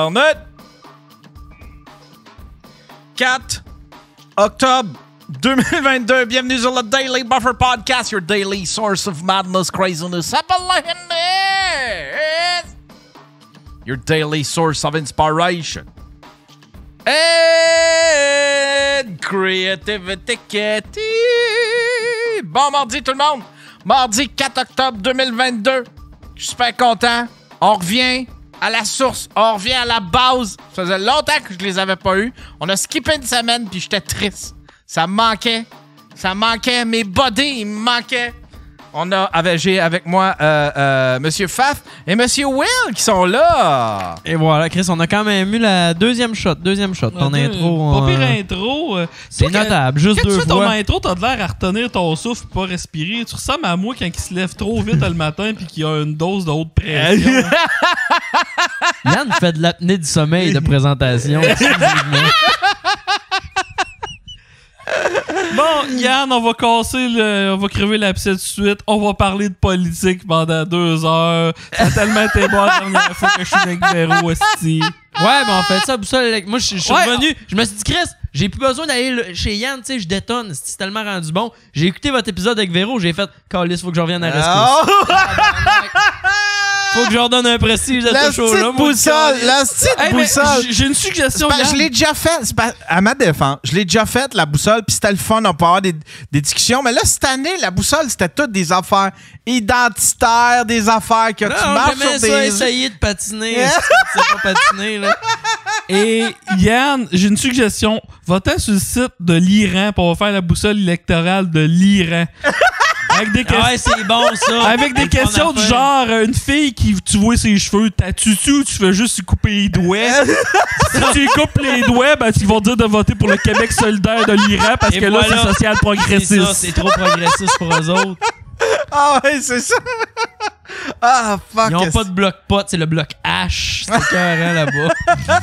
Tabarnak! 4 octobre 2022. Bienvenue sur le Daily Buffer Podcast, your daily source of madness, craziness, your daily source of inspiration and creativity. Bon mardi tout le monde. Mardi 4 octobre 2022. Je suis super content. On revient à la source. On revient à la base. Ça faisait longtemps que je les avais pas eu. On a skippé une semaine puis j'étais triste. Ça me manquait. Ça me manquait. Mes buddies, ils me manquaient. J'ai avec moi Monsieur Faf et Monsieur Will qui sont là. Et voilà, Chris, on a quand même eu la deuxième shot. Ton intro. Pas pire intro. C'est notable, juste quand 2 tu fais ton fois. intro, t'as de l'air à retenir ton souffle et pas respirer. Tu ressembles à moi quand il se lève trop vite le matin puis qu'il y a une dose de haute pression. Yann fait de l'apnée du sommeil de présentation. Exclusivement. Bon, Yann, on va crever l'abcès tout de suite. On va parler de politique pendant 2 heures. Ça a tellement été bon la dernière fois que je suis avec Véro, esti. Ouais, mais on fait ça, Boussole. Moi, je suis revenu. Je me suis dit, Chris, j'ai plus besoin d'aller chez Yann, tu sais, je détonne. C'est tellement rendu bon. J'ai écouté votre épisode avec Véro, j'ai fait, Callis, faut que je revienne à rescousse. Faut que je redonne un prestige à ce show-là. La petite boussole. J'ai une suggestion, Yann. Je l'ai déjà fait. À ma défense, je l'ai déjà fait, la boussole, puis c'était le fun, on peut avoir des discussions. Mais là, cette année, la boussole, c'était toutes des affaires identitaires, des affaires que tu marches sur des... ça, essayer de patiner. Tu sais pas patiner, là. Et Yann, j'ai une suggestion. Va-t'en sur le site de l'Iran pour faire la boussole électorale de l'Iran. Avec des questions... Ouais, c'est bon, ça. Avec des questions du genre, une fille qui, tu vois ses cheveux, t'as-tu ou tu fais juste lui couper les doigts? Si tu lui coupes les doigts, ben, ils vont dire de voter pour le Québec solidaire de l'Iran parce que voilà, là, c'est social progressiste. C'est ça, c'est trop progressiste pour eux autres. Ah ouais, c'est ça. Ah, fuck. Ils ont pas de bloc pot, c'est le bloc H. C'est écœurant là-bas.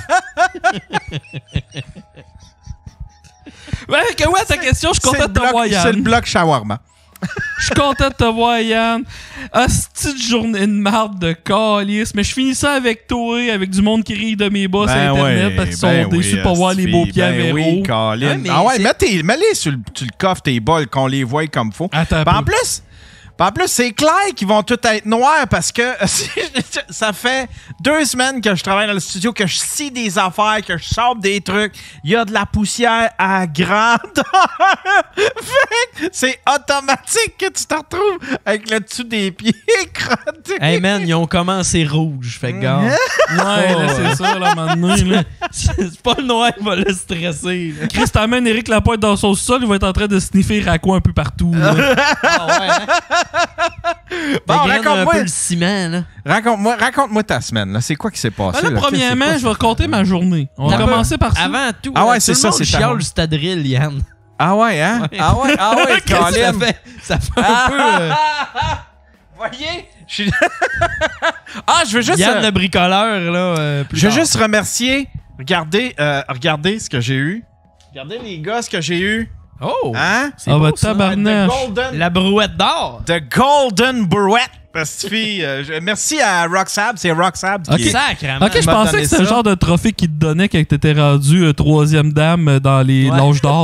Ouais, ta question, je suis content de te voir, Yann. C'est le bloc shawarma. Je suis content de te voir, Yann. Hostie de journée de marde de calice. Mais je finis ça avec toi, avec du monde qui rit de mes bas sur Internet parce qu'ils sont déçus pour voir les beaux pieds à Véro. Oui, Colin. Mets-les sur le coffre, tes bols, qu'on les voie comme faut. En plus, c'est clair qu'ils vont tous être noirs parce que ça fait 2 semaines que je travaille dans le studio, que je scie des affaires, que je sors des trucs. Il y a de la poussière à grandeur. Fait que c'est automatique que tu te retrouves avec le dessus des pieds crottés. Hey man, ils ont commencé rouge, fait que gars. Ouais, là, c'est ça, là, maintenant. Là. C'est pas le noir qui va le stresser. Là. Chris, t'amènes Eric Lapointe dans son sol, il va être en train de sniffer Racco un peu partout. Ah ouais, hein? Bon, raconte-moi un peu le ciment, là. Raconte-moi ta semaine. Là. C'est quoi qui s'est passé? Là, premièrement, je vais raconter ma journée. On va commencer par ça. Avant tout, ah ouais, c'est ça, c'est chiale le stadrille, Yann. Ah ouais, hein? Ouais. Ah ouais, Colin. Ça fait un peu... Voyez? Je veux juste... Yann le bricoleur, là. Je veux juste remercier. Regardez ce que j'ai eu. Regardez les gars, ce que j'ai eu. Oh! Hein? C'est beau, ça. tabarnache. La brouette d'or. The Golden Brouette. Merci à Roxab. C'est Roxab qui Sacrément. Ok, je pensais que c'était le genre de trophée qu'il te donnait quand t'étais rendu 3e dame dans les loges d'or.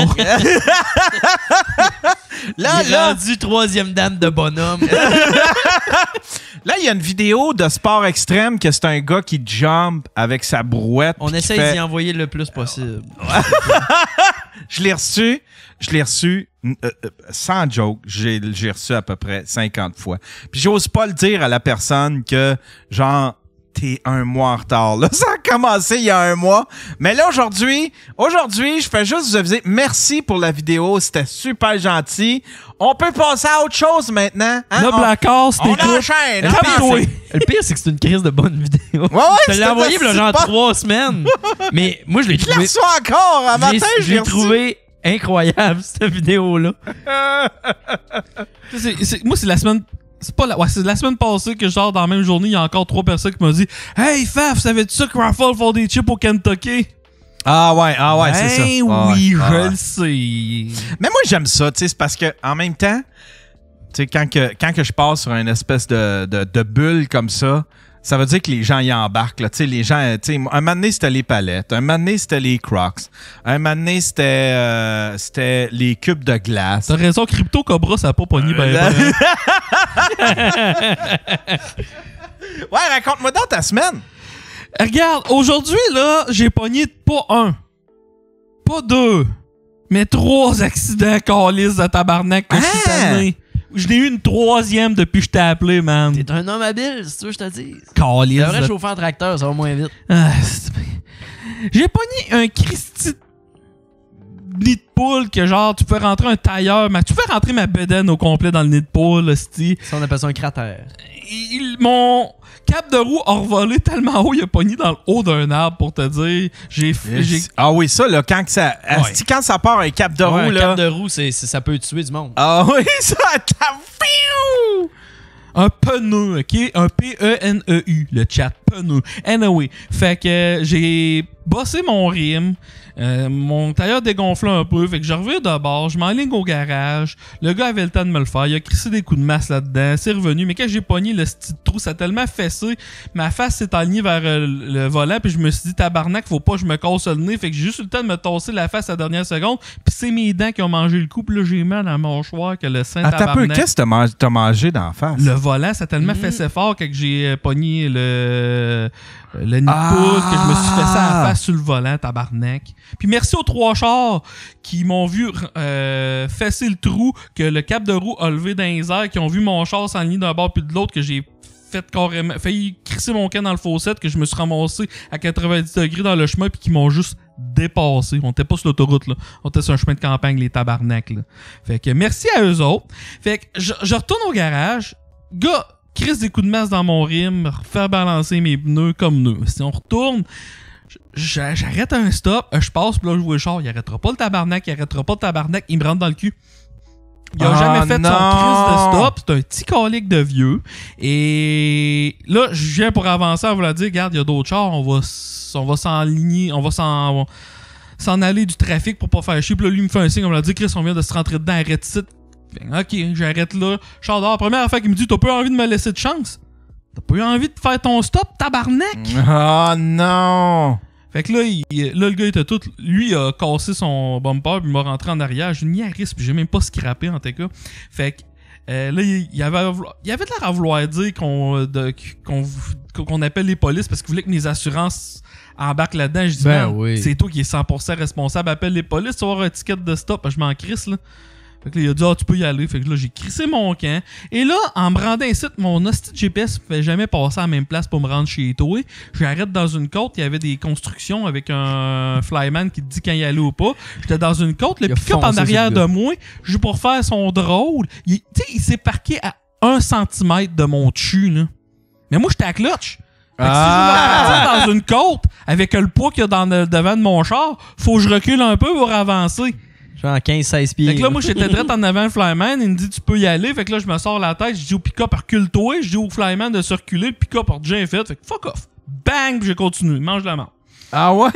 Il est rendu 3e dame de bonhomme. Là, il y a une vidéo de sport extrême que c'est un gars qui jump avec sa brouette. On essaye d'y envoyer le plus possible. Je l'ai reçu sans joke, j'ai reçu à peu près 50 fois. Puis j'ose pas le dire à la personne que, genre, t'es 1 mois en retard. Là, ça a commencé il y a 1 mois. Mais là, aujourd'hui, je fais juste vous dire merci pour la vidéo. C'était super gentil. On peut passer à autre chose maintenant. Hein? Là, Blackard, c'était on enchaîne. enchaîne. Le pire, c'est que c'est une crise de bonne vidéo. Ouais, je te l'ai envoyé il y a genre 3 semaines. Mais moi, je l'ai trouvé... Je la reçois encore. À matin, je l'ai trouvé incroyable, cette vidéo-là. Moi, c'est la semaine... c'est la semaine passée que, genre, dans la même journée, il y a encore 3 personnes qui m'ont dit « Hey, Faf, savais-tu ça que Raffle font des chips au Kentucky? » Ah ouais, c'est ça. Oui, je le sais. Mais moi, j'aime ça, tu sais, c'est parce que en même temps, tu sais, quand que je passe sur une espèce de bulle comme ça, ça veut dire que les gens y embarquent. Là. Les gens, un moment donné, c'était les palettes. Un moment donné, c'était les Crocs. Un moment donné, c'était les cubes de glace. T'as raison, Crypto Cobra, ça n'a pas pogné ben. Ouais, raconte-moi donc ta semaine. Regarde, aujourd'hui, là, j'ai pogné pas 1, pas 2, mais 3 accidents calices de tabarnak que je suis tanné. Je n'ai eu une 3e depuis que je t'ai appelé, man. T'es un homme habile, c'est ça que je te dis. Calice. Tu devrais chauffer en tracteur, ça va moins vite. J'ai pogné un Christy nid de poule que genre, tu peux rentrer un tailleur, tu peux rentrer ma bedaine au complet dans le nid de poule, hostie. Ça, on appelle ça un cratère. Mon cap de roue a revolé tellement haut, il a pogné dans le haut d'un arbre, pour te dire. Ah oui, ça, là, quand ça part un cap de roue, un là. cap de roue, ça peut tuer du monde. Ah oui, ça, un pneu, OK? Un P-E-N-E-U, le chat, pneu. Anyway, fait que j'ai bossé mon rim. Mon tailleur dégonflait un peu, fait que je reviens de bord, je m'enligne au garage. Le gars avait le temps de me le faire, il a crissé des coups de masse là-dedans, c'est revenu. Mais quand j'ai pogné le petit trou, ça a tellement fessé, ma face s'est alignée vers le volant, puis je me suis dit, tabarnak, faut pas que je me casse le nez. Fait que j'ai juste eu le temps de me tasser la face à la dernière seconde, puis c'est mes dents qui ont mangé le coup, puis là j'ai mal à mon mâchoire que le sein tabarnak. Attends un peu, qu'est-ce que t'as mangé d'en face? Le volant, ça a tellement fessé fort que j'ai pogné le nid de poule, que je me suis fessé à la face sur le volant, tabarnak. Puis merci aux 3 chars qui m'ont vu fesser le trou, que le cap de roue a levé dans les airs, qui ont vu mon char s'enligner d'un bord puis de l'autre, que j'ai failli crisser mon camp dans le fossette, que je me suis ramassé à 90 degrés dans le chemin puis qui m'ont juste dépassé. On était pas sur l'autoroute, là. On était sur un chemin de campagne, les tabarnak, là. Fait que merci à eux autres. Fait que je retourne au garage. Gars, crisse des coups de masse dans mon rim, faire balancer mes pneus comme nœuds. Si on retourne, j'arrête un stop, je passe, puis là je vois le char, il arrêtera pas le tabarnak, il me rentre dans le cul. Il a jamais fait son crise de stop, c'est un petit colique de vieux. Et là, je viens pour avancer à vouloir dire, regarde, il y a d'autres chars, on va s'enligner, on va s'en aller du trafic pour pas faire chier. Puis là, lui me fait un signe, on va dire, Chris, on vient de se rentrer dedans, arrête ici. Ok, j'arrête là. Char dehors, première affaire qu'il me dit, t'as pas eu envie de me laisser de chance? T'as pas eu envie de faire ton stop, tabarnak? Oh non! Fait que là, le gars était tout... Lui, il a cassé son bumper, puis il m'a rentré en arrière. J'ai mis à risque, puis j'ai même pas scrappé, en tout cas. Fait que là, il avait de l'air à vouloir dire qu'on appelle les polices parce qu'il voulait que mes assurances embarquent là-dedans. Je dis, oui. C'est toi qui es 100% responsable. Appelle les polices, tu vas avoir un ticket de stop. Je m'en crisse, là. Fait que là, il a dit, tu peux y aller. Fait que là, j'ai crissé mon camp. Et là, en me rendant ici, mon hostie de GPS ne fait jamais passer à la même place pour me rendre chez toi. J'arrête dans une côte. Il y avait des constructions avec un flyman qui te dit quand y aller ou pas. J'étais dans une côte. Le pick-up en arrière de moi, juste pour faire son drôle. Il s'est parqué à 1 cm de mon dessus, là. Mais moi, j'étais à clutch. Fait que si je veux partir dans une côte avec le poids qu'il y a dans le devant de mon char, faut que je recule un peu pour avancer. Genre 15-16 pieds. Fait que là, moi, j'étais direct en avant le flyman. Il me dit, tu peux y aller. Fait que là, je me sors la tête. Je dis au pick-up, recule-toi. Je dis au flyman de circuler. Le pick-up a déjà fait. Fait que fuck off. Bang, puis j'ai continué. Mange la main. Ah ouais?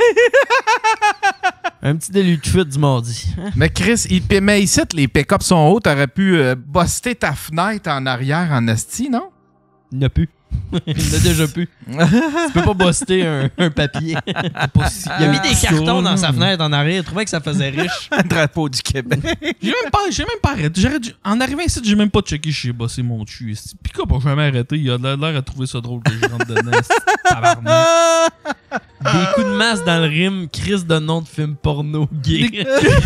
Un petit déluge de fuite du mardi. Mais Chris, mais ici, les pick-ups sont hauts. T'aurais pu buster ta fenêtre en arrière en asti, non? Il n'y a plus. Il n'a déjà plus. Tu peux pas buster un papier. Il a mis des cartons dans sa fenêtre en arrière. Il trouvait que ça faisait riche. Un drapeau du Québec. J'ai même pas arrêté. En arrivant ici, j'ai même pas checké si j'ai bossé mon cul. Pick-up a jamais arrêté. Il a l'air à trouver ça drôle que je rentre dedans. Tabarnak. Des coups de masse dans le rime. Crise de nom de film porno gay.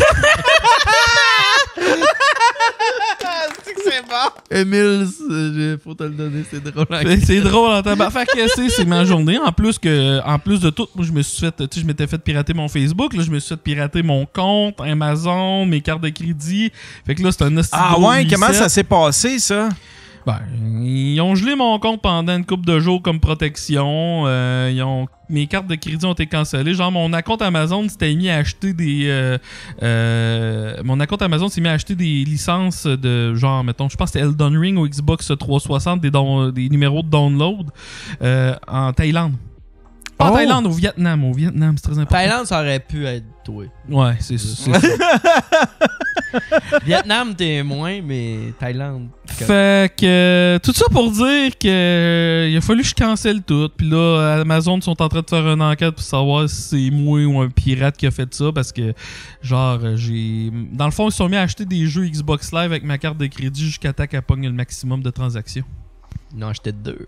C'est bon. Émile, faut te le donner, c'est drôle. C'est drôle en tabac. Fait que c'est ma journée. En plus de tout, moi je me suis fait, je m'étais fait pirater mon Facebook, là je me suis fait pirater mon compte, Amazon, mes cartes de crédit. Fait que là c'est un hostie. Ah ouais, comment ça s'est passé ça? Ben, ils ont gelé mon compte pendant une couple de jours comme protection. Mes cartes de crédit ont été cancellées. Genre, mon compte Amazon s'était mis à acheter des... mon compte Amazon s'est mis à acheter des licences de genre, mettons, je pense que c'était Elden Ring ou Xbox 360, des numéros de download en Thaïlande. Pas en Thaïlande, au Vietnam. Au Vietnam, c'est très important. Thaïlande, ça aurait pu être toi. Ouais, c'est ça. Vietnam, t'es moins, mais Thaïlande. Fait que tout ça pour dire que il a fallu que je cancelle tout. Puis là, Amazon sont en train de faire une enquête pour savoir si c'est moi ou un pirate qui a fait ça. Parce que, genre, dans le fond, ils se sont mis à acheter des jeux Xbox Live avec ma carte de crédit jusqu'à temps qu'elle pogne le maximum de transactions. Non, j'étais 2.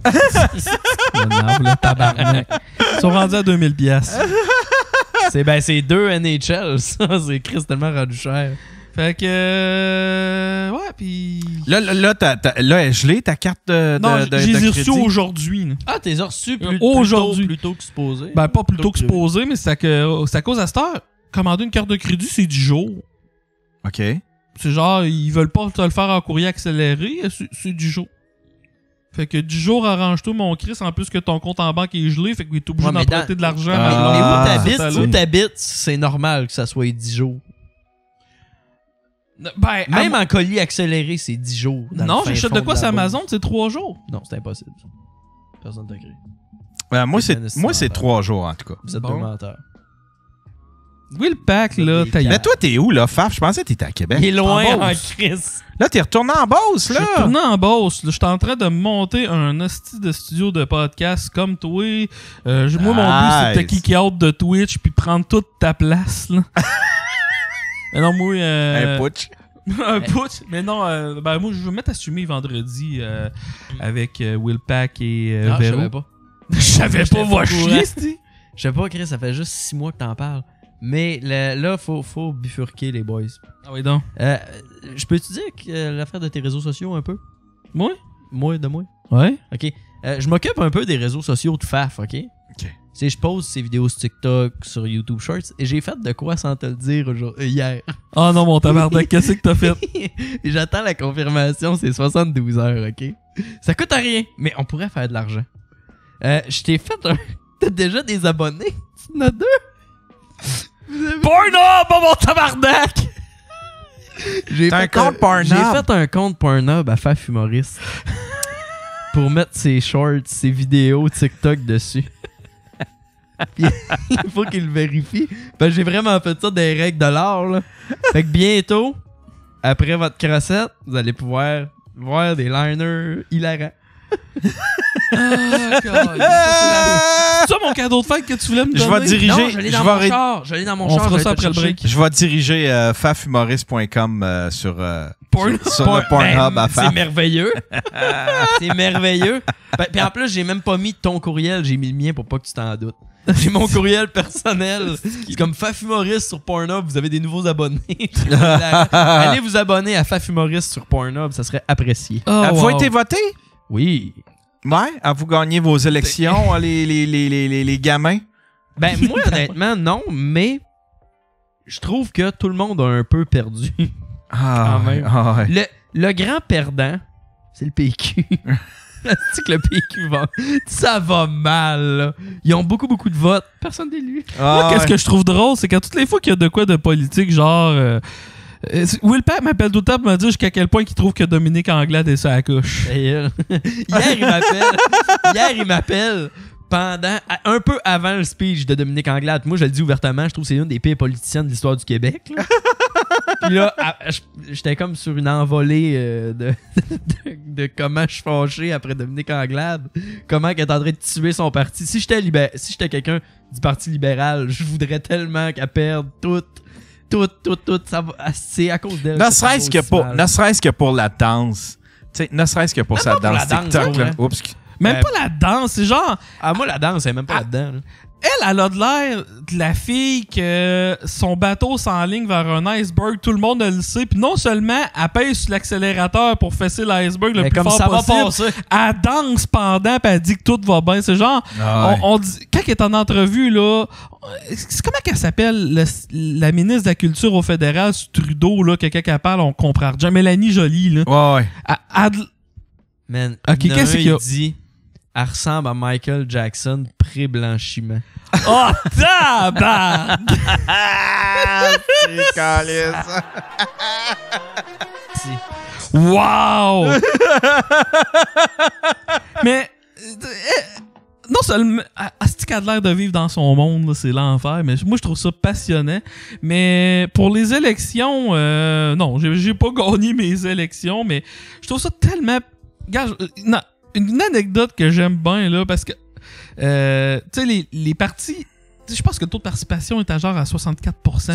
Le tabarnak. Ils sont rendus à 2000$. C'est 2 NHL, ça. C'est Chris tellement rendu cher. Fait que... ouais, pis... Là, est gelée ta carte de Non, de j'ai crédit? reçu aujourd'hui. Là. Ah, t'es reçu aujourd'hui. Plus tôt que supposé. Ben, pas plus tôt que supposé, mais c'est à cause à cette heure. Commander une carte de crédit, c'est 10 jours. OK. C'est genre, ils veulent pas te le faire en courrier accéléré, c'est 10 jours. Fait que 10 jours, arrange-toi, mon Chris, en plus que ton compte en banque est gelé, fait que t'es obligé d'emprunter de l'argent. Mais où t'habites, c'est normal que ça soit 10 jours. Ben, même en colis accéléré, c'est 10 jours. Non, j'achète de quoi sur Amazon, c'est 3 jours. Non, c'est impossible. Personne t'a cru. Moi, c'est 3 jours, en tout cas. Vous êtes deux menteurs. Will Pack, là, t'as... Mais toi, t'es où, là, Faf? Je pensais que t'étais à Québec. Il est loin en Chris. Là, t'es retourné en Beauce, là. Je suis retourné en Beauce. Je suis en train de monter un hostie de studio de podcast comme toi. Moi, mon but, c'est de te kicker out de Twitch puis prendre toute ta place, là. Mais non, moi... Un putsch. Un putsch. Mais non, ben moi, je vais me mettre à streamer vendredi avec Will Pack et non, Véro. je savais pas. Je savais pas, va chier, je sais pas, Chris, ça fait juste 6 mois que t'en parles. Mais là, faut bifurquer, les boys. Ah oui, donc. Je peux te dire l'affaire de tes réseaux sociaux un peu? Moi? Moi, de moi? Ouais. OK. Je m'occupe un peu des réseaux sociaux de Faf, OK? OK. Tu sais, je pose ces vidéos sur TikTok, sur YouTube Shorts, et j'ai fait de quoi sans te le dire hier? Oh non, mon tabarnak, qu'est-ce que t'as fait? J'attends la confirmation, c'est 72 heures, OK? Ça coûte rien, mais on pourrait faire de l'argent. Je t'ai fait un... T'as déjà des abonnés? Tu en as 2? Pornhub, mon tabarnak! T'as un compte Pornhub? J'ai fait un compte Pornhub à Faf Humoriste pour mettre ses shorts, ses vidéos TikTok dessus. Puis, il faut qu'il le vérifie. Ben, j'ai vraiment fait ça des règles de l'art, là. Fait que bientôt, après votre crossette, vous allez pouvoir voir des liners hilarants. C'est ça mon cadeau de fête que tu voulais me donner? Je vais diriger. Non, je l'ai dans mon char. Je l'ai dans mon char. On fera ça après le break. Je vais diriger fafhumoriste.com sur Pornhub à Faf. C'est merveilleux. C'est merveilleux. Puis en plus, j'ai même pas mis ton courriel, j'ai mis le mien pour pas que tu t'en doutes. J'ai mon courriel personnel. C'est comme Faf Humoriste sur Pornhub, vous avez des nouveaux abonnés. Allez vous abonner à Faf Humoriste sur Pornhub, ça serait apprécié. Avez-vous été voté? Oui. Ouais, à vous gagner vos élections, les gamins? Ben, moi, honnêtement, non, mais je trouve que tout le monde a un peu perdu. Ah, quand même. Ah, ouais. Le grand perdant, c'est le PQ. C'est que le PQ va... Ça va mal, là. Ils ont beaucoup de votes. Personne d'élu. Moi, qu'est-ce que je trouve drôle, c'est qu'à toutes les fois qu'il y a de quoi de politique, genre... Will Pack m'appelle tout le temps pour me dire jusqu'à quel point il trouve que Dominique Anglade est sur la couche. Hier, il m'appelle un peu avant le speech de Dominique Anglade. Moi, je le dis ouvertement, je trouve que c'est une des pires politiciennes de l'histoire du Québec. Là. Puis là, j'étais comme sur une envolée de comment je suis fâché après Dominique Anglade. Comment elle est en train de tuer son parti. Si j'étais quelqu'un du Parti libéral, je voudrais tellement qu'elle perde tout. Ça va, c'est à cause d'elle. Ne serait-ce que pour la danse. Tu sais, ne serait-ce que pour sa danse TikTok. Là. Oups. Même pas la danse, c'est genre... Ah, moi, la danse, elle est même pas là-dedans. Là. Elle a de l'air de la fille que son bateau s'enligne vers un iceberg, tout le monde le sait, puis non seulement elle pèse sur l'accélérateur pour fesser l'iceberg le plus fort possible, elle danse pendant, puis elle dit que tout va bien. C'est genre, on dit, quand elle est en entrevue, là, c'est comment qu'elle s'appelle, la ministre de la Culture au fédéral, Trudeau, là, quelqu'un qui parle, on comprend. Mélanie Joly, là. Ouais. Man, qu'est-ce qu'il y a? Dit... Elle ressemble à Michael Jackson pré-blanchiment. Oh, tabarnak! C'est calice. Wow! Mais non seulement... Asti a l'air de vivre dans son monde, là, c'est l'enfer. Mais moi, je trouve ça passionnant. Mais pour les élections, non, j'ai pas gagné mes élections, mais je trouve ça tellement... Regarde, une anecdote que j'aime bien, là, parce que, tu sais, les partis... Je pense que le taux de participation est à genre à 64%.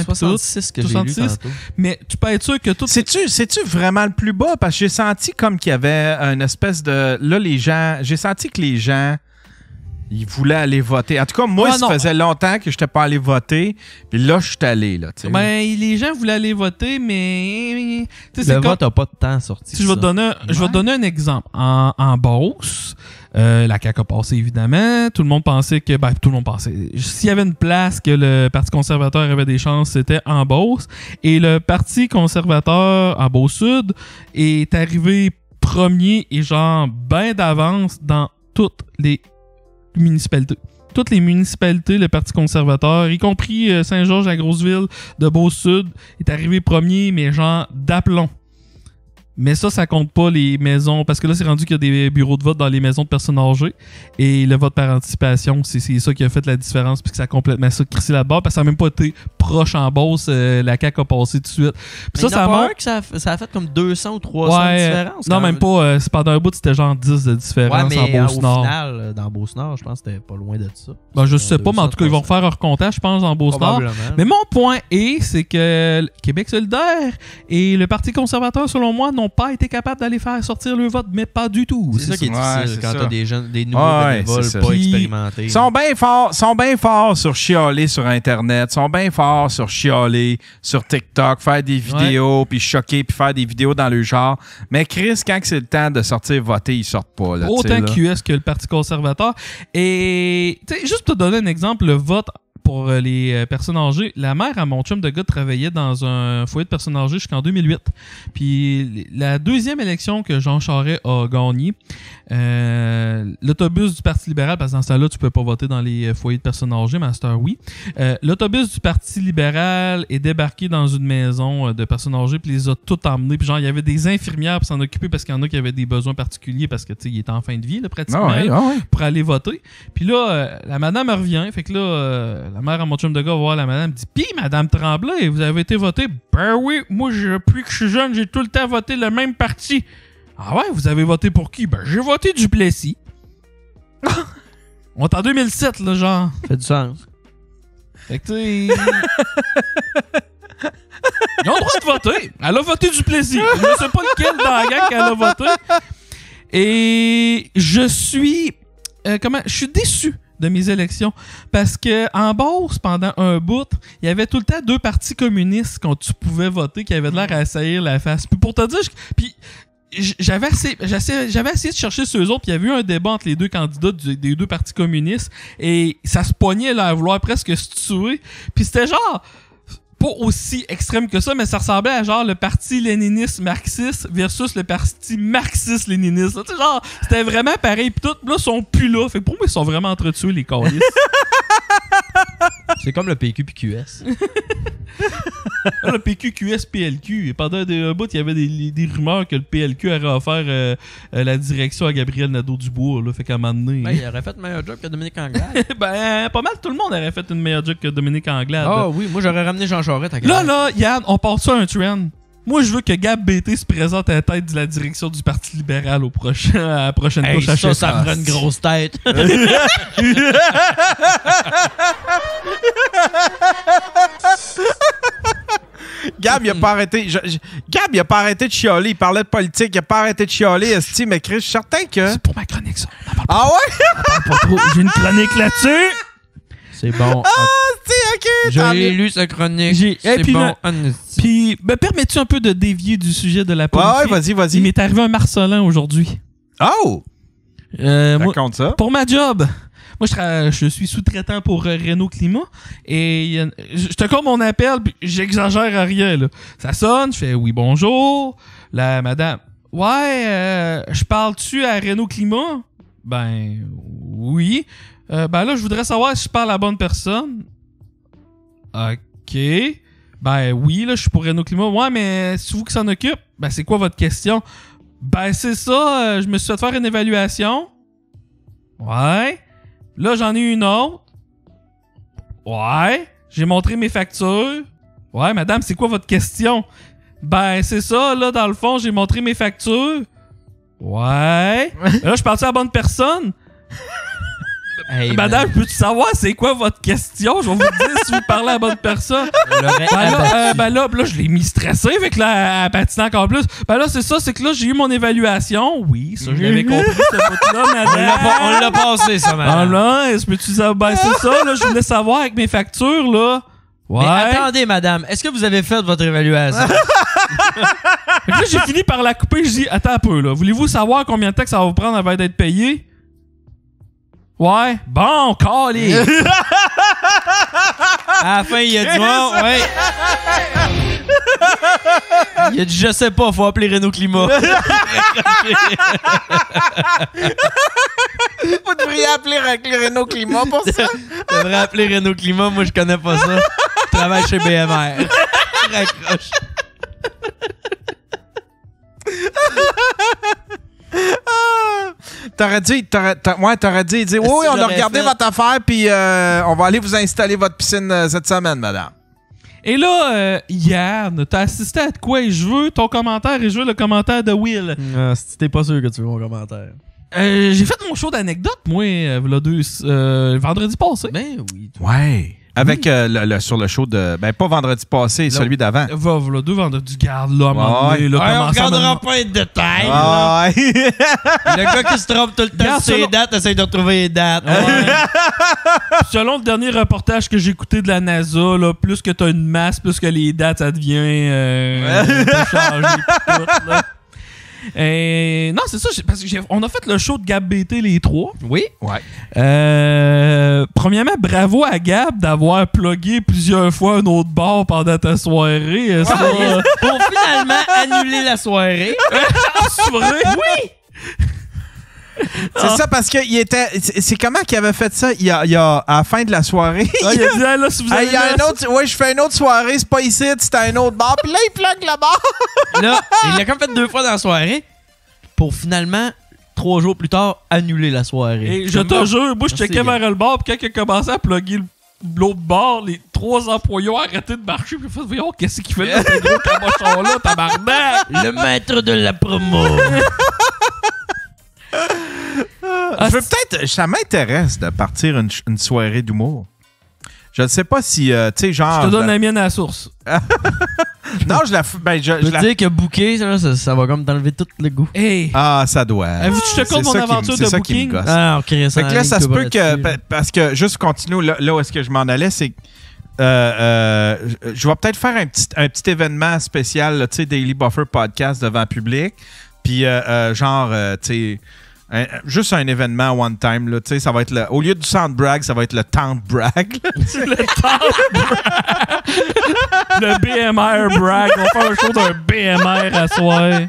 66 que j'ai lu tantôt. Mais tu peux être sûr que tout... C'est-tu vraiment le plus bas? Parce que j'ai senti comme qu'il y avait une espèce de... Là, les gens... J'ai senti que les gens... Ils voulaient aller voter. En tout cas, moi, ça faisait longtemps que je n'étais pas allé voter. Puis là, je suis allé. Là, ben, les gens voulaient aller voter, mais... Le vote n'a pas de temps sorti. Je vais te donner un exemple. En Beauce, la CAQ a passé, évidemment. Tout le monde pensait que... Ben, tout le monde pensait. S'il y avait une place que le Parti conservateur avait des chances, c'était en Beauce. Et le Parti conservateur en Beauce-Sud est arrivé premier et genre ben d'avance dans toutes les municipalités. Toutes les municipalités, le Parti conservateur, y compris Saint-Georges-la-Grosse-Ville de Beauce-Sud, est arrivé premier, mais genre d'aplomb. Mais ça compte pas les maisons, parce que là, c'est rendu qu'il y a des bureaux de vote dans les maisons de personnes âgées. Et le vote par anticipation, c'est ça qui a fait la différence, puis que ça a complètement ça crissé là-bas, parce que ça n'a même pas été proche en Beauce, la CAQ a passé tout de suite. Puis ça montre que ça a fait comme 200 ou 300 de différence. Non, même pas. C'est pendant un bout, c'était genre 10 de différence en Beauce-Nord. Au final, dans Beauce-Nord, je pense que c'était pas loin de ça. Ben, je sais pas, mais en tout cas, ils vont refaire un recomptage, je pense, en Beauce-Nord. Mais mon point c'est que Québec solidaire et le Parti conservateur, selon moi, n'ont pas été capables d'aller faire sortir le vote, mais pas du tout. C'est ça qui est difficile quand t'as des jeunes, des nouveaux bénévoles pas expérimentés. Ils sont bien forts sur chialer sur Internet, sont bien forts sur chialer sur TikTok, faire des vidéos, puis choquer, puis faire des vidéos dans le genre. Mais Chris, quand c'est le temps de sortir voter, ils sortent pas. Là, autant QS que le Parti conservateur. Et juste pour te donner un exemple, le vote pour les personnes âgées, la mère à mon chum de gars travaillait dans un foyer de personnes âgées jusqu'en 2008. Puis la deuxième élection que Jean Charest a gagnée, l'autobus du Parti libéral, parce que dans ce temps-là, tu peux pas voter dans les foyers de personnes âgées, mais à cette heure, oui. L'autobus du Parti libéral est débarqué dans une maison de personnes âgées, puis les a toutes emmenées. Puis genre, il y avait des infirmières pour s'en occuper parce qu'il y en a qui avaient des besoins particuliers parce que, tu sais, il était en fin de vie, là, pratiquement, pour aller voter. Puis là, la madame revient, fait que là, la mère à mon chum de gars va voir la madame, dit « Pis, madame Tremblay, vous avez été votée? » « Ben oui, moi, depuis que je suis jeune, j'ai tout le temps voté le même parti. » « Ah ouais, vous avez voté pour qui? » « Ben, j'ai voté Duplessis. » On est en 2007, là, genre. Ça fait du sens. Fait que, tu sais... Ils ont le droit de voter. Elle a voté Duplessis. Je ne sais pas lequel dans la gang qu'elle a voté. Et je suis... je suis déçu de mes élections. Parce que en Beauce, pendant un bout, il y avait tout le temps 2 partis communistes quand tu pouvais voter qui avaient de l'air à saillir la face. Puis pour te dire... Puis j'avais essayé de chercher sur eux autres, puis il y avait eu un débat entre les 2 candidats des 2 partis communistes, et ça se pognait là à vouloir presque se tuer. Puis c'était genre... pas aussi extrême que ça, mais ça ressemblait à genre le parti léniniste marxiste versus le parti marxiste léniniste. Tu sais, genre, c'était vraiment pareil. Pis tout, là, ils sont plus là. Fait que pour moi, ils sont vraiment entretués, les câlisses. C'est comme le PQ puis QS. Le PQ, QS, PLQ. Et pendant un bout, il y avait des rumeurs que le PLQ aurait offert la direction à Gabriel Nadeau-Dubois. Là, fait qu'à un moment donné... Ben, il aurait fait un meilleur job que Dominique Anglade. Ben, pas mal tout le monde aurait fait une meilleure job que Dominique Anglade. Ah oui, moi j'aurais ramené Jean Charest à Là, Yann, on part ça un trend. Moi, je veux que Gab BT se présente à la tête de la direction du Parti libéral à la prochaine couche à ça me prend une grosse tête. Gab, il a pas arrêté. Gab, il a pas arrêté de chialer. Il parlait de politique. Il a pas arrêté de chialer. Esti, mais Chris, je suis certain que... C'est pour ma chronique, ça. Ah ouais? Pas trop. J'ai une chronique là-dessus. C'est bon. Ah, c'est OK. J'ai lu sa chronique. C'est bon. Puis, permets-tu un peu de dévier du sujet de la politique? Ouais, vas-y. Il m'est arrivé un Marcelin aujourd'hui. Oh! Raconte ça. Pour ma job. Moi, je suis sous-traitant pour Renault Climat. Et je te compte mon appel, puis j'exagère à rien, là. Ça sonne, je fais « Oui, bonjour. » La madame « Ouais, je parle-tu à Renault Climat? » Ben, oui. Ben là, je voudrais savoir si je parle à la bonne personne. OK. Ben oui, là, je suis pour Renault Climat. Ouais, mais c'est vous qui s'en occupe? Ben, c'est quoi votre question? Ben, c'est ça. Je me suis fait faire une évaluation. Ouais. Là, j'en ai une autre. Ouais. J'ai montré mes factures. Ouais, madame, c'est quoi votre question? Ben, c'est ça, là, dans le fond, j'ai montré mes factures. Ouais. Là, je parle à la bonne personne. Hey, madame, peux-tu savoir c'est quoi votre question? Je vais vous dire si vous parlez à la bonne personne. Ben là, je l'ai mis stressé avec la patinant encore plus. Ben là, c'est ça, c'est que là, j'ai eu mon évaluation. Oui, ça, je l'avais compris, ce bout-là, madame. On l'a passé, ça, madame. Ah là, peux-tu savoir? Ben, c'est ça, là, je voulais savoir avec mes factures, là. Ouais. Mais attendez, madame, est-ce que vous avez fait votre évaluation? Fait que là, j'ai fini par la couper. Je dis, attends un peu, là. Voulez-vous savoir combien de temps que ça va vous prendre avant d'être payé? Ouais. Bon, calé. À la fin, il a dit, bon, ouais. Il a dit, je sais pas, faut appeler Renault Climat. Vous devriez appeler Renault Climat pour ça. Tu devrais appeler Renault Climat, moi je connais pas ça. Je travaille chez BMR. Raccroche. T'aurais dit, oui, on a regardé votre affaire, puis on va aller vous installer votre piscine cette semaine, madame. Et là, Yann, t'as assisté à quoi? Et je veux ton commentaire et je veux le commentaire de Will. Si t'es pas sûr que tu veux mon commentaire. J'ai fait mon show d'anecdotes, moi, vendredi passé. Ben oui. Ouais. Avec sur le show de... Ben, pas vendredi passé, celui d'avant. Voilà, 2 vendredis. Garde, là, à un moment donné, là, on regardera pas les détails. Le gars qui se trompe tout le temps sur les dates, essaye de retrouver les dates. Selon le dernier reportage que j'ai écouté de la NASA, là, plus que t'as une masse, plus que les dates, ça devient... changé tout, là. Non, c'est ça, parce qu'on a fait le show de Gab BT les 3. Oui. Ouais. Premièrement, bravo à Gab d'avoir plugué plusieurs fois un autre bar pendant ta soirée. Pour finalement annuler la soirée. C'est vrai? Oui! C'est ça, parce que c'est comment qu'il avait fait ça? Il y a à la fin de la soirée. Il a dit, là, si vous avez je fais une autre soirée, c'est pas ici, c'est à un autre bar. Puis là, il plug le bar. Là, il l'a comme fait 2 fois dans la soirée pour finalement, 3 jours plus tard, annuler la soirée. Et je te jure, moi, je checkais vers le bar, puis quand il a commencé à plugger l'autre bar, les 3 employés ont arrêté de marcher, puis ils ont fait, voyons, qu'est-ce qu'il fait là, ce gros cabochon-là, tabarnak? Le maître de la promo. Ça m'intéresse de partir une soirée d'humour. Je ne sais pas si, tu sais, genre... Je te donne la mienne à la source. Non, je veux dire que booker, ça va comme t'enlever tout le goût. Hey. Ah, ça doit. Je te compte mon aventure de booking. Ah, ok, fait que là, ça se peut que... Parce que, juste continuer, là où est-ce que je m'en allais, c'est que je vais peut-être faire un petit événement spécial, tu sais, Daily Buffer Podcast devant le public. Puis, genre, tu sais... juste un événement one time, là, tu sais, ça va être au lieu du sound brag, ça va être le tant brag. Le tant brag. Le BMR brag. On va faire un show d'un BMR à soir.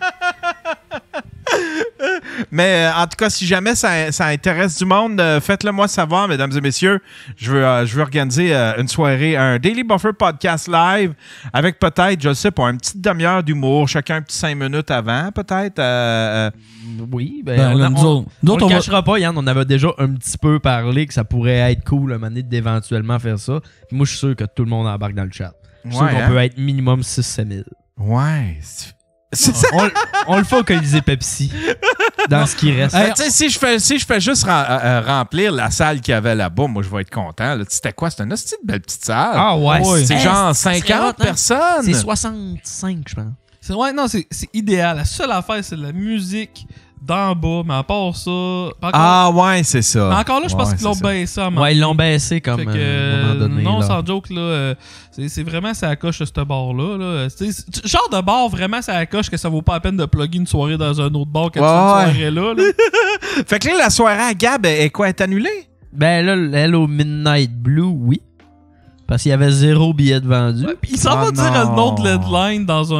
Mais en tout cas, si jamais ça intéresse du monde, faites-le moi savoir, mesdames et messieurs. Je veux organiser une soirée, un Daily Buffer Podcast live avec peut-être, je sais pas, une petite demi-heure d'humour, chacun un petit 5 minutes avant, peut-être. Oui, on le cachera pas, Yann. On avait déjà un petit peu parlé que ça pourrait être cool, une année d'éventuellement faire ça. Puis moi, je suis sûr que tout le monde embarque dans le chat. Je suis sûr qu'on peut être minimum 6-7 000. Ouais. C'est ça. On le focalise Pepsi dans ce qui reste. Tu sais, si je fais juste remplir la salle qu'il y avait là-bas, moi, je vais être content. C'était quoi? C'était une belle petite salle. Ah ouais. C'est genre 50 personnes. C'est 65, je pense. Ouais, non, c'est idéal. La seule affaire, c'est la musique d'en bas, mais à part ça... ouais, c'est ça. Mais encore là, je pense qu'ils l'ont baissé. Ouais, ils l'ont baissé comme à un moment donné. Non, là. sans joke, là, c'est vraiment ça coche ce bar-là. Là. Genre de bar, vraiment ça coche que ça vaut pas la peine de plugger une soirée dans un autre bar quand tu es une soirée là. Fait que là, la soirée à Gab est quoi? Est annulée? Ben là, elle au Midnight Blue, oui. Parce qu'il y avait 0 billet de vendu. Ouais, il s'en va dire le nom de l'headline dans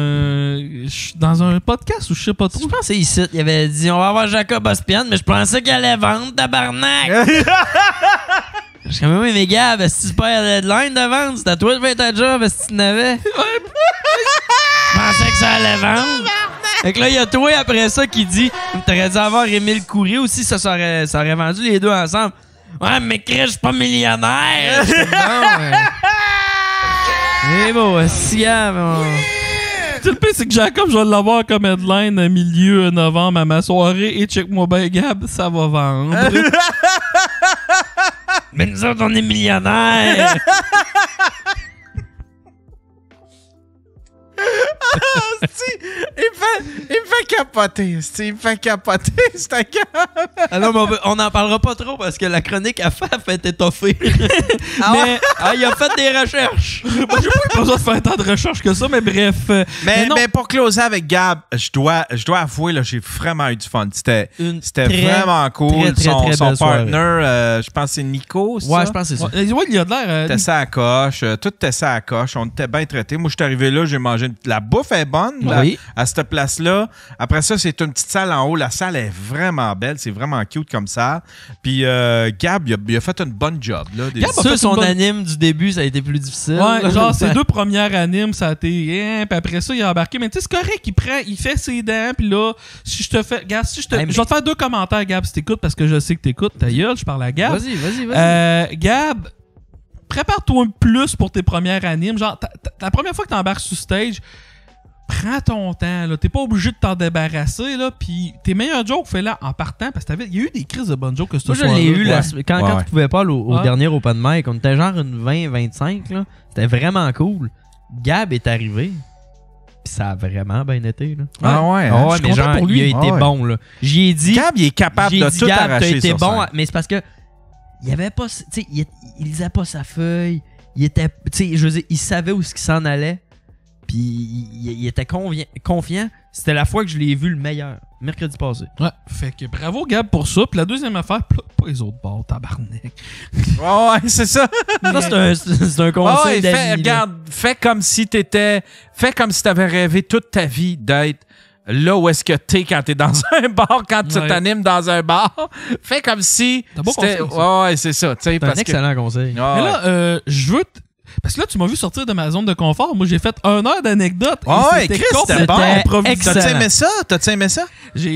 un podcast ou je sais pas trop. Je pense que c'est ici. Il avait dit on va avoir Jacob Ospian, mais je pensais qu'elle allait vendre, tabarnak. Je suis comme, oui, mais gars, si tu perds la deadline de vente, c'est à toi de faire ta job, si tu n'avais. Je pensais que ça allait vendre. Fait que là, il y a toi après ça qui dit t'aurais dû avoir Émile Coury aussi, ça aurait vendu les deux ensemble. Ouais, mais Chris, je suis pas millionnaire! Eh bon, si, Tu le pire, c'est que Jacob, je vais l'avoir comme headline milieu novembre à ma soirée et check-moi bien, Gab, ça va vendre. Mais nous autres, on est millionnaires! Il me fait capoter. Il me fait capoter, c'est un cap. Ah non, mais on n'en parlera pas trop parce que la chronique à Faf est étoffée. Mais il a fait des recherches. J'ai pas besoin de faire tant de recherches que ça, mais bref. Mais pour closer avec Gab, je dois avouer, là, j'ai vraiment eu du fun. C'était vraiment cool. Son partner, je pense que c'est Nico. Ouais, je pense que c'est ça. Ouais, il a de l'air. T'es ça à coche. Tout était ça à coche. On était bien traités. Moi, je suis arrivé là, j'ai mangé. La bouffe est bonne à cette place-là. Après ça, c'est une petite salle en haut. La salle est vraiment belle. C'est vraiment cute comme ça. Puis Gab, il a fait une bonne job. Là, son anime du début, ça a été plus difficile. Ouais, genre ses 2 premières animes, ça a été... Puis après ça, il a embarqué. Mais tu sais, c'est correct. Il fait ses dents. Puis là, si je te fais... Gab, je vais te faire 2 commentaires, Gab, si t'écoutes, parce que je sais que t'écoutes. Ta gueule, je parle à Gab. Vas-y. Gab, prépare-toi un plus pour tes premières animes. Genre, la première fois que t'embarques sur stage... Prends ton temps, là. T'es pas obligé de t'en débarrasser, là. Puis tes meilleurs jokes, fais-là en partant. Parce que il y a eu des crises de bonnes jokes que ce soir-là. Moi, je l'ai eu quand tu pouvais pas au dernier open mic. On était genre une 20-25, là. C'était vraiment cool. Gab est arrivé. Puis ça a vraiment bien été, là. Mais genre, pour lui. Il a été bon, là. J'y ai dit... Gab, il est capable de tout Gab, arracher t'as été sur bon, scène. mais c'est parce que il avait pas... Tu sais, il lisait pas sa feuille. Il était... Tu sais, je veux dire, il savait où ce qu'il s'en allait. Puis il était confiant. C'était la fois que je l'ai vu le meilleur. Mercredi passé. Ouais. Fait que bravo Gab pour ça. Puis la deuxième affaire, pas les autres bords, tabarnak. Ouais, c'est ça. Ça, c'est un conseil d'amis. Regarde, fais comme si t'avais rêvé toute ta vie d'être là où est-ce que t'es quand t'es dans un bar, quand tu t'animes dans un bar. Fais comme si... Ouais, c'est ça. C'est un excellent conseil. Mais là, je veux... Parce que là, tu m'as vu sortir de ma zone de confort. Moi, j'ai fait 1 heure d'anecdotes. C'était bon. T'as-tu aimé ça?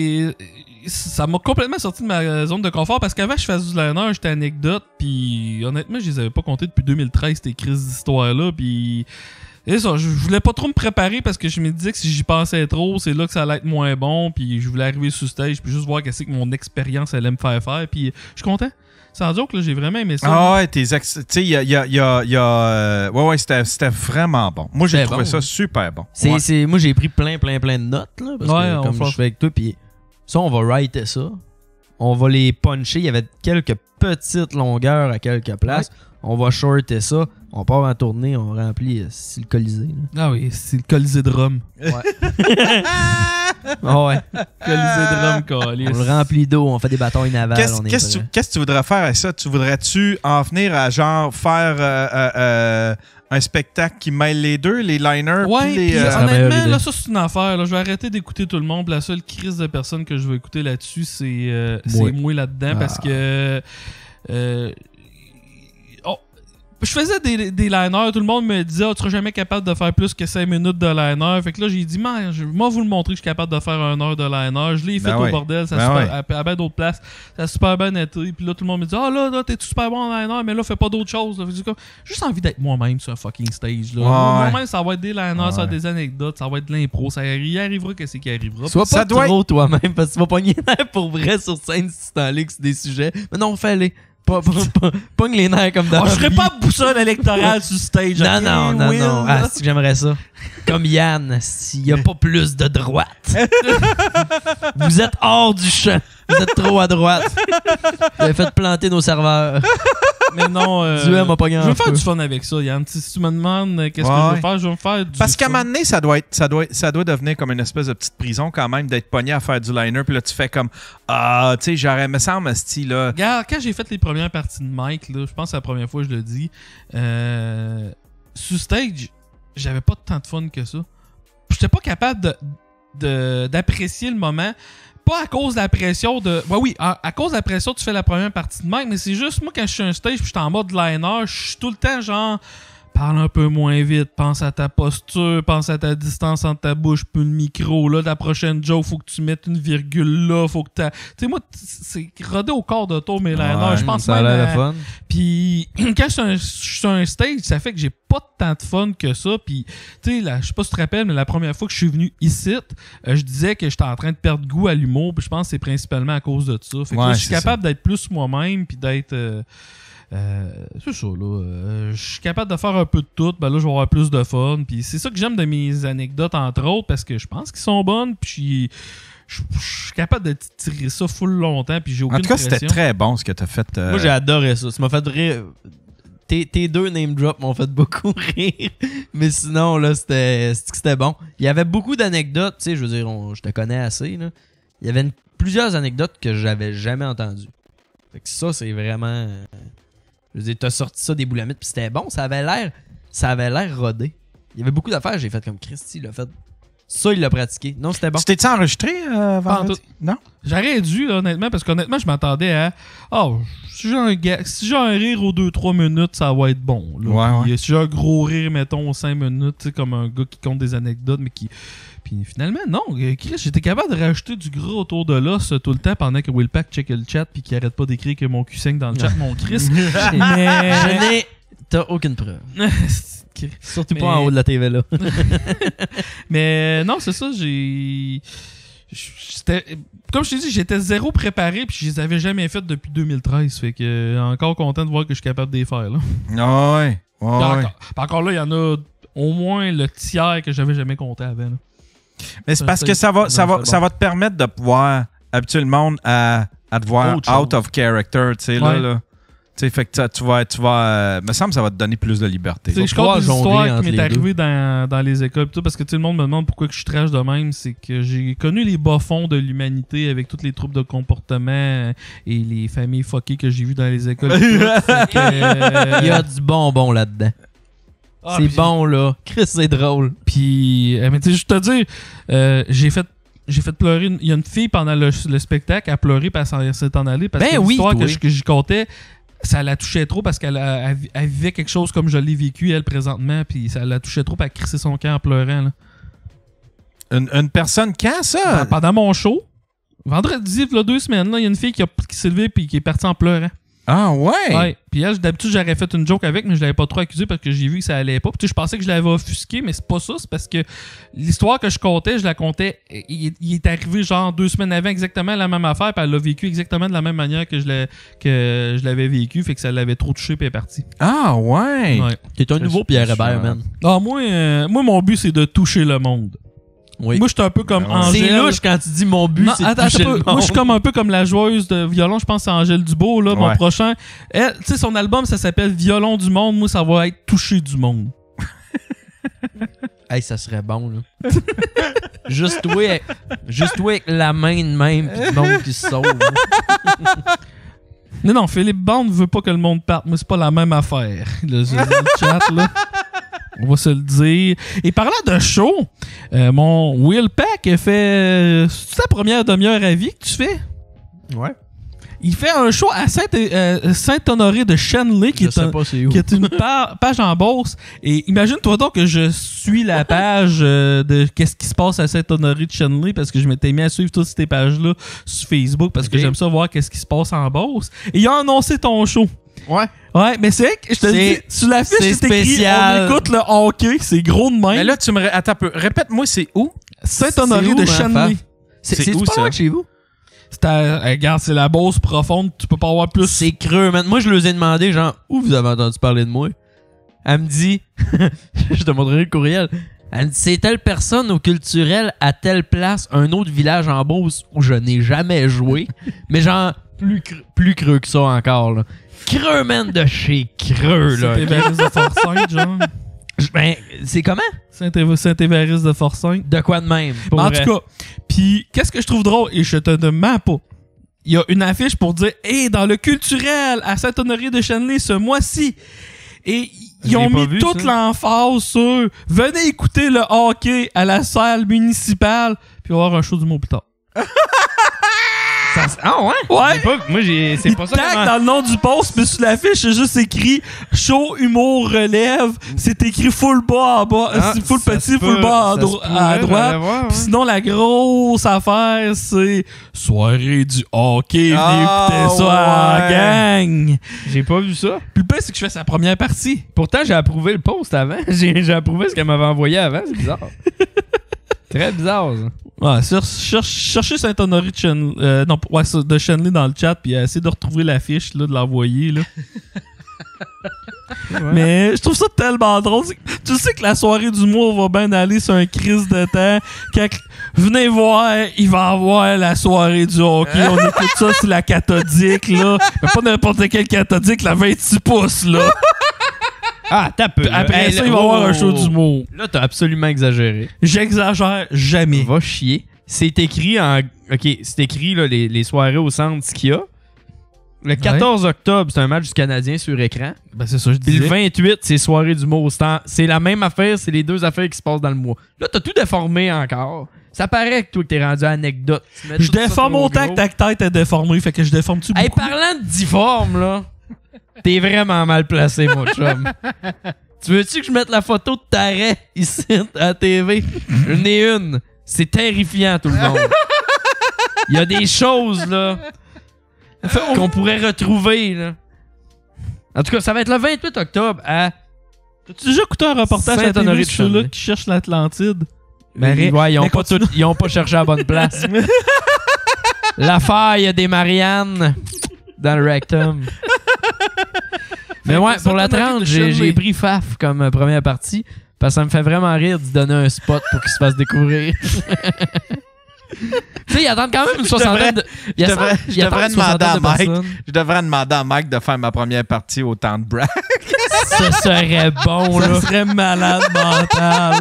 Ça m'a complètement sorti de ma zone de confort parce qu'avant, je faisais du liner, j'étais anecdote. Puis honnêtement, je les avais pas comptés depuis 2013, ces crises d'histoire-là. Puis... Et ça, je voulais pas trop me préparer parce que je me disais que si j'y pensais trop, c'est là que ça allait être moins bon. Puis je voulais arriver sur stage puis juste voir qu'est-ce que mon expérience allait me faire faire. Puis je suis content. Sans dire que j'ai vraiment aimé ça. Ah ouais, tu sais, ouais, c'était vraiment bon. Moi, j'ai trouvé ça super bon. Moi, j'ai pris plein de notes, là, parce que comme je fais avec toi, puis ça, on va writer ça. On va les puncher. Il y avait quelques petites longueurs à quelques places. Ouais. On va shorter ça. On part en tournée, on remplit c'est le Colisée. Là. Ah oui, c'est le Colisée de Rome. Ouais. Ouais. Colisée de Rome, calice. On le remplit d'eau, on fait des batailles navales. Qu'est-ce que tu voudrais faire avec ça? Tu voudrais-tu en venir à genre faire un spectacle qui mêle les deux, les liners? Ouais, puis les, honnêtement, là, ça c'est une affaire. Là. Je vais arrêter d'écouter tout le monde. La seule crise de personnes que je vais écouter là-dessus, c'est moi là-dedans parce que... je faisais des liners, tout le monde me disait tu seras jamais capable de faire plus que 5 minutes de liner. Fait que là j'ai dit moi vous le montrer que je suis capable de faire 1 heure de liner. Je l'ai fait au bordel, à bien d'autres places. Ça a super bien été. Puis là tout le monde me dit là t'es super bon en liner, mais là fais pas d'autres choses. J'ai juste envie d'être moi-même sur un fucking stage. Là. Moi-même ça va être des liners, ça va être des anecdotes, ça va être de l'impro. Ça y arrivera que c'est qui arrivera. Sois pas trop toi-même parce que tu vas pogner pour vrai sur scène si tu t'enligues sur des sujets. Mais non, fais-les. Pogne les nerfs comme dans je ferais pas boussole électorale sur stage. Non. Ah, si j'aimerais ça. Comme Yann, s'il n'y a pas plus de droite. Vous êtes hors du champ. Vous êtes trop à droite. Vous avez fait planter nos serveurs. Mais non, je veux faire du fun avec ça, Yann. Si tu me demandes qu'est-ce que je veux faire, je vais me faire du Parce qu'à un moment donné, ça doit devenir comme une espèce de petite prison quand même, d'être pogné à faire du liner, puis là, tu fais comme, tu sais, j'aurais, me semble, style là. Regarde, quand j'ai fait les premières parties de Mike, là, je pense que c'est la première fois que je le dis, sur stage, j'avais pas tant de fun que ça. J'étais pas capable d'apprécier le moment. Pas à cause de la pression de... Oui, à cause de la pression, tu fais la première partie de Mike, mais c'est juste, moi, quand je suis sur un stage et je suis en mode liner, je suis tout le temps genre... parle un peu moins vite, pense à ta posture, pense à ta distance entre ta bouche puis le micro. Là, ta prochaine joke, faut que tu mettes une virgule là, faut que tu sais, moi, c'est rodé au corps de tour, mais là, je pense ça a l'air fun. Puis quand je suis sur un stage, ça fait que j'ai pas tant de fun que ça. Puis, tu sais, je sais pas si tu te rappelles, mais la première fois que je suis venu ici, je disais que j'étais en train de perdre goût à l'humour, puis je pense que c'est principalement à cause de ça. Fait que là, je suis capable d'être plus moi-même, puis d'être... c'est ça, là. Je suis capable de faire un peu de tout. Ben là, je vais avoir plus de fun. Puis c'est ça que j'aime de mes anecdotes, entre autres, parce que je pense qu'ils sont bonnes. Puis je suis capable de tirer ça full longtemps. Puis j'ai aucune pression. En tout cas, c'était très bon ce que t'as fait. Moi, j'ai adoré ça. Ça m'a fait rire. Tes deux name drops m'ont fait beaucoup rire. Mais sinon, là, c'était bon. Il y avait beaucoup d'anecdotes. Tu sais, je veux dire, je te connais assez, là. Il y avait plusieurs anecdotes que j'avais jamais entendues. Fait que ça, c'est vraiment... Je veux dire, t'as sorti ça des boulamites, puis c'était bon, ça avait l'air rodé. Il y avait beaucoup d'affaires, j'ai fait comme Christy, il l'a fait. Ça, il l'a pratiqué. Non, c'était bon. Tu t'es-tu enregistré vendredi? Non? J'aurais dû, là, honnêtement, parce qu'honnêtement, je m'attendais à... si j'ai un rire aux 2-3 minutes, ça va être bon. Là. Ouais. Si j'ai un gros rire, mettons, aux 5 minutes, tu sais, comme un gars qui compte des anecdotes, mais qui... Puis finalement, non. Chris, j'étais capable de rajouter du gros autour de l'os tout le temps pendant que Will Pack check le chat puis qu'il arrête pas d'écrire que mon cul saigne dans le chat, mon Chris. Mais... T'as aucune preuve. Surtout pas en haut de la TV, là. Mais non, c'est ça, comme je t'ai dit, j'étais zéro préparé puis je les avais jamais faites depuis 2013. Fait que encore content de voir que je suis capable de les faire, là. Ouais. Encore là, il y en a au moins le tiers que j'avais jamais compté avant, là. Mais c'est parce que ça va te permettre de pouvoir habituer le monde à te voir out of character, tu sais, là. Tu sais, fait que tu vas me semble que ça va te donner plus de liberté. Je compte une histoire qui m'est arrivée dans les écoles, tout, parce que tout le monde me demande pourquoi que je suis trash de même. C'est que j'ai connu les bas-fonds de l'humanité avec tous les troubles de comportement et les familles fuckées que j'ai vues dans les écoles. Il y a du bonbon là-dedans. C'est bon, là. Chris, c'est drôle. Puis, mais tu sais, je te dis, j'ai fait pleurer. Il y a une fille pendant le spectacle, elle a pleuré parce qu'elle s'est en allée. Parce que l'histoire que j'y comptais, ça la touchait trop parce qu'elle vivait quelque chose comme je l'ai vécu, elle, présentement. Puis ça la touchait trop, puis elle crissait son camp en pleurant. Là. Une personne, quand ça? Pendant mon show. Vendredi, il y a 2 semaines, il y a une fille qui s'est levée et qui est partie en pleurant. Ah ouais? Puis elle, d'habitude, j'aurais fait une joke avec, mais je l'avais pas trop accusée parce que j'ai vu que ça allait pas. Puis je pensais que je l'avais offusqué, mais c'est pas ça. C'est parce que l'histoire que je contais, je la contais. Il est arrivé genre 2 semaines avant exactement la même affaire, puis elle l'a vécu exactement de la même manière que je l'avais vécu. Fait que ça l'avait trop touché, puis elle est partie. Ah ouais? T'es un nouveau Pierre Hébert, man. Moi, mon but, c'est de toucher le monde. Oui. Moi, je suis un peu comme Angèle. C'est louche quand tu dis mon but, c'est de toucher le monde. Moi, je suis comme un peu comme la joueuse de violon. Je pense que c'est Angèle Dubois, là, mon prochain. Elle, tu sais, son album, ça s'appelle Violon du monde. Moi, ça va être Toucher du monde. Hey, ça serait bon, là. Juste toi avec la main de même pis le monde qui se sauve. Non, Philippe Bande veut pas que le monde parte. Moi, c'est pas la même affaire. Là, j'ai dit le chat, là. On va se le dire. Et parlant de show, mon Will Pack a fait... c'est ta première demi-heure à vie que tu fais? Ouais. Il fait un show à Saint-Honoré de Shenley, qui est une page en bourse. Et imagine-toi donc que je suis la page de qu'est-ce qui se passe à Saint-Honoré de Shenley, parce que je m'étais mis à suivre toutes ces pages-là sur Facebook, parce que j'aime ça voir qu'est-ce qui se passe en bourse. Et il a annoncé ton show. Ouais, mais c'est vrai que je te dis, sur l'affiche, c'est spécial. On écoute le hockey, c'est gros de même. Mais là, attends un peu. Répète-moi, c'est où? Saint-Honoré de Shenley. C'est où, ça? Chez vous? Regarde, c'est la Beauce profonde, tu peux pas avoir plus. C'est creux, man. Moi, je leur ai demandé, genre, où vous avez entendu parler de moi? Elle me dit, je te montrerai le courriel. Elle me dit, c'est telle personne au culturel à telle place, un autre village en Beauce où je n'ai jamais joué. Mais genre, plus creux que ça encore, là. Creux, man, de chez creux, là. Saint-Évariste de Forsyth, genre. Ben, c'est comment? Saint-Évariste de Forsyth. De quoi de même? En tout cas, puis qu'est-ce que je trouve drôle, et je te mens pas, il y a une affiche pour dire « Hey, dans le culturel à Saint-Honoré de Shenley ce mois-ci ». Et ils ont mis toute l'emphase sur « Venez écouter le hockey à la salle municipale », puis on va avoir un show du mot plus tard. Ça Ah ouais? Ouais. Moi, c'est pas ça. Tac, dans le nom du post, mais sur l'affiche, c'est juste écrit show, humour, relève. C'est écrit full bas en bas. C'est full petit, full bas à droite. Puis sinon, la grosse affaire, c'est soirée du hockey. Venez écouter ça en gang. J'ai pas vu ça. Puis le pire, c'est que je fais sa première partie. Pourtant, j'ai approuvé le post avant. J'ai approuvé ce qu'elle m'avait envoyé avant. C'est bizarre. Très bizarre, ça. Ouais, cherchez Saint-Honoré de Shenley dans le chat, puis essayez de retrouver l'affiche, là, de l'envoyer, là. Ouais. Mais je trouve ça tellement drôle. Tu sais que la soirée d'humour va bien aller sur un crise de temps. Venez voir, il va avoir la soirée du hockey. On écoute ça, c'est la cathodique, là. Mais pas n'importe quelle cathodique, la 26 pouces, là. Ah, t'as peu. Après ça, il va y avoir un show d'humour. Là, t'as absolument exagéré. J'exagère jamais. Va chier. C'est écrit en... OK, c'est écrit, là, les soirées au centre Skia. Le 14 octobre, c'est un match du Canadien sur écran. Ben, c'est ça, je disais. Puis le 28, c'est soirée d'humour au stand. C'est la même affaire, c'est les deux affaires qui se passent dans le mois. Là, t'as tout déformé encore. Ça paraît que toi, que t'es rendu à anecdote. Je déforme autant que ta tête est déformée, fait que je déforme-tu beaucoup? Hey, parlant de difforme, là... T'es vraiment mal placé, mon chum. Tu veux-tu que je mette la photo de Tarek ici à la TV? J'en ai une. C'est terrifiant, tout le monde. Il y a des choses, là, qu'on pourrait retrouver, là. En tout cas, ça va être le 28 octobre à... T'as-tu déjà écouté un reportage à Saint-Honoré de Shenley qui cherche l'Atlantide? Ouais, ils ont pas cherché à la bonne place. La faille des Mariannes dans le rectum. Mais ouais, pour la 30, j'ai pris Faf comme première partie parce que ça me fait vraiment rire d'y donner un spot pour qu'il se fasse découvrir. Tu sais, ils attendent quand même une soixantaine de... Je devrais demander à Mike de faire ma première partie au temps de break. Ce serait bon, là. Ça serait malade mental.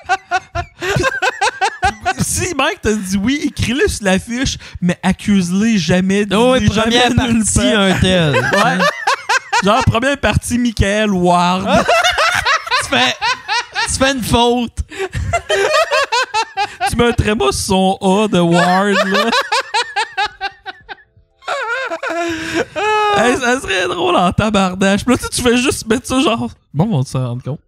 Si Mike t'a dit oui, écris-le sur l'affiche, mais accuse-les jamais de première partie, un tel. Ouais. Genre, première partie, Michael Ward. Tu fais une faute. Tu mets un tréma sur son A de Ward, là. Hey, ça serait drôle en tabardache. Puis là, tu fais juste mettre ça genre... Bon, on va se rendre compte.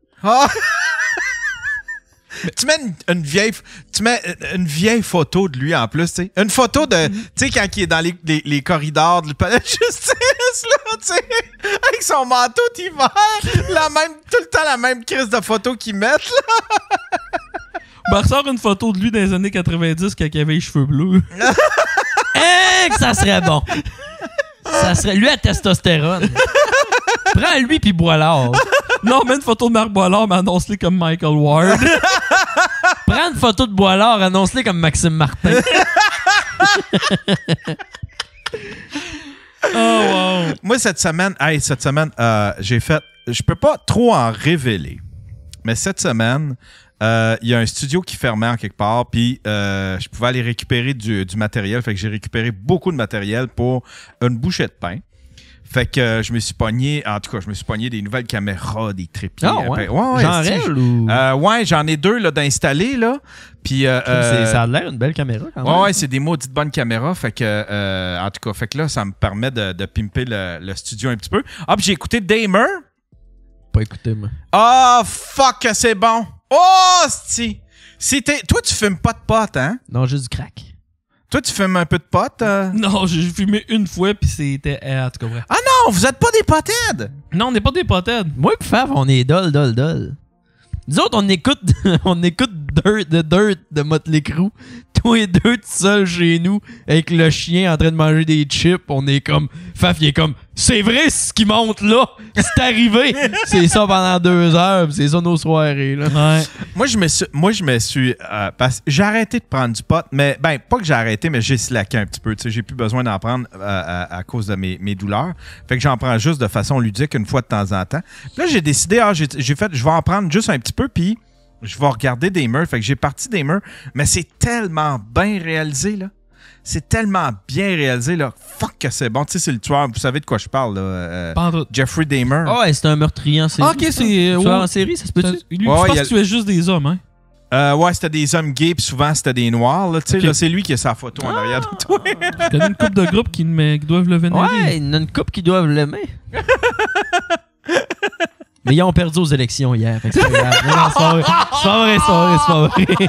Tu mets une vieille photo de lui en plus, tu sais. Une photo de, tu sais, quand il est dans les corridors du palais de justice, là, tu sais, avec son manteau d'hiver, tout le temps la même crise de photo qu'ils mettent, là. Ben, ressort une photo de lui dans les années 90 quand il avait les cheveux bleus. Que ça serait bon. Ça serait lui à testostérone. Prends lui puis Boilard. Non, mets une photo de Marc Boilard, mais annonce-les comme Michael Ward. Prends une photo de Boilard, annonce-les comme Maxime Martin. Oh, wow. Moi, cette semaine, j'ai fait... Je peux pas trop en révéler, mais cette semaine, il y a un studio qui fermait en quelque part, puis je pouvais aller récupérer du matériel. Fait que j'ai récupéré beaucoup de matériel pour une bouchée de pain. Fait que je me suis pogné des nouvelles caméras, des trépieds. Ah ouais? Ouais, j'en rêve ou... ouais, j'en ai 2 là, d'installer, là. Puis, ça a l'air une belle caméra, quand même. Ouais, c'est des maudites bonnes caméras. Fait que, en tout cas, fait que là, ça me permet de pimper le studio un petit peu. Ah, puis j'ai écouté Damer. Pas écouté, moi. Ah, fuck, c'est bon. Oh, c'ti. Toi, tu fumes pas de pot, hein? Non, juste du crack. Toi, tu fumes un peu de pot? Non, j'ai fumé une fois, puis c'était... en tout cas, vrai. Ah non, vous êtes pas des potheads! Non, on n'est pas des potheads. Moi et Fav, on est dol. Nous autres, on écoute Dirt de Motley Crue. Toi et deux, tout seul chez nous, avec le chien en train de manger des chips. On est comme... Faf, il est comme... C'est vrai, ce qui monte là! C'est arrivé! C'est ça pendant 2 heures, c'est ça nos soirées, là. Ouais. Moi, je me suis parce que j'ai arrêté de prendre du pot, mais ben pas que j'ai arrêté, mais j'ai slacké un petit peu. Tu sais, j'ai plus besoin d'en prendre à cause de mes douleurs. Fait que j'en prends juste de façon ludique une fois de temps en temps. Puis là, j'ai décidé, je vais en prendre juste un petit peu, puis je vais regarder Damer. Fait que j'ai parti Damer, mais c'est tellement bien réalisé, là. C'est tellement bien réalisé, là. Fuck que c'est bon. Tu sais, c'est le tueur. Vous savez de quoi je parle, là. Jeffrey Dahmer. Ah ouais, c'est un meurtrier en série. Ah, ok, c'est... tueur en série, ça se peut-tu? Lui, je pense que tu es juste des hommes, hein? Ouais, c'était des hommes gays, puis souvent c'était des noirs. Là, là, c'est lui qui a sa photo en arrière de toi. Je connais une couple de groupes qui doivent le vénérer. Ouais, il y en a une couple qui doivent l'aimer. Mais ils ont perdu aux élections hier. C'est pas grave. Non, c'est pas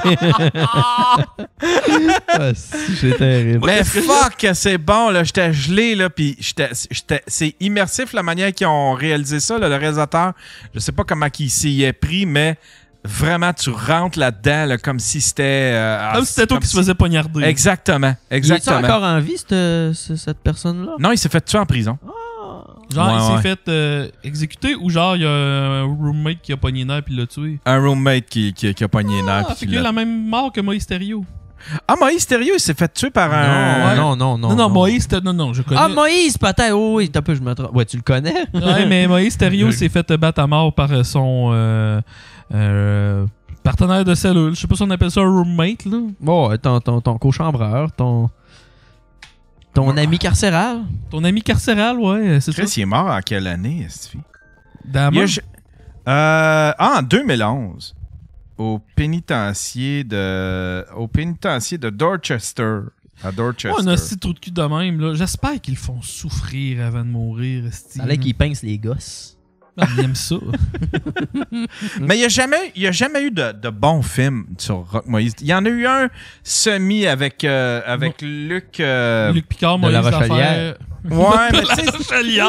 vrai. C'est terrible. Mais fuck, c'est bon, là, j'étais gelé, là, puis c'est immersif la manière qu'ils ont réalisé ça, là, le réalisateur. Je sais pas comment il s'y est pris, mais vraiment, tu rentres là-dedans, là, comme si c'était... comme si c'était toi qui se faisait poignarder. Exactement. Il est encore en vie, cette personne-là? Non, il s'est fait tuer en prison. Genre, il s'est fait exécuter ou genre, il y a un roommate qui a pogné nerf puis l'a tué? Un roommate qui a pogné nerf. Ah, fait qu'il a la même mort que Moïse Thériault. Ah, Moïse Thériault, il s'est fait tuer par un... Non, Moïse, je connais. Ah, Moïse, peut-être. Oh, oui, t'as peu, je me trompe. Ouais, tu le connais? Ouais, mais Moïse Thériault s'est fait battre à mort par son partenaire de cellule. Je sais pas si on appelle ça un roommate, là. Bon, ton cochambreur, ton ami carcéral. Ton ami carcéral, ouais, c'est ça. Chris, il est mort en quelle année, est-ce en 2011. Au pénitencier de Dorchester. À Dorchester. Ouais, on a aussi trop de cul de même, là. J'espère qu'ils le font souffrir avant de mourir, ça a l'air qu'ils pincent les gosses. Il aime ça. Mais il n'y a jamais eu de bons films sur Rock Moïse. Il y en a eu un semi avec Luc... Luc Picard, de Moïse La Rochelière. Ouais, mais La Rochelière!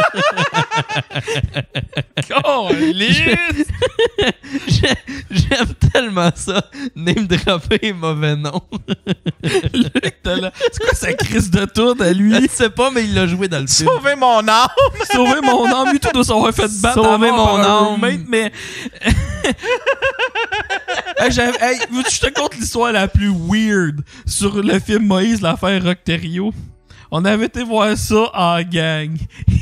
J'aime tellement ça. Name dropper mauvais nom. Luc, c'est quoi sa crise de tour à lui? Je sais pas, mais il l'a joué dans le film. Sauver mon âme! Sauver mon âme! Lui, tout doit s'avoir fait battre. Sauver mon âme! Mais... veux-tu que je te conte l'histoire la plus weird sur le film Moïse, l'affaire Rock Thériault? On avait été voir ça en gang.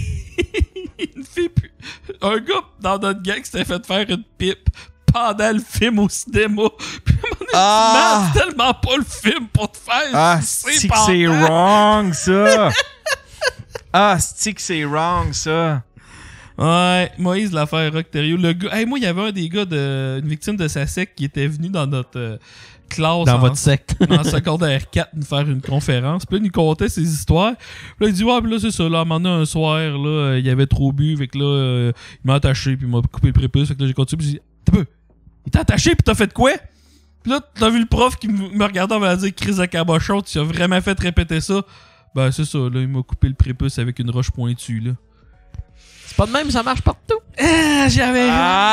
Un gars dans notre gang s'était fait faire une pipe pendant le film au cinéma. Puis c'est tellement pas le film pour te faire. C'est que c'est wrong, ça. C'est que c'est wrong, ça. Ouais, Moïse, l'affaire Rock Thériault. Le gars, moi, il y avait un des gars une victime de sa secte qui était venu dans notre classe. Dans votre secte. En secondaire 4, nous faire une conférence. Puis là, il nous contait ses histoires. Puis là, il dit, ouais, puis là, c'est ça. Là, à un moment donné, un soir, là, il avait trop bu. Fait que là, il m'a attaché, puis il m'a coupé le prépuce. Fait que là, j'ai continué. Puis j'ai dit, t'as peu. Il t'a attaché, puis t'as fait quoi? Puis là, t'as vu le prof qui me regardait, on va dire, crise de cabochon. Tu as vraiment fait répéter ça. Ben, c'est ça. Là, il m'a coupé le prépuce avec une roche pointue, là. C'est pas de même, ça marche partout. J'avais...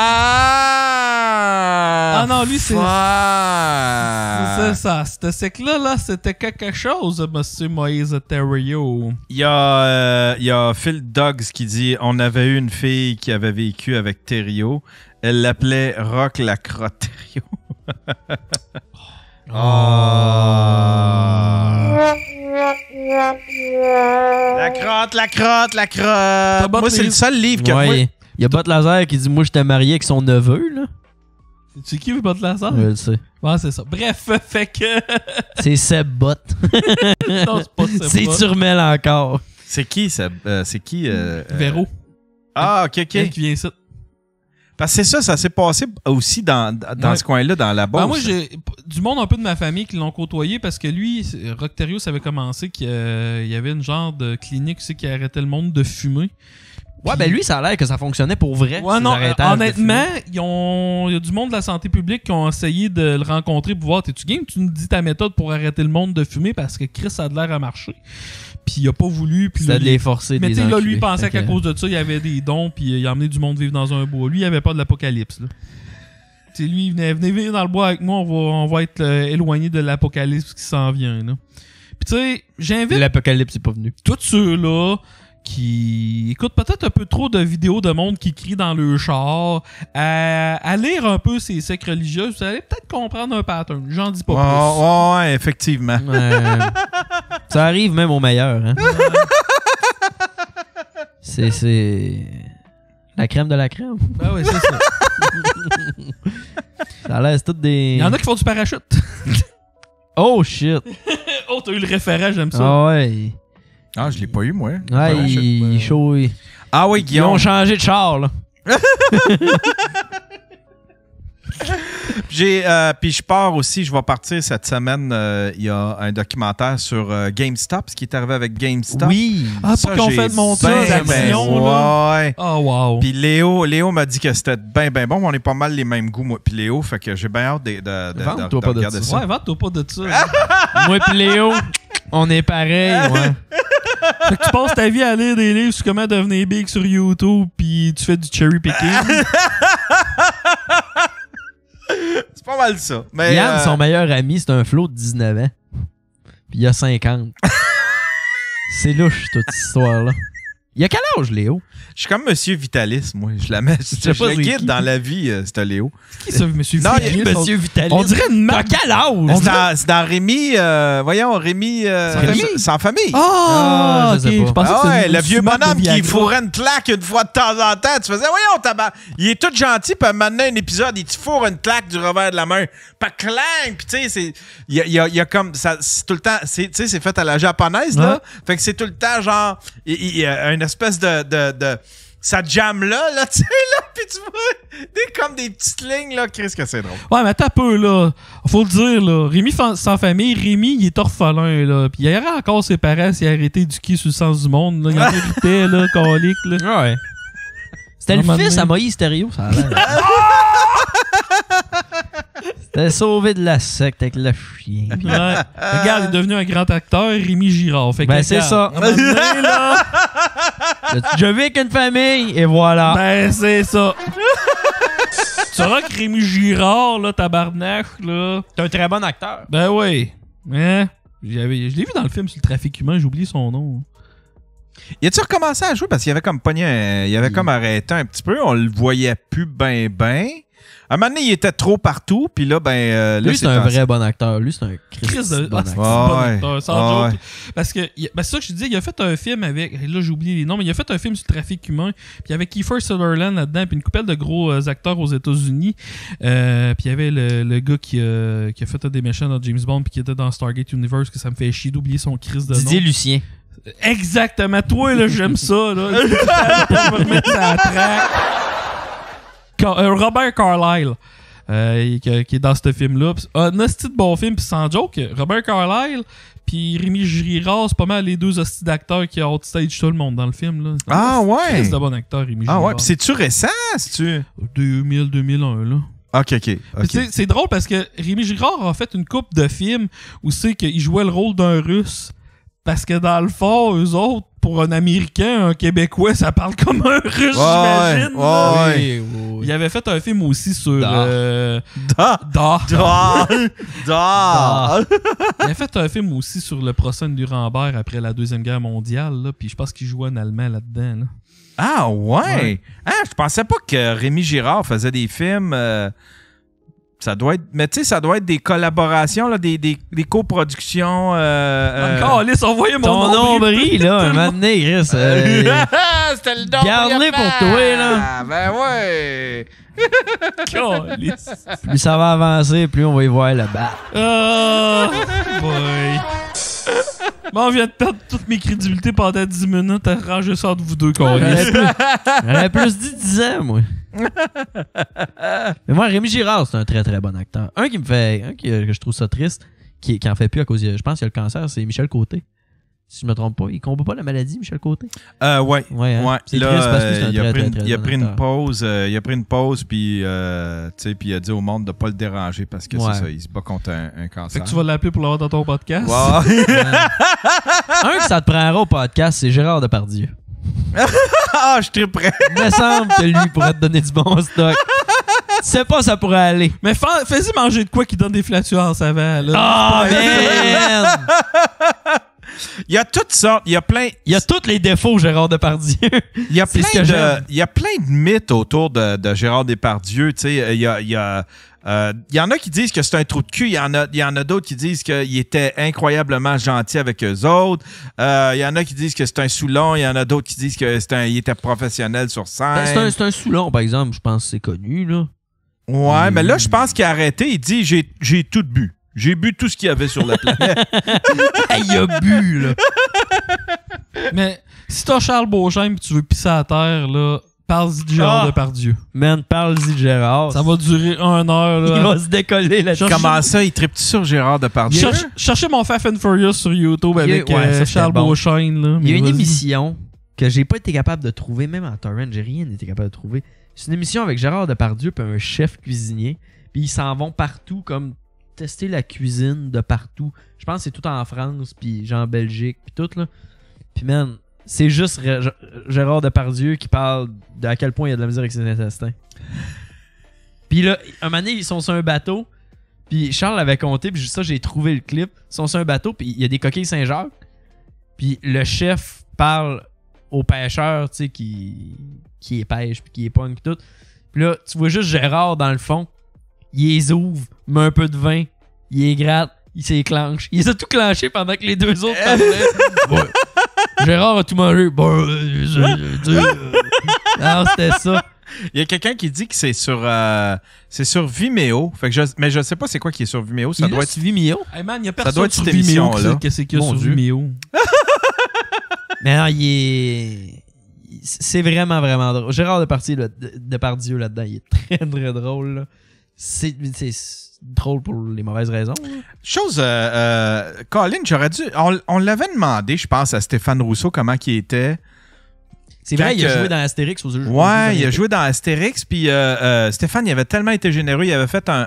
Ah non, lui, c'est ça. Cette sec-là, là, c'était quelque chose, monsieur Moïse Thériault. Il y a Phil Duggs qui dit « On avait eu une fille qui avait vécu avec Thériault. Elle l'appelait Rock la crotte Thériault. » La crotte. Moi, c'est le seul livre que... Ouais, il y a Bot Laser qui dit « Moi, j'étais marié avec son neveu, là. » C'est qui, Bot Laser? Je le sais. Ouais, c'est ça. Bref, fait que... C'est Seb Bot. Non, c'est pas Seb Bot. C'est Turmel encore. C'est qui, Seb? C'est qui? Véro. OK. Qui vient ça. Parce que c'est ça s'est passé aussi dans ce coin-là, dans la Beauce. Moi, j'ai du monde un peu de ma famille qui l'ont côtoyé parce que lui, Rock Thériault, ça avait commencé qu'il y avait une genre de clinique aussi qui arrêtait le monde de fumer. Ouais, ben lui, ça a l'air que ça fonctionnait pour vrai. Ouais, non, honnêtement, il y a du monde de la santé publique qui ont essayé de le rencontrer pour voir, t'es-tu game? Tu nous dis ta méthode pour arrêter le monde de fumer parce que Chris a de l'air à marcher. Puis il a pas voulu. Ça de les forcer. Mais tu sais, là, lui, il pensait qu'à cause de ça, il y avait des dons, puis il a emmené du monde vivre dans un bois. Lui, il avait pas de l'apocalypse. Tu sais, lui, il venait vivre dans le bois avec moi, on va être éloigné de l'apocalypse qui s'en vient. Puis tu sais, j'invite. L'apocalypse est pas venu. Tous ceux-là qui écoutent peut-être un peu trop de vidéos de monde qui crie dans le char, à lire un peu ces sectes religieuses, vous allez peut-être comprendre un pattern. J'en dis pas plus. Ouais, effectivement. Ça arrive même au meilleur. Hein? C'est la crème de la crème. Ben oui, c'est ça. Ça laisse toutes des... Il y en a qui font du parachute. Oh shit. Oh, t'as eu le référent, j'aime ça. Ah ouais. Ah, je l'ai pas eu, moi. Ouais, il est chaud. Ah oui, Guillaume. Ils ont changé de char, là. Puis je pars aussi, je vais partir cette semaine. Il y a un documentaire sur GameStop, ce qui est arrivé avec GameStop. Oui. Pour qu'on fait de montage d'action. Ouais. Oh, wow. Puis Léo m'a dit que c'était bien bon. On est pas mal les mêmes goûts, moi puis Léo. Fait que j'ai bien hâte de regarder ça. Ouais, vente-toi pas de ça. Moi puis Léo, on est pareil. Ouais. Fait que tu passes ta vie à lire des livres sur comment devenir big sur YouTube, puis tu fais du cherry picking. C'est pas mal ça. Mais, Yann, son meilleur ami, c'est un Flo de 19 ans. Puis il a 50. C'est louche, toute cette histoire-là. Il a quel âge, Léo? Je suis comme Monsieur Vitalis, moi. Je le guide dans la vie, c'était Léo. Qui ça, Monsieur Non, Vitalis? Monsieur Vitalis. On dirait une marque. T'as quel âge? C'est dans Rémi... voyons, Rémi... Sans famille. Ah, je sais pas. Je pensais que c'était le vieux marque de bonhomme qui Viagra. fourrait une claque une fois de temps en temps. Tu faisais, voyons, il est tout gentil, puis maintenant, un épisode, il te fourre une claque du revers de la main. Pas clang! Puis tu sais, il y a comme... C'est tout le temps... Tu sais, c'est fait à la japonaise, là. Fait que c'est tout le temps, genre... Il y a une espèce de ça jamme là, tu sais, là, pis tu vois, comme des petites lignes, là, qu'est-ce que c'est drôle. Ouais, mais attends un peu, là. Faut le dire, là. Rémi sans famille, Rémi, il est orphelin, là. Pis il y aurait encore ses parents s'il a arrêté d'éduquer sur le sens du monde, là. Il en héritait, là, colique, là. Ouais. C'était le fils à Moïse Thériault, ça a l'air. C'était sauvé de la secte avec le chien. Ouais. Regarde, il est devenu un grand acteur, Rémi Girard. Fait que Ben, c'est ça. Je vis avec une famille, et voilà. Ben, c'est ça. Tu sauras que Rémi Girard, là, tabarnak, là. T'es un très bon acteur. Ben oui. Hein? Je l'ai vu dans le film sur le trafic humain, j'ai oublié son nom. Il a-tu recommencé à jouer parce qu'il avait comme pogné il avait comme arrêté un petit peu, on le voyait plus ben. À un moment donné, il était trop partout, puis là, là, lui, c'est un vrai bon acteur. Lui, c'est un Chris de bon acteur. bon acteur, sans joke. Parce que, c'est ça que je te dis, il a fait un film avec, là, j'ai oublié les noms, mais il a fait un film sur le trafic humain, puis il y avait Kiefer Sutherland là-dedans, puis une couple de gros acteurs aux États-Unis. Puis il y avait le gars qui a fait des méchants dans James Bond, puis qui était dans Stargate Universe, que ça me fait chier d'oublier son Chris de nom. Didier Lucien. Exactement. Toi, là, j'aime ça, là. Je vais remettre ça à la traque. Robert Carlyle, qui est dans ce film-là. Un hostie de bon film, puis sans joke, Robert Carlyle puis Rémi Girard, c'est pas mal les deux hosties d'acteurs qui outstage tout le monde dans le film. Là. Ah ouais? C'est un bon acteur, Rémi Girard. Ah ouais, puis c'est-tu récent? 2000-2001, là. OK. C'est drôle parce que Rémi Girard a fait une couple de films où c'est qu'il jouait le rôle d'un Russe. Parce que dans le fond, eux autres, pour un Américain, un Québécois, ça parle comme un Russe, j'imagine. Ouais. Il avait fait un film aussi sur... Da. Il avait fait un film aussi sur le procès de Nuremberg après la Deuxième Guerre mondiale, là, puis je pense qu'il jouait un Allemand là-dedans. Là. Ah ouais? Ah, je pensais pas que Rémi Girard faisait des films... Ça doit être, mais tu sais, ça doit être des collaborations, là, des coproductions. Encore, allez, envoyez mon ton nombril, là, un moment donné, Chris. C'était le nombril. Garde-les pour toi, là. Ah, ben ouais. Plus ça va avancer, plus on va y voir le bas. Oh, boy. Bon, on vient de perdre toutes mes crédibilités pendant 10 minutes à ranger ça entre vous deux, J'aurais plus dit 10 ans, moi. Mais moi, Rémi Girard, c'est un très très bon acteur. Un que je trouve ça triste, qui en fait plus à cause, je pense qu'il a le cancer, c'est Michel Côté. Si je me trompe pas, il combat pas la maladie, Michel Côté. Ouais. Hein? C'est là, triste parce que c'est un très, très, très il a bon pris une acteur. pause. Il a pris une pause, puis il a dit au monde de pas le déranger parce que c'est ça, il se bat contre un cancer. Fait que tu vas l'appeler pour l'avoir dans ton podcast. Wow. Un que ça te prendra au podcast, c'est Gérard Depardieu. Ah, je suis prêt. Il me semble que lui pourrait te donner du bon stock. Tu sais pas, ça pourrait aller. Mais fais-y manger de quoi qui donne des flatulences avant. Là. Ah, man! Il y a toutes sortes, il y a plein... Il y a tous les défauts, Gérard Depardieu. Il y a C'est plein ce que j'aime. il y a plein de mythes autour de Gérard Depardieu. Tu sais, il y en a qui disent que c'est un trou de cul. Il y en a d'autres qui disent qu'il était incroyablement gentil avec eux autres. Il y en a qui disent que c'est un Soulon. Il y en a d'autres qui disent qu'il était professionnel sur scène. Ben, c'est un Soulon, par exemple. Je pense que c'est connu, là. Ouais, mais là, je pense qu'il a arrêté. Il dit, j'ai tout bu. J'ai bu tout ce qu'il y avait sur la planète. Il a bu, là. Mais si t'as Charles Beauchamp et tu veux pisser à terre, là, Parle-y de Gérard Depardieu. Man, parle-y de Gérard. Ça va durer 1 heure. Là. Il va se décoller là-dessus. Comment ça, il tripe-tu sur Gérard Depardieu? Cherchez mon Fast and Furious sur YouTube avec Charles Beauchesne. Là, il y a une émission que j'ai pas été capable de trouver, même en torrent, j'ai rien été capable de trouver. C'est une émission avec Gérard Depardieu et un chef cuisinier. Puis ils s'en vont partout, comme tester la cuisine de partout. Je pense que c'est tout en France, puis genre en Belgique, puis tout, là. Puis man... C'est juste Gérard Depardieu qui parle de à quel point il y a de la misère avec ses intestins. Puis là, un moment donné, ils sont sur un bateau. Puis Charles avait compté, puis ça, j'ai trouvé le clip. Ils sont sur un bateau, puis il y a des coquilles Saint-Jacques. Puis le chef parle aux pêcheurs, tu sais, qui les pêchent, puis qui les pognent, puis tout. Puis là, tu vois juste Gérard dans le fond. Il les ouvre, met un peu de vin, il les gratte, il s'éclenche. Il les a tout clenché pendant que les deux autres parlaient. Ouais. Gérard a tout mangé. Non, c'était ça. Il y a quelqu'un qui dit que c'est sur Vimeo. Fait que mais je sais pas c'est quoi qui est sur Vimeo. Ça doit être Vimeo. Hey man, y a personne ça doit être sur Vimeo. Qu'est-ce qu'il y a sur Vimeo? Mais non, c'est vraiment, vraiment drôle. Gérard Depardieu là-dedans, il est très, très drôle. Là. C'est drôle pour les mauvaises raisons. Chose, Colin, j'aurais dû... On l'avait demandé, je pense, à Stéphane Rousseau comment il était. C'est vrai, il a joué dans Astérix aux jeux. Ouais, il a joué dans Astérix, puis Stéphane, il avait tellement été généreux, il avait fait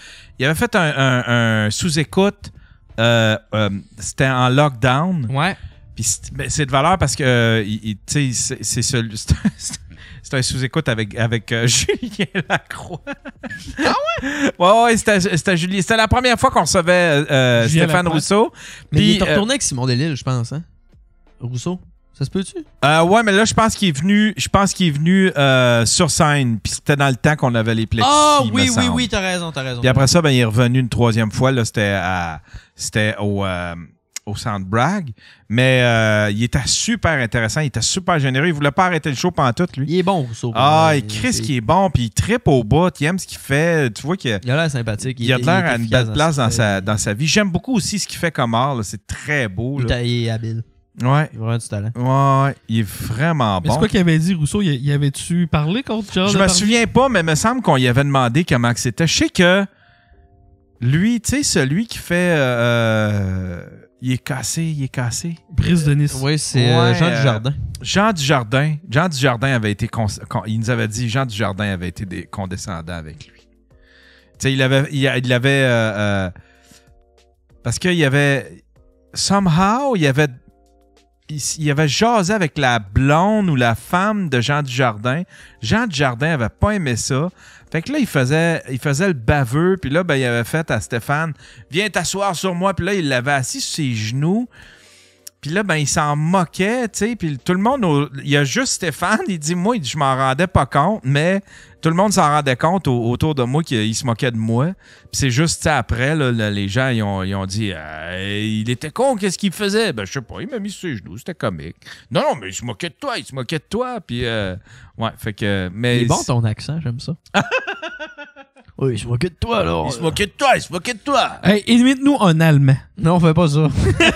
un sous-écoute, c'était en lockdown. Ouais. Puis c'est de valeur parce que, tu sais, c'est un sous-écoute avec Julien Lacroix. Ah ouais? Ouais, c'était Julien. C'était la première fois qu'on recevait Stéphane Rousseau. Mais il est retourné avec Simon Delille, je pense, hein? Rousseau? Ça se peut-tu? Ouais, mais là, je pense qu'il est venu sur scène. Puis c'était dans le temps qu'on avait les plexis. Ah oui, t'as raison. Puis après ça, ben, il est revenu une troisième fois. Là, c'était au Centre Bragg. Mais il était super intéressant. Il était super généreux. Il voulait pas arrêter le show pantoute, lui. Il est bon, Rousseau. Chris qui est bon. Puis il trippe au bout. Il aime ce qu'il fait. Tu vois qu'il a l'air sympathique. Il a l'air à une belle place dans sa vie. J'aime beaucoup aussi ce qu'il fait comme art. Là. C'est très beau. Il est habile. Ouais. Il a vraiment du talent. Ouais, il est vraiment bon. C'est quoi qu'il avait dit, Rousseau? Il avait-tu parlé contre Gérard Depardieu? Je me souviens pas, mais il me semble qu'on y avait demandé comment c'était. Je sais que lui, tu sais, celui qui fait... il est cassé. Brise de Nice. Oui, c'est Jean Dujardin. Jean Dujardin avait été... il nous avait dit Jean Dujardin avait été condescendant avec lui. Tu sais, il avait parce qu'il y avait... Somehow, il avait jasé avec la blonde ou la femme de Jean Dujardin. Jean Dujardin avait pas aimé ça. Fait que là, il faisait le baveux. Puis là, ben, il avait fait à Stéphane, viens t'asseoir sur moi. Puis là, il l'avait assis sur ses genoux. Puis là, ben, il s'en moquait, tu sais. Puis tout le monde, il y a juste Stéphane, il dit, moi, je m'en rendais pas compte, mais tout le monde s'en rendait compte autour de moi qu'il se moquait de moi. Puis c'est juste, tu sais, après, là, les gens, ils ont dit, il était con, qu'est-ce qu'il faisait? Ben, je sais pas, il m'a mis sur ses genoux, c'était comique. Non, mais il se moquait de toi, Puis, ouais, fait que. Mais il est bon ton accent, j'aime ça. Oui, il se moquait de toi, alors. Il se moquait de toi. Hey, imite-nous en allemand. Non, on fait pas ça.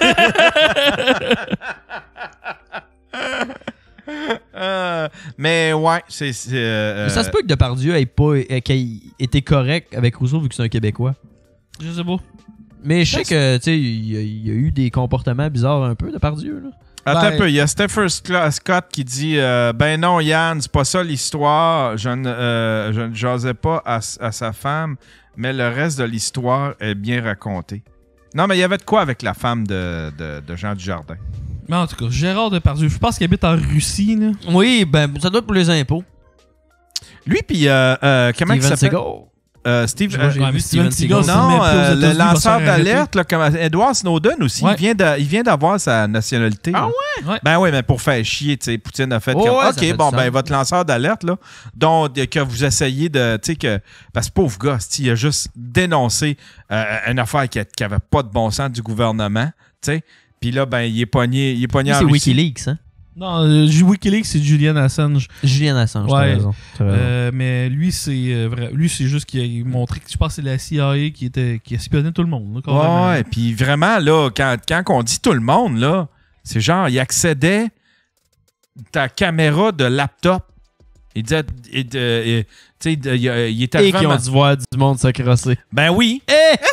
Mais ouais, c'est ça se peut que Depardieu ait été correct avec Rousseau vu que c'est un Québécois. Je sais pas. Mais je sais que, tu sais, il y a eu des comportements bizarres un peu, Depardieu, là. Attends un peu, il y a Stephen Scott qui dit ben non, Yann, c'est pas ça l'histoire. Je ne jasais pas à sa femme, mais le reste de l'histoire est bien raconté. Non, mais il y avait de quoi avec la femme de Jean Dujardin? Mais en tout cas, Gérard Depardieu, je pense qu'il habite en Russie, là. Oui, ben ça doit être pour les impôts. Lui, puis comment il s'appelle? Steven Seagal. Non, le lanceur d'alerte, là, comme Edward Snowden aussi, ouais. il vient d'avoir sa nationalité. Ah ouais? Ben oui, mais pour faire chier, tu sais, Poutine a fait comme, OK, bon, ben votre lanceur d'alerte, là, donc que vous essayez de, tu sais, que, parce que pauvre gars, il a juste dénoncé une affaire qui avait pas de bon sens du gouvernement, tu sais, puis là, ben, il est pogné en Russie. C'est Wikileaks, hein? Non, Wikileaks, c'est Julian Assange. Julian Assange, ouais. t'as raison. Mais lui, c'est vrai. Lui, c'est juste qu'il a montré que je pense que c'est la CIA qui espionnait tout le monde. Là, ouais, puis vraiment, là, quand on dit tout le monde, là, c'est genre, il accédait ta caméra de laptop. Il disait... il est Et qui ont dû voir du monde se crosser. Ben oui.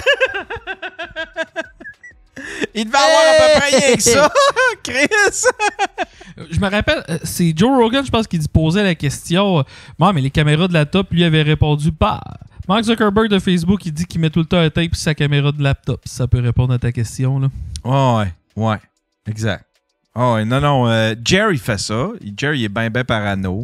Il devait avoir à peu près rien que ça, Chris. Je me rappelle, c'est Joe Rogan, je pense, qui posait la question. Non, mais les caméras de laptop, lui avait répondu pas. Mark Zuckerberg de Facebook, il dit qu'il met tout le temps un tape sur sa caméra de laptop. Si ça peut répondre à ta question, là. Ouais. Exact. Non. Jerry fait ça. Jerry est bien parano.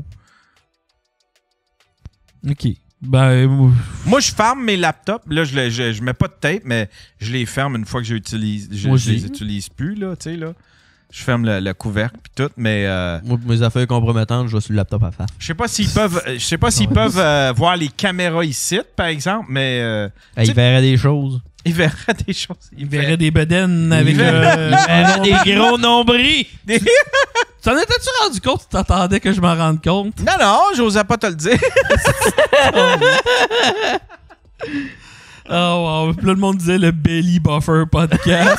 OK. Ben, moi, je ferme mes laptops. Là, je mets pas de tape, mais je les ferme une fois que je les utilise plus, là, tu sais, là. Je ferme le couvercle puis tout, mais... Moi, mes affaires compromettantes, je vais sur le laptop à faire. Je sais pas s'ils peuvent voir les caméras ici, par exemple, mais... Ils verraient des choses. Ils verraient des choses. Ils verraient des bedaines avec... Ils verraient des gros nombrils. T'en étais-tu rendu compte? Tu t'attendais que je m'en rende compte? Non, j'osais pas te le dire. Oh wow. Puis là, le monde disait le Belly Buffer Podcast.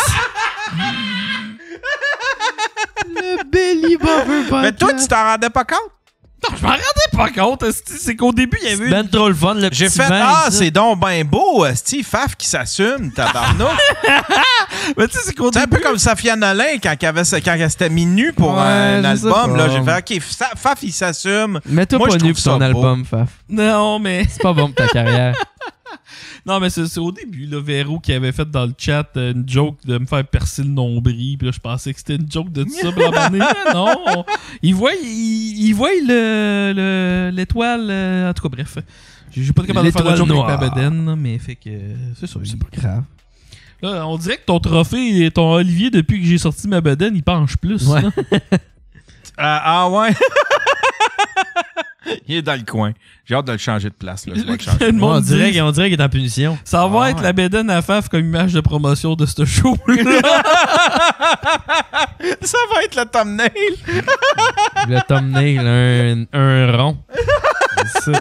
Le Belly Buffer Podcast. Mais toi, tu t'en rendais pas compte? Non, je m'en rendais pas compte. C'est qu'au début, il y avait... Ben trop le fun, le petit J'ai fait, c'est donc ben beau, Steve Faf qui s'assume, tabarnak. Mais tu sais, c'est qu'au début... C'est un peu comme Safia Nolin quand elle s'était mis nue pour un album. Là, j'ai fait, OK, Faf, il s'assume. Mets-toi pas nu pour ton album, Faf. Non, mais... C'est pas bon pour ta carrière. Non, mais c'est au début, là, Véro qui avait fait dans le chat une joke de me faire percer le nombril. Puis là, je pensais que c'était une joke de ça. Puis là, non. Il voit l'étoile. En tout cas, bref. J'ai pas de capable de faire de joke avec ma bedaine, mais fait que c'est ça. C'est pas grave. Là, on dirait que ton trophée et ton Olivier, depuis que j'ai sorti ma bedaine, il penche plus. Ouais. Ouais. Il est dans le coin. J'ai hâte de le changer de place. Là. On dirait qu'il est en punition. Ça va être la bédaine à Faf comme image de promotion de ce show. Ça va être le thumbnail. Le thumbnail, un rond. C'est ça.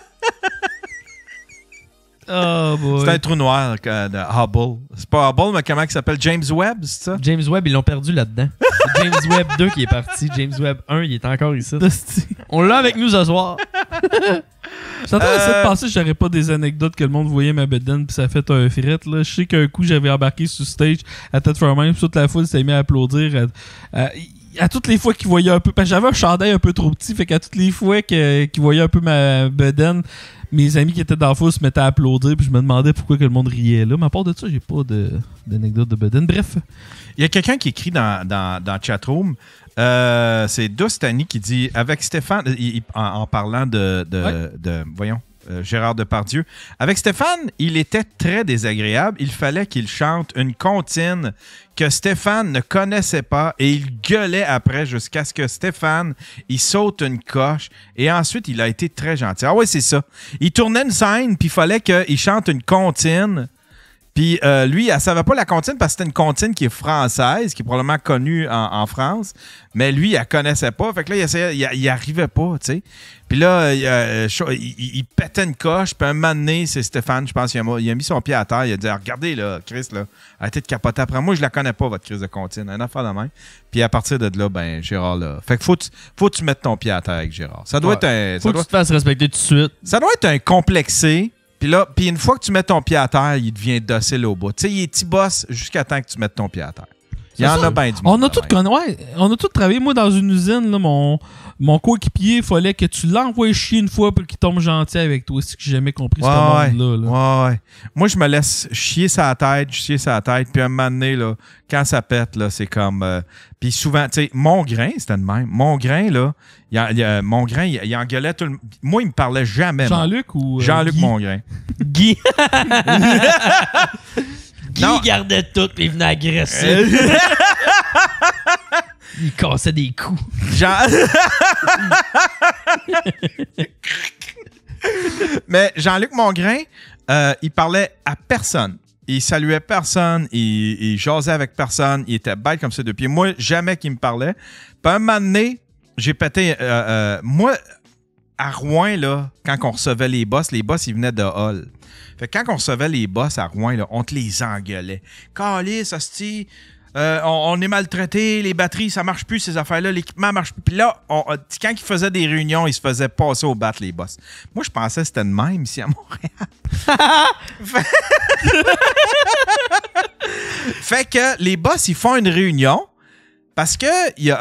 Oh boy. C'est un trou noir de Hubble. C'est pas Hubble, mais comment il s'appelle? James Webb, c'est ça? James Webb, ils l'ont perdu là-dedans. C'est James Webb 2 qui est parti. James Webb 1, il est encore ici. On l'a avec nous ce soir. J'entends essayer de penser que j'aurais pas des anecdotes que le monde voyait ma bedaine puis ça fait un fret. Là. Je sais qu'un coup, j'avais embarqué sur stage à tête for même, toute la foule s'est mis à applaudir. À toutes les fois qu'ils voyaient un peu... Parce que j'avais un chandail un peu trop petit, fait qu'à toutes les fois qu'ils voyaient un peu ma bedaine, mes amis qui étaient dans la foule se mettaient à applaudir, puis je me demandais pourquoi que le monde riait là. Mais à part de ça, j'ai pas d'anecdote de bedaine. Bref. Il y a quelqu'un qui écrit dans Chatroom, c'est Dostani qui dit, avec Stéphane, en parlant de Gérard Depardieu, avec Stéphane, il était très désagréable. Il fallait qu'il chante une comptine que Stéphane ne connaissait pas et il gueulait après jusqu'à ce que Stéphane, il saute une coche et ensuite, il a été très gentil. Ah ouais, c'est ça. Il tournait une scène puis il fallait qu'il chante une comptine. Puis lui, elle savait pas la comptine parce que c'était une comptine qui est française, qui est probablement connue en France. Mais lui, elle connaissait pas. Fait que là, il arrivait pas, tu sais. Puis là, il pétait une coche. Puis un moment donné, c'est Stéphane, je pense, il a mis son pied à terre. Il a dit, regardez, là, Chris, là, arrêtez de capoter après moi. Je la connais pas, votre crise de comptine. Un affaire de main. Puis à partir de là, ben, Gérard, là. Fait que faut que tu mettes ton pied à terre avec Gérard. Ça doit être un... Faut que tu te fasses respecter tout de suite. Ça doit être un complexé. Puis une fois que tu mets ton pied à terre, il devient docile au bout. Tu sais, il est petit boss jusqu'à temps que tu mettes ton pied à terre. Il y en a bien du monde. On a tous travaillé. Moi, dans une usine, là, mon coéquipier, il fallait que tu l'envoies chier une fois pour qu'il tombe gentil avec toi. C'est que j'ai jamais compris ce monde-là. Ouais. Moi, je me laisse chier sa tête. Puis à un moment donné, là, quand ça pète, là, c'est comme... puis souvent, tu sais, Mongrain, c'était de même. Mongrain, là, Mongrain, il engueulait tout le... Moi, il me parlait jamais. Jean-Luc ou... Jean-Luc Guy? Mongrain. Guy. Guy gardait tout et il venait agresser. Il cassait des coups. Mais Jean-Luc Mongrain, il parlait à personne. Il saluait personne. Il jasait avec personne. Il était bête comme ça de pied. Moi, jamais qu'il me parlait. Puis un moment donné, j'ai pété... moi, à Rouen, là, quand on recevait les boss, ils venaient de Hall. Fait que quand on recevait les boss à Rouen, là, on te les engueulait. Calice, hostie... on est maltraité, les batteries, ça marche plus, ces affaires-là, l'équipement marche plus. Puis là, quand ils faisaient des réunions, ils se faisaient passer au bat, les boss. Moi, je pensais que c'était de même ici à Montréal. Fait que les boss, ils font une réunion parce que il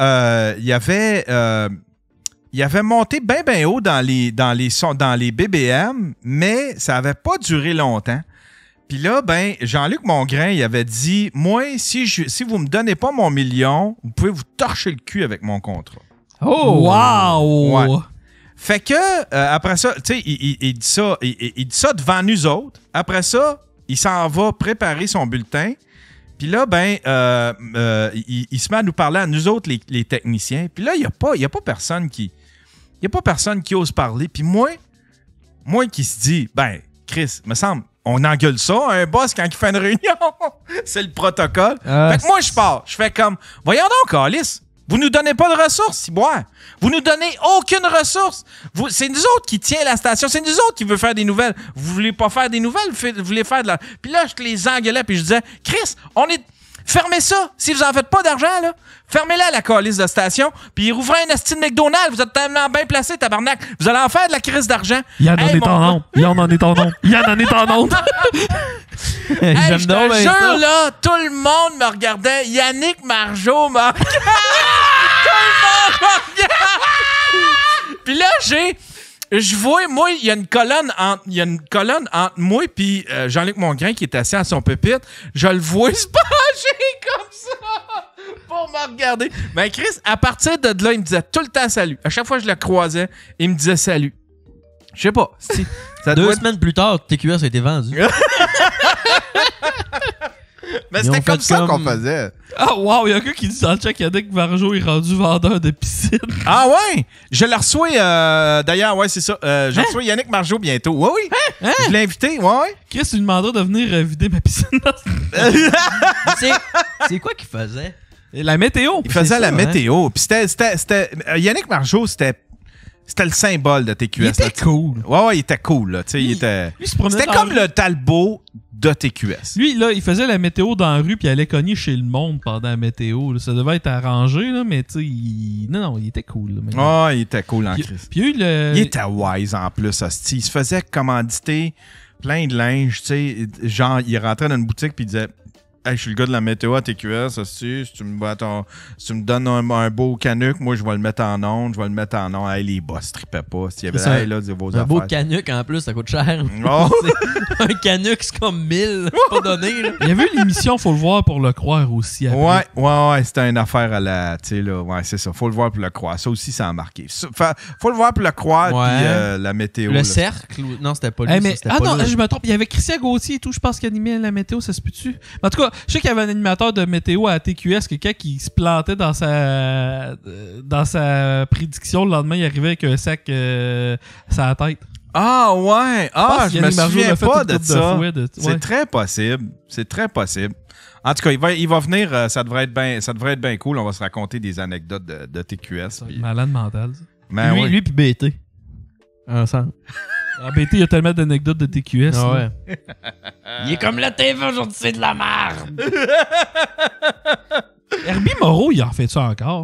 avait monté bien haut dans les BBM, mais ça n'avait pas duré longtemps. Puis là, Jean-Luc Mongrain, il avait dit, moi, si vous me donnez pas mon million, vous pouvez vous torcher le cul avec mon contrat. Oh! Wow! Ouais. Fait que, après ça, tu sais, il dit ça devant nous autres. Après ça, il s'en va préparer son bulletin. Puis là, il se met à nous parler à nous autres, les techniciens. Puis là, il n'y a pas personne qui ose parler. Puis moi qui se dit, Chris, me semble, on engueule ça, un boss, quand il fait une réunion. C'est le protocole. Fait que moi, je pars. Je fais comme, voyons donc, Alice, vous nous donnez pas de ressources, ciboire. Vous nous donnez aucune ressource. C'est nous autres qui tient la station. C'est nous autres qui veut faire des nouvelles. Vous voulez pas faire des nouvelles, vous voulez faire de la... Puis là, je les engueulais, puis je disais, Chris, fermez ça. Si vous en faites pas d'argent, là, fermez-la, la calice de station, puis rouvrez un asti de McDonald's. Vous êtes tellement bien placé, tabarnak. Vous allez en faire de la crise d'argent. Il y en est en nom. Il y en est en nom. Il y en est en nom. Hey, je te jure, là, tout le monde me regardait. Yannick Margeau me regardait. Tout le monde me regarde. Puis là, je vois, moi, il y a une colonne entre moi et Jean-Luc Mongrain qui est assis à son pupitre. Je le vois se pencher comme ça pour me regarder. Ben, Chris, à partir de là, il me disait tout le temps salut. À chaque fois que je le croisais, il me disait salut. Je sais pas. Deux semaines plus tard, TQS a été vendu. Mais c'était comme ça qu'on faisait. Ah, wow, il y a un gars qui dit dans le chat qu'Yannick Margeau est rendu vendeur de piscine. Ah ouais? Je le reçois, d'ailleurs, ouais, c'est ça. Je reçois Yannick Margeau bientôt. Oui, oui. Hein? Je l'ai invité, ouais. Chris, tu lui demanderas de venir vider ma piscine. C'est quoi qu'il faisait? La météo. Il faisait la météo. Puis c'était Yannick Margeau, c'était le symbole de TQS. Il était cool. Ouais, il était cool. Là. C'était comme le Talbot de TQS. Lui, là, il faisait la météo dans la rue puis il allait cogner chez le monde pendant la météo. Là. Ça devait être arrangé, là, mais tu sais, non, il était cool. Là, il était cool en Christ. Puis il était wise en plus, hostie. Il se faisait commanditer plein de linge, tu sais. Genre, il rentrait dans une boutique puis il disait... Hey, je suis le gars de la météo à TQS, si tu me donnes un beau canuc, moi je vais le mettre en onde, je vais le mettre en onde. Hey, les boss trippaient pas. S'il y avait là, vos affaires. Un beau canuc en plus, ça coûte cher. Oh. Un canuc, c'est comme 1000, c'est pas donné. Là. Il y avait l'émission Faut le voir pour le croire aussi. Après. Ouais, c'était une affaire à la. Tu sais, là, ouais, c'est ça. Faut le voir pour le croire. Ça aussi, ça a marqué. Faut le voir pour le croire, puis la météo. Le là, cercle, non, c'était pas lui. Hey, je me trompe. Il y avait Christian Gauthier et tout, je pense, qui animait la météo, ça se peut-tu? En tout cas, je sais qu'il y avait un animateur de météo à TQS, quelqu'un qui se plantait dans sa prédiction. Le lendemain, il arrivait avec un sac sur la tête. Ah ouais! Je me souviens pas de ça. C'est ouais. Très possible. C'est très possible. En tout cas, il va venir. Ça devrait être bien cool. On va se raconter des anecdotes de TQS. Puis... Malade mental. Ben, lui puis BT. Ensemble. Ah, BT, il y a tellement d'anecdotes de TQS. Ah ouais. Il est comme la TV aujourd'hui, c'est de la merde. Herbie Moreau, il en fait ça encore?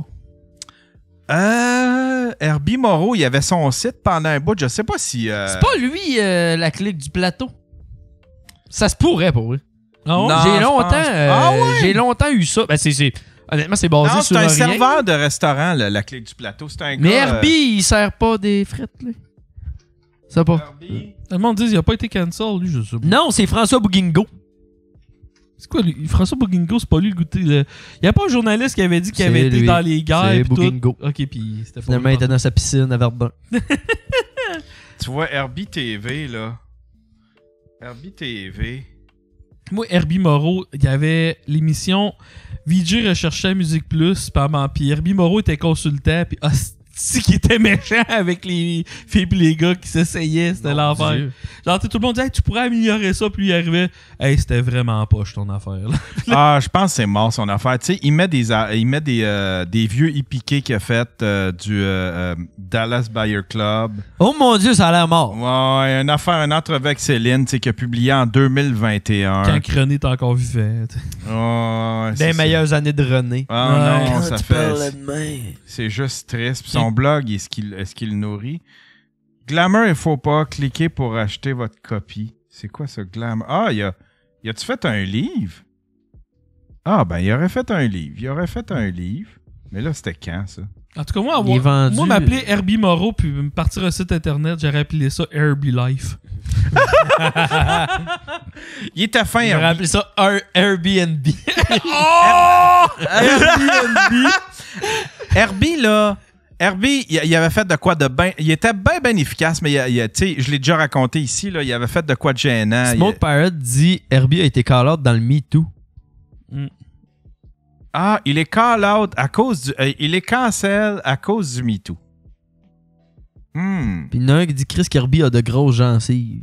Herbie Moreau, il avait son site pendant un bout. Je sais pas si... C'est pas lui, la clique du plateau. Ça se pourrait pour lui. Non, j'ai longtemps eu ça. Ben, honnêtement, c'est basé sur rien. C'est un serveur de restaurant, la clique du plateau. C'est un gars... Mais Herbie, il sert pas des frites, là. Ça pas. Herbie. Le monde dit qu'il a pas été cancel, lui, je sais pas. Non, c'est François Bouguingo. C'est quoi, lui? François Bouguingo, c'est pas lui le goûter. Il y a pas un journaliste qui avait dit qu'il avait été dans les guerres. C'est Bouguingo. Ok, puis c'était pas. Finalement, il était dans sa piscine à Verdun. Tu vois, Herbie TV, là. Herbie TV. Moi, Herbie Moreau, il y avait l'émission VJ recherchait Musique Plus, puis Herbie Moreau était consultant, puis asti qui était méchant avec les filles pis les gars qui s'essayaient. C'était l'enfer. Dieu. Genre, tout le monde disait, hey, tu pourrais améliorer ça, puis il arrivait. Hey, c'était vraiment poche ton affaire. Là. Je pense que c'est mort son affaire. Tu sais, il met des vieux hippiqués qu'il a fait du Dallas Buyer Club. Oh mon Dieu, ça a l'air mort. Ouais, une entrevue avec Céline, tu sais, qui a publié en 2021. Quand René est encore vivant. Ouais, Des meilleures années de René. Ah non, Quand ça tu fait. parles de main. C'est juste triste. Puis son blog, est-ce qu'il le nourrit? Glamour, il faut pas cliquer pour acheter votre copie. C'est quoi ce Glamour? Ah, y a-tu fait un livre? Ah, ben, il aurait fait un livre. Mais là, c'était quand, ça? En tout cas, moi, Il est vendu. moi m'appeler Herbie Moreau puis me partir un site internet, j'aurais appelé ça Herbie Life. Il était fin, On aurait appelé ça Airbnb. Airbnb. Herbie, là... Herbie, il avait fait de quoi de bien... Il était bien efficace, mais tu sais, je l'ai déjà raconté ici, là, il avait fait de quoi de gênant. Smoke Pirate dit Herbie a été call-out dans le Me Too. Ah, il est call-out à cause du... il est cancel à cause du Me Too. Puis il y en a un qui dit Chris Kirby a de grosses gencives.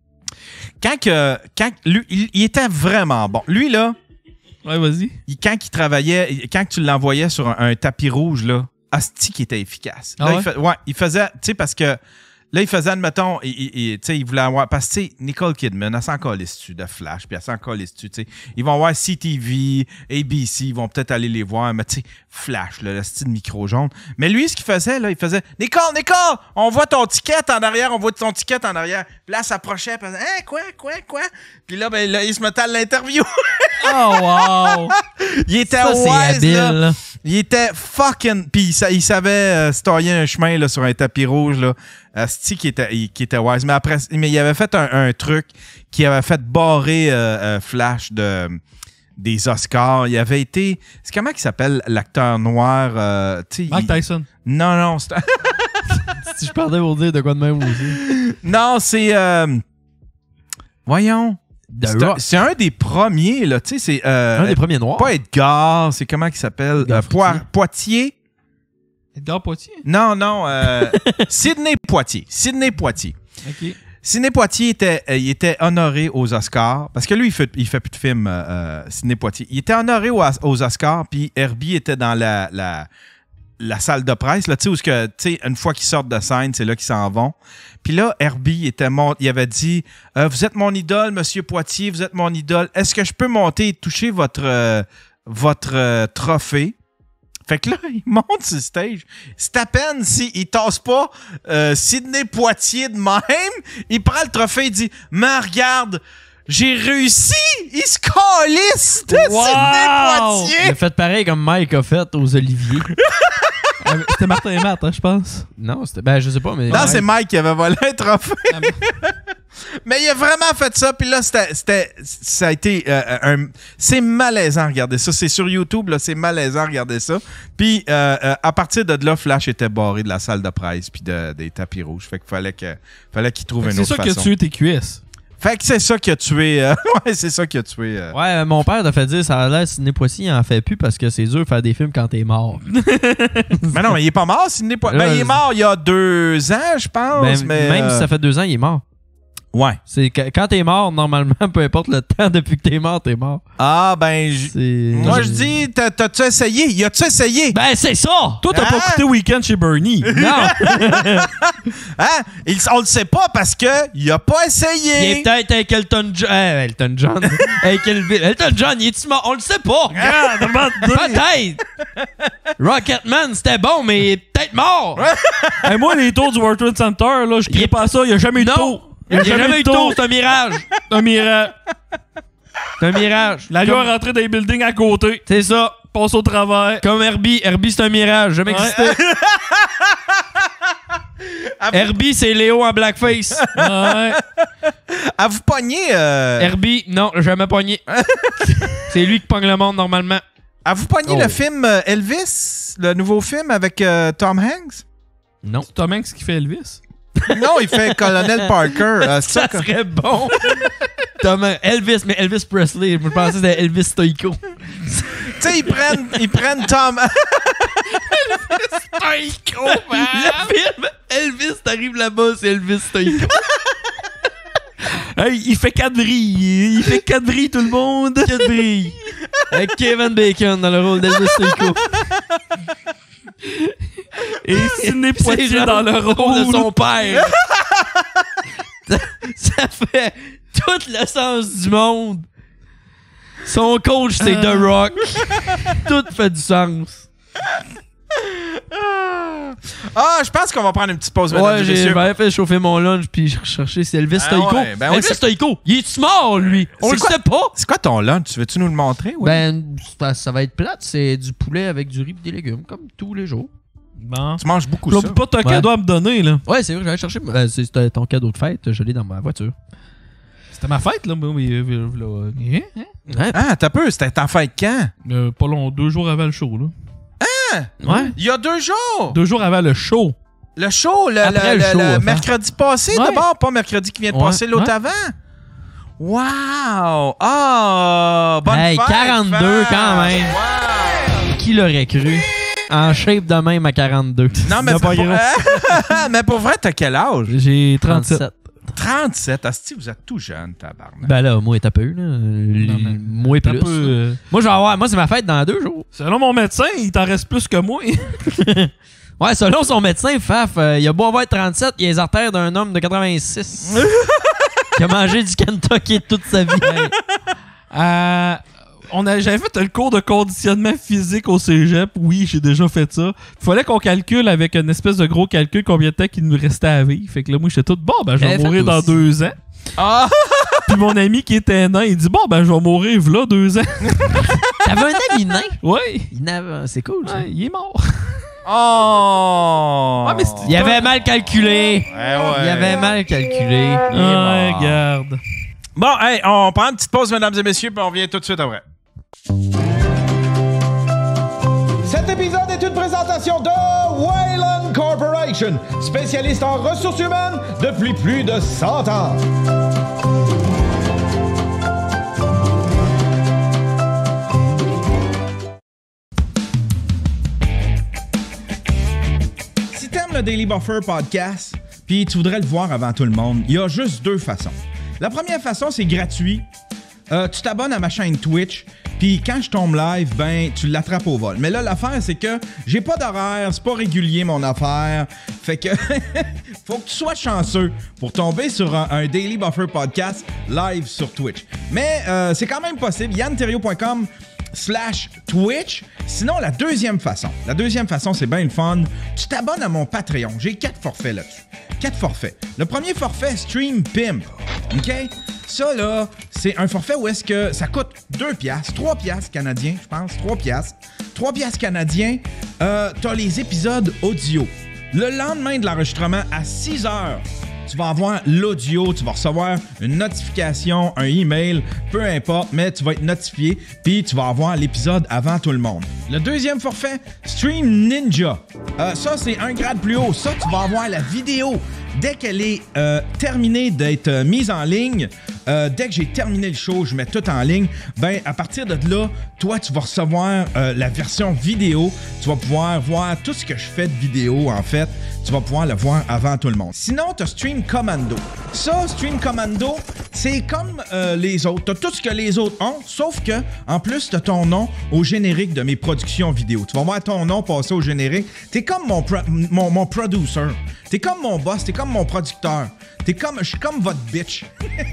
Quand lui, il était vraiment bon. Lui, là... Ouais, vas-y. Quand il travaillait... Quand tu l'envoyais sur un tapis rouge, là, asti qui était efficace. Ah là, ouais? Il faisait... Tu sais, parce que... Là, il faisait, admettons, il voulait avoir... Parce que, tu sais, Nicole Kidman, elle s'en calisse-tu de Flash, puis elle s'en calisse-tu, tu sais. Ils vont voir CTV, ABC, ils vont peut-être aller les voir, mais tu sais, Flash, là, le style micro jaune. Mais lui, ce qu'il faisait, là, il faisait « Nicole, on voit ton ticket en arrière, on voit ton ticket en arrière. » Puis là, elle s'approchait, puis elle faisait « Hein, quoi? » Puis là, ben, là, il se mettait à l'interview. Oh, wow! Il était Ça, c'est wise, habile, là. là. Il était fucking... Puis il savait se tailler un chemin là, sur un tapis rouge, là. Asti qui était wise. Mais il avait fait un truc qui avait fait barrer Flash des Oscars. Il avait été... C'est comment il s'appelle l'acteur noir? Mike Tyson. Non, c'est... Si je partais pour dire de quoi de même aussi. Non, c'est... Voyons. C'est un des premiers, là. Tu sais, c'est... Un des premiers noirs. Pas Edgar, c'est comment il s'appelle? Poitiers. Edgar Poitiers? Non. Sidney Poitier. OK. Sidney Poitier il était honoré aux Oscars. Parce que lui, il fait plus de films, Sidney Poitier. Il était honoré aux Oscars, puis Herbie était dans la salle de presse, là, tu sais, une fois qu'ils sortent de scène, c'est là qu'ils s'en vont. Puis là, Herbie il avait dit « Vous êtes mon idole, Monsieur Poitier, vous êtes mon idole. Est-ce que je peux monter et toucher votre trophée? » Fait que là, il monte sur le stage. C'est à peine s'il tasse pas Sidney Poitier de même. Il prend le trophée et dit « Mais regarde, j'ai réussi! Il se calisse de Sidney Poitier! » Il a fait pareil comme Mike a fait aux Oliviers. C'était Martin et Matt, hein, je pense. Non, c'était... Ben, je sais pas, mais... Non, c'est Mike qui avait volé un trophée. Mais il a vraiment fait ça. Puis là, ça a été c'est malaisant, regardez ça. C'est sur YouTube, là, c'est malaisant, regardez ça. Puis à partir de là, Flash était barré de la salle de presse puis des tapis rouges. Fait qu'il fallait qu'il trouve une autre façon. C'est ça qui a tué tes cuisses. Fait que c'est ça qui a tué... ouais, c'est ça qui a tué... Ouais, mon père a fait dire, ça a l'air Sidney Poitier, il en fait plus parce que c'est dur de faire des films quand t'es mort. Mais non, mais il est pas mort, Sidney Poitier. Ben, il est mort il y a 2 ans, je pense. Ben, mais même si ça fait 2 ans, il est mort. Ouais. C'est quand t'es mort, normalement, peu importe le temps depuis que t'es mort, t'es mort. Ah, ben... Moi, je dis, t'as-tu essayé? Y a-tu essayé? Ben, c'est ça! Toi, t'as pas écouté Weekend chez Bernie. Non! Hein? On le sait pas parce que il a pas essayé. Il est peut-être avec Elton John. Elton John. Avec Elton John, il est-tu mort? On le sait pas! Peut-être! Rocketman, c'était bon, mais il est peut-être mort! Hey, moi, les tours du World Trade Center, là, je crie pas ça, il y a jamais eu de tour. Il n'y a jamais eu de tour, c'est un mirage! Un mirage. C'est un mirage. L'avion est rentré dans les buildings à côté. C'est ça. Passe au travers. Comme Herbie. Herbie, c'est un mirage. Jamais existé. Herbie, c'est Léo en blackface. Ouais. À vous pogner... Herbie, non, jamais pogné. C'est lui qui pogne le monde normalement. À vous pogner le film Elvis? Le nouveau film avec Tom Hanks? Non. C'est Tom Hanks qui fait Elvis? Non, il fait Colonel Parker. Ça serait bon. Elvis, mais Elvis Presley. Je pensais que c'était Elvis Stoico. Tu sais, ils prennent Tom... Stoïco, man! Le film Elvis, t'arrives là-bas, c'est Elvis Stoïco. Hey, il fait 4 brilles. Il fait 4 brilles, tout le monde. 4 brilles. Avec Kevin Bacon dans le rôle d'Elvis Stoïco. Et Sidney Poitier dans le rôle de son père. Ça fait tout le sens du monde. Son coach, c'est The Rock. Tout fait du sens. Je pense qu'on va prendre une petite pause, mesdames et messieurs. J'avais fait chauffer mon lunch puis je recherchais si Elvis Stoïco. Ouais, Elvis Stoïco, il est-tu mort, lui? On le sait pas. C'est quoi ton lunch? Veux-tu nous le montrer? Ouais? Ça va être plate. C'est du poulet avec du riz et des légumes, comme tous les jours. Bon. Tu manges beaucoup ça. Pas ton cadeau à me donner, là. Ouais, c'est vrai que j'allais chercher. C'était ton cadeau de fête. Je l'ai dans ma voiture. C'était ma fête, là. T'as peu. C'était ta fête quand? Pas long, 2 jours avant le show, là. Ouais. Il y a 2 jours. 2 jours avant le show. Le show, le mercredi passé, d'abord, pas mercredi qui vient de passer, l'autre avant. Wow! Bonne fête! 42 quand même. Wow. Qui l'aurait cru? En shape de même à 42. Non, mais mais pour vrai, t'as quel âge? J'ai 37. 37? Asti, vous êtes tout jeune, tabarnak. Ben là, moi, t'as peu, là. Moi, plus. Moi, je vais avoir. Moi, c'est ma fête dans 2 jours. Selon mon médecin, il t'en reste plus que moi. Ouais, selon son médecin, Faf, il a beau avoir 37, il a les artères d'un homme de 86. qui a mangé du Kentucky toute sa vie. J'avais fait le cours de conditionnement physique au cégep. Oui, j'ai déjà fait ça. Il fallait qu'on calcule avec une espèce de gros calcul combien de temps qu'il nous restait à vivre. Fait que là, moi, j'étais tout je vais mourir dans 2 ans. Puis mon ami qui était nain, il dit je vais mourir là 2 ans. T'avais un ami nain? Oui. C'est cool, ça. Ouais, il est mort. Mais il avait mal calculé. Il avait mal calculé. Regarde. Bon, hey, on prend une petite pause, mesdames et messieurs, puis on revient tout de suite après. Cet épisode est une présentation de Wayland Corporation, spécialiste en ressources humaines depuis plus de 100 ans. Si t'aimes le Daily Buffer podcast, puis tu voudrais le voir avant tout le monde, il y a juste 2 façons. La première façon, c'est gratuit. Tu t'abonnes à ma chaîne Twitch, puis quand je tombe live, tu l'attrapes au vol. Mais là, l'affaire, c'est que j'ai pas d'horaire, c'est pas régulier mon affaire. Fait que faut que tu sois chanceux pour tomber sur un Daily Buffer podcast live sur Twitch. Mais c'est quand même possible. yanterrio.com/Twitch. Sinon, la deuxième façon, c'est bien le fun. Tu t'abonnes à mon Patreon. J'ai 4 forfaits là-dessus. 4 forfaits. Le premier forfait, Stream Pimp. OK? Ça, là, c'est un forfait où est-ce que ça coûte 2 piastres, 3 piastres canadiens, je pense, 3 piastres. 3 piastres canadiens, t'as les épisodes audio. Le lendemain de l'enregistrement, à 6 heures, tu vas avoir l'audio, tu vas recevoir une notification, un email, peu importe, mais tu vas être notifié, puis tu vas avoir l'épisode avant tout le monde. Le deuxième forfait, Stream Ninja. Ça, c'est un grade plus haut. Ça, tu vas avoir la vidéo. Dès qu'elle est terminée d'être mise en ligne, dès que j'ai terminé le show, je mets tout en ligne, à partir de là, toi, tu vas recevoir la version vidéo. Tu vas pouvoir voir tout ce que je fais de vidéo, en fait. Tu vas pouvoir le voir avant tout le monde. Sinon, tu as Stream Commando. Ça, Stream Commando, c'est comme les autres. Tu as tout ce que les autres ont, sauf que, en plus, tu as ton nom au générique de mes productions vidéo. Tu vas voir ton nom passer au générique. T'es comme mon producer. T'es comme mon boss, t'es comme mon producteur. Je suis comme votre bitch.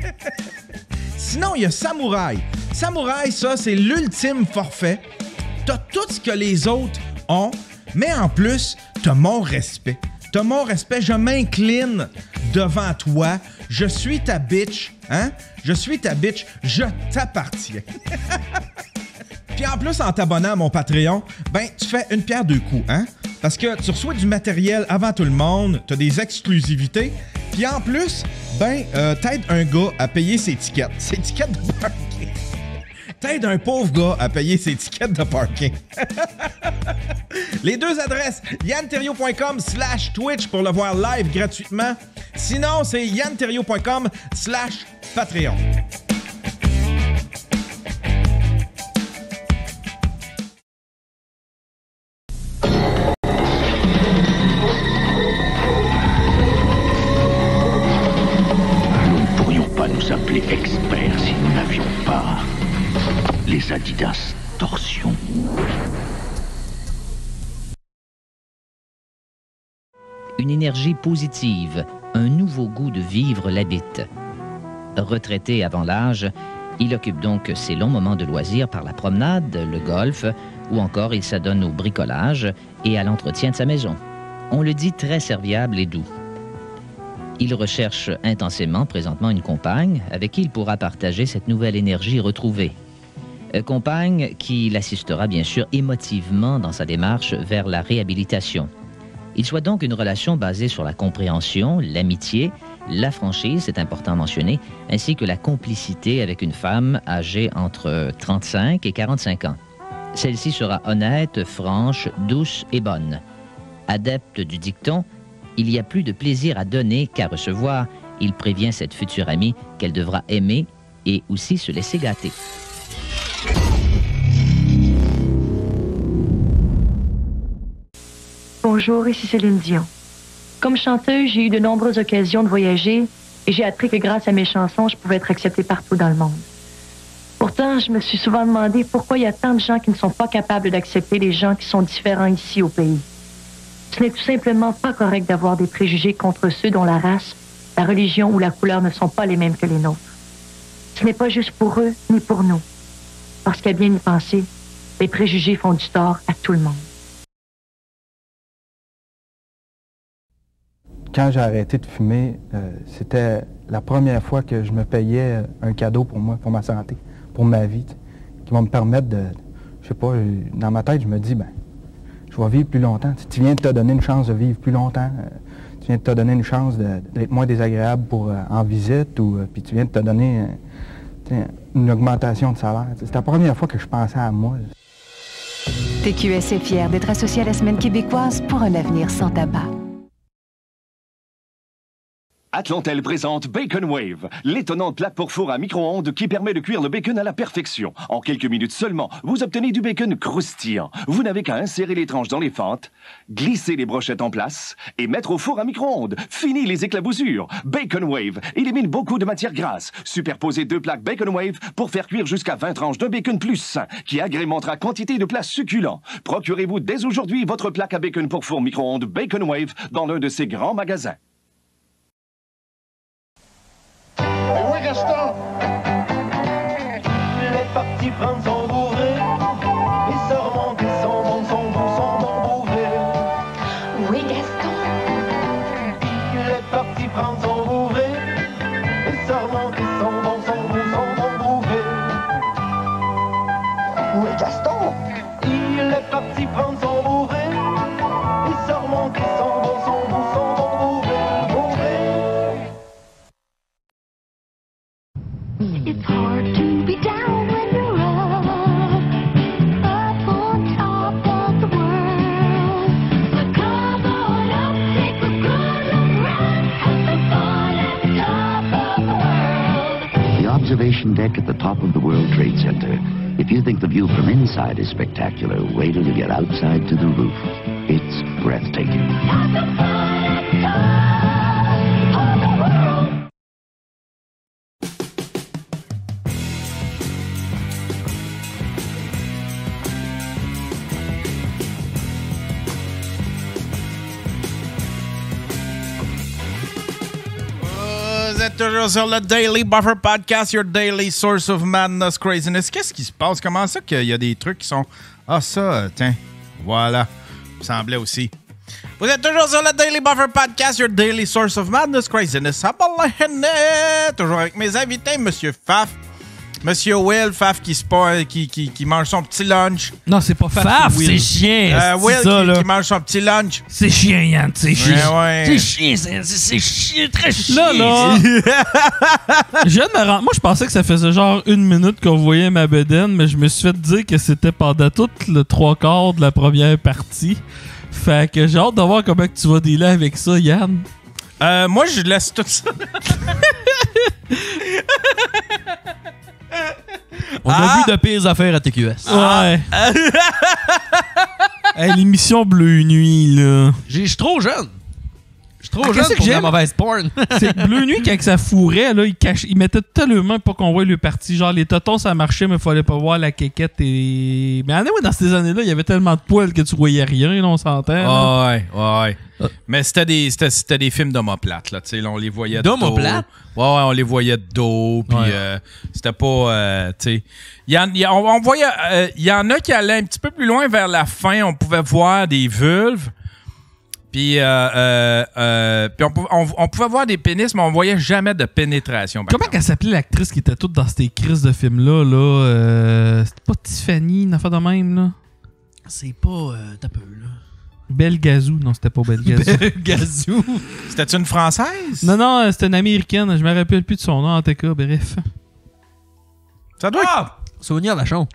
Sinon, il y a Samouraï. Samouraï, ça, c'est l'ultime forfait. T'as tout ce que les autres ont, mais en plus, t'as mon respect. T'as mon respect, je m'incline devant toi. Je suis ta bitch, hein? Je suis ta bitch, je t'appartiens. Puis en plus, en t'abonnant à mon Patreon, tu fais une pierre 2 coups, hein? Parce que tu reçois du matériel avant tout le monde, t'as des exclusivités, puis en plus, t'aides un gars à payer ses tickets de parking. T'aides un pauvre gars à payer ses tickets de parking. Les 2 adresses, yanterrio.com/Twitch pour le voir live gratuitement. Sinon, c'est yanterrio.com/Patreon. appelé expert si nous n'avions pas les Adidas Torsion. Une énergie positive, un nouveau goût de vivre l'habite. Retraité avant l'âge, il occupe donc ses longs moments de loisirs par la promenade, le golf, ou encore il s'adonne au bricolage et à l'entretien de sa maison. On le dit très serviable et doux. Il recherche intensément présentement une compagne avec qui il pourra partager cette nouvelle énergie retrouvée. Compagne qui l'assistera bien sûr émotivement dans sa démarche vers la réhabilitation. Il souhaite donc une relation basée sur la compréhension, l'amitié, la franchise, c'est important à mentionner, ainsi que la complicité avec une femme âgée entre 35 et 45 ans. Celle-ci sera honnête, franche, douce et bonne. Adepte du dicton, il y a plus de plaisir à donner qu'à recevoir. Il prévient cette future amie qu'elle devra aimer et aussi se laisser gâter. Bonjour, ici Céline Dion. Comme chanteuse, j'ai eu de nombreuses occasions de voyager et j'ai appris que grâce à mes chansons, je pouvais être acceptée partout dans le monde. Pourtant, je me suis souvent demandé pourquoi il y a tant de gens qui ne sont pas capables d'accepter les gens qui sont différents ici au pays. Ce n'est tout simplement pas correct d'avoir des préjugés contre ceux dont la race, la religion ou la couleur ne sont pas les mêmes que les nôtres. Ce n'est pas juste pour eux ni pour nous. Parce qu'à bien y penser, les préjugés font du tort à tout le monde. Quand j'ai arrêté de fumer, c'était la première fois que je me payais un cadeau pour moi, pour ma santé, pour ma vie, qui va me permettre de, je sais pas, dans ma tête, je me dis, ben, je vais vivre plus longtemps. Tu viens de te donner une chance de vivre plus longtemps. Tu viens de te donner une chance d'être moins désagréable en visite, ou puis tu viens de te donner une augmentation de salaire. C'est la première fois que je pensais à moi. TQS est fier d'être associé à la Semaine québécoise pour un avenir sans tabac. Atlantel présente Bacon Wave, l'étonnante plaque pour four à micro-ondes qui permet de cuire le bacon à la perfection. En quelques minutes seulement, vous obtenez du bacon croustillant. Vous n'avez qu'à insérer les tranches dans les fentes, glisser les brochettes en place et mettre au four à micro-ondes. Fini les éclaboussures. Bacon Wave élimine beaucoup de matières grasses. Superposez 2 plaques Bacon Wave pour faire cuire jusqu'à 20 tranches de bacon plus sain qui agrémentera quantité de plats succulents. Procurez-vous dès aujourd'hui votre plaque à bacon pour four micro-ondes Bacon Wave dans l'un de ces grands magasins. Oui, Gaston! Il est parti prendre son bourré. Il se remonte son bourré. Oui, Gaston! Il est parti prendre son bourré. Il se remonte son bourré. Oui, Gaston! Il est parti prendre son bourré. Il se remonte son bourré. It's hard to be down when you're up on top of the world. So come on up, take a good look round, have some fun at the top of the world. The observation deck at the top of the World Trade Center. If you think the view from inside is spectacular, wait till you get outside to the roof. It's breathtaking. Have some fun at the top of the world. Vous êtes toujours sur le Daily Buffer Podcast, your daily source of madness, craziness. Qu'est-ce qui se passe? Comment ça qu'il y a des trucs qui sont... Ah, ça, tiens, voilà. Il me semblait aussi. Vous êtes toujours sur le Daily Buffer Podcast, your daily source of madness, craziness. Toujours avec mes invités, Monsieur Faf. Monsieur Will, Faf qui mange son petit lunch. Non, c'est pas Faf. Faf, Will. c'est chiant. Will ça, qui mange son petit lunch. C'est chiant, Yann. C'est chiant. Ouais. C'est chiant, c'est chiant, très chiant. Là. Je viens de me rendre... Moi, je pensais que ça faisait genre 1 minute qu'on voyait ma bedaine, mais je me suis fait dire que c'était pendant tout le 3/4 de la première partie. Fait que j'ai hâte de voir comment tu vas dealer avec ça, Yann. Moi, je laisse tout ça. On a vu de pires affaires à TQS. Ouais. Hey, l'émission Bleu Nuit, là. Je suis trop jeune. Trop jeune pour de la mauvaise porn. C'est que Bleu Nuit, quand ça fourrait, là, il mettait tellement pas qu'on voit le parti. Genre, les totons, ça marchait, mais il fallait pas voir la quéquette. Mais dans ces années-là, il y avait tellement de poils que tu voyais rien, là, on s'entend. Ouais. Mais c'était des films d'homoplate, là. Tu sais, on les voyait de dos. D'homoplate? Ouais, on les voyait de dos. Puis c'était pas. Tu sais. On voyait. Il y en a qui allaient un petit peu plus loin vers la fin. On pouvait voir des vulves. Puis on pouvait voir des pénis, mais on voyait jamais de pénétration. Comment qu'elle s'appelait l'actrice qui était toute dans ces crises de films-là? C'était pas Tiffany, une affaire de même, là? C'est pas... t'as peu, là. Belle Gazou. Non, c'était pas Belle Gazou. Belle Gazou. C'était une Française? Non, c'était une Américaine. Je me rappelle plus de son nom, en tout cas. Bref. Ça doit être... Sonia Lachon.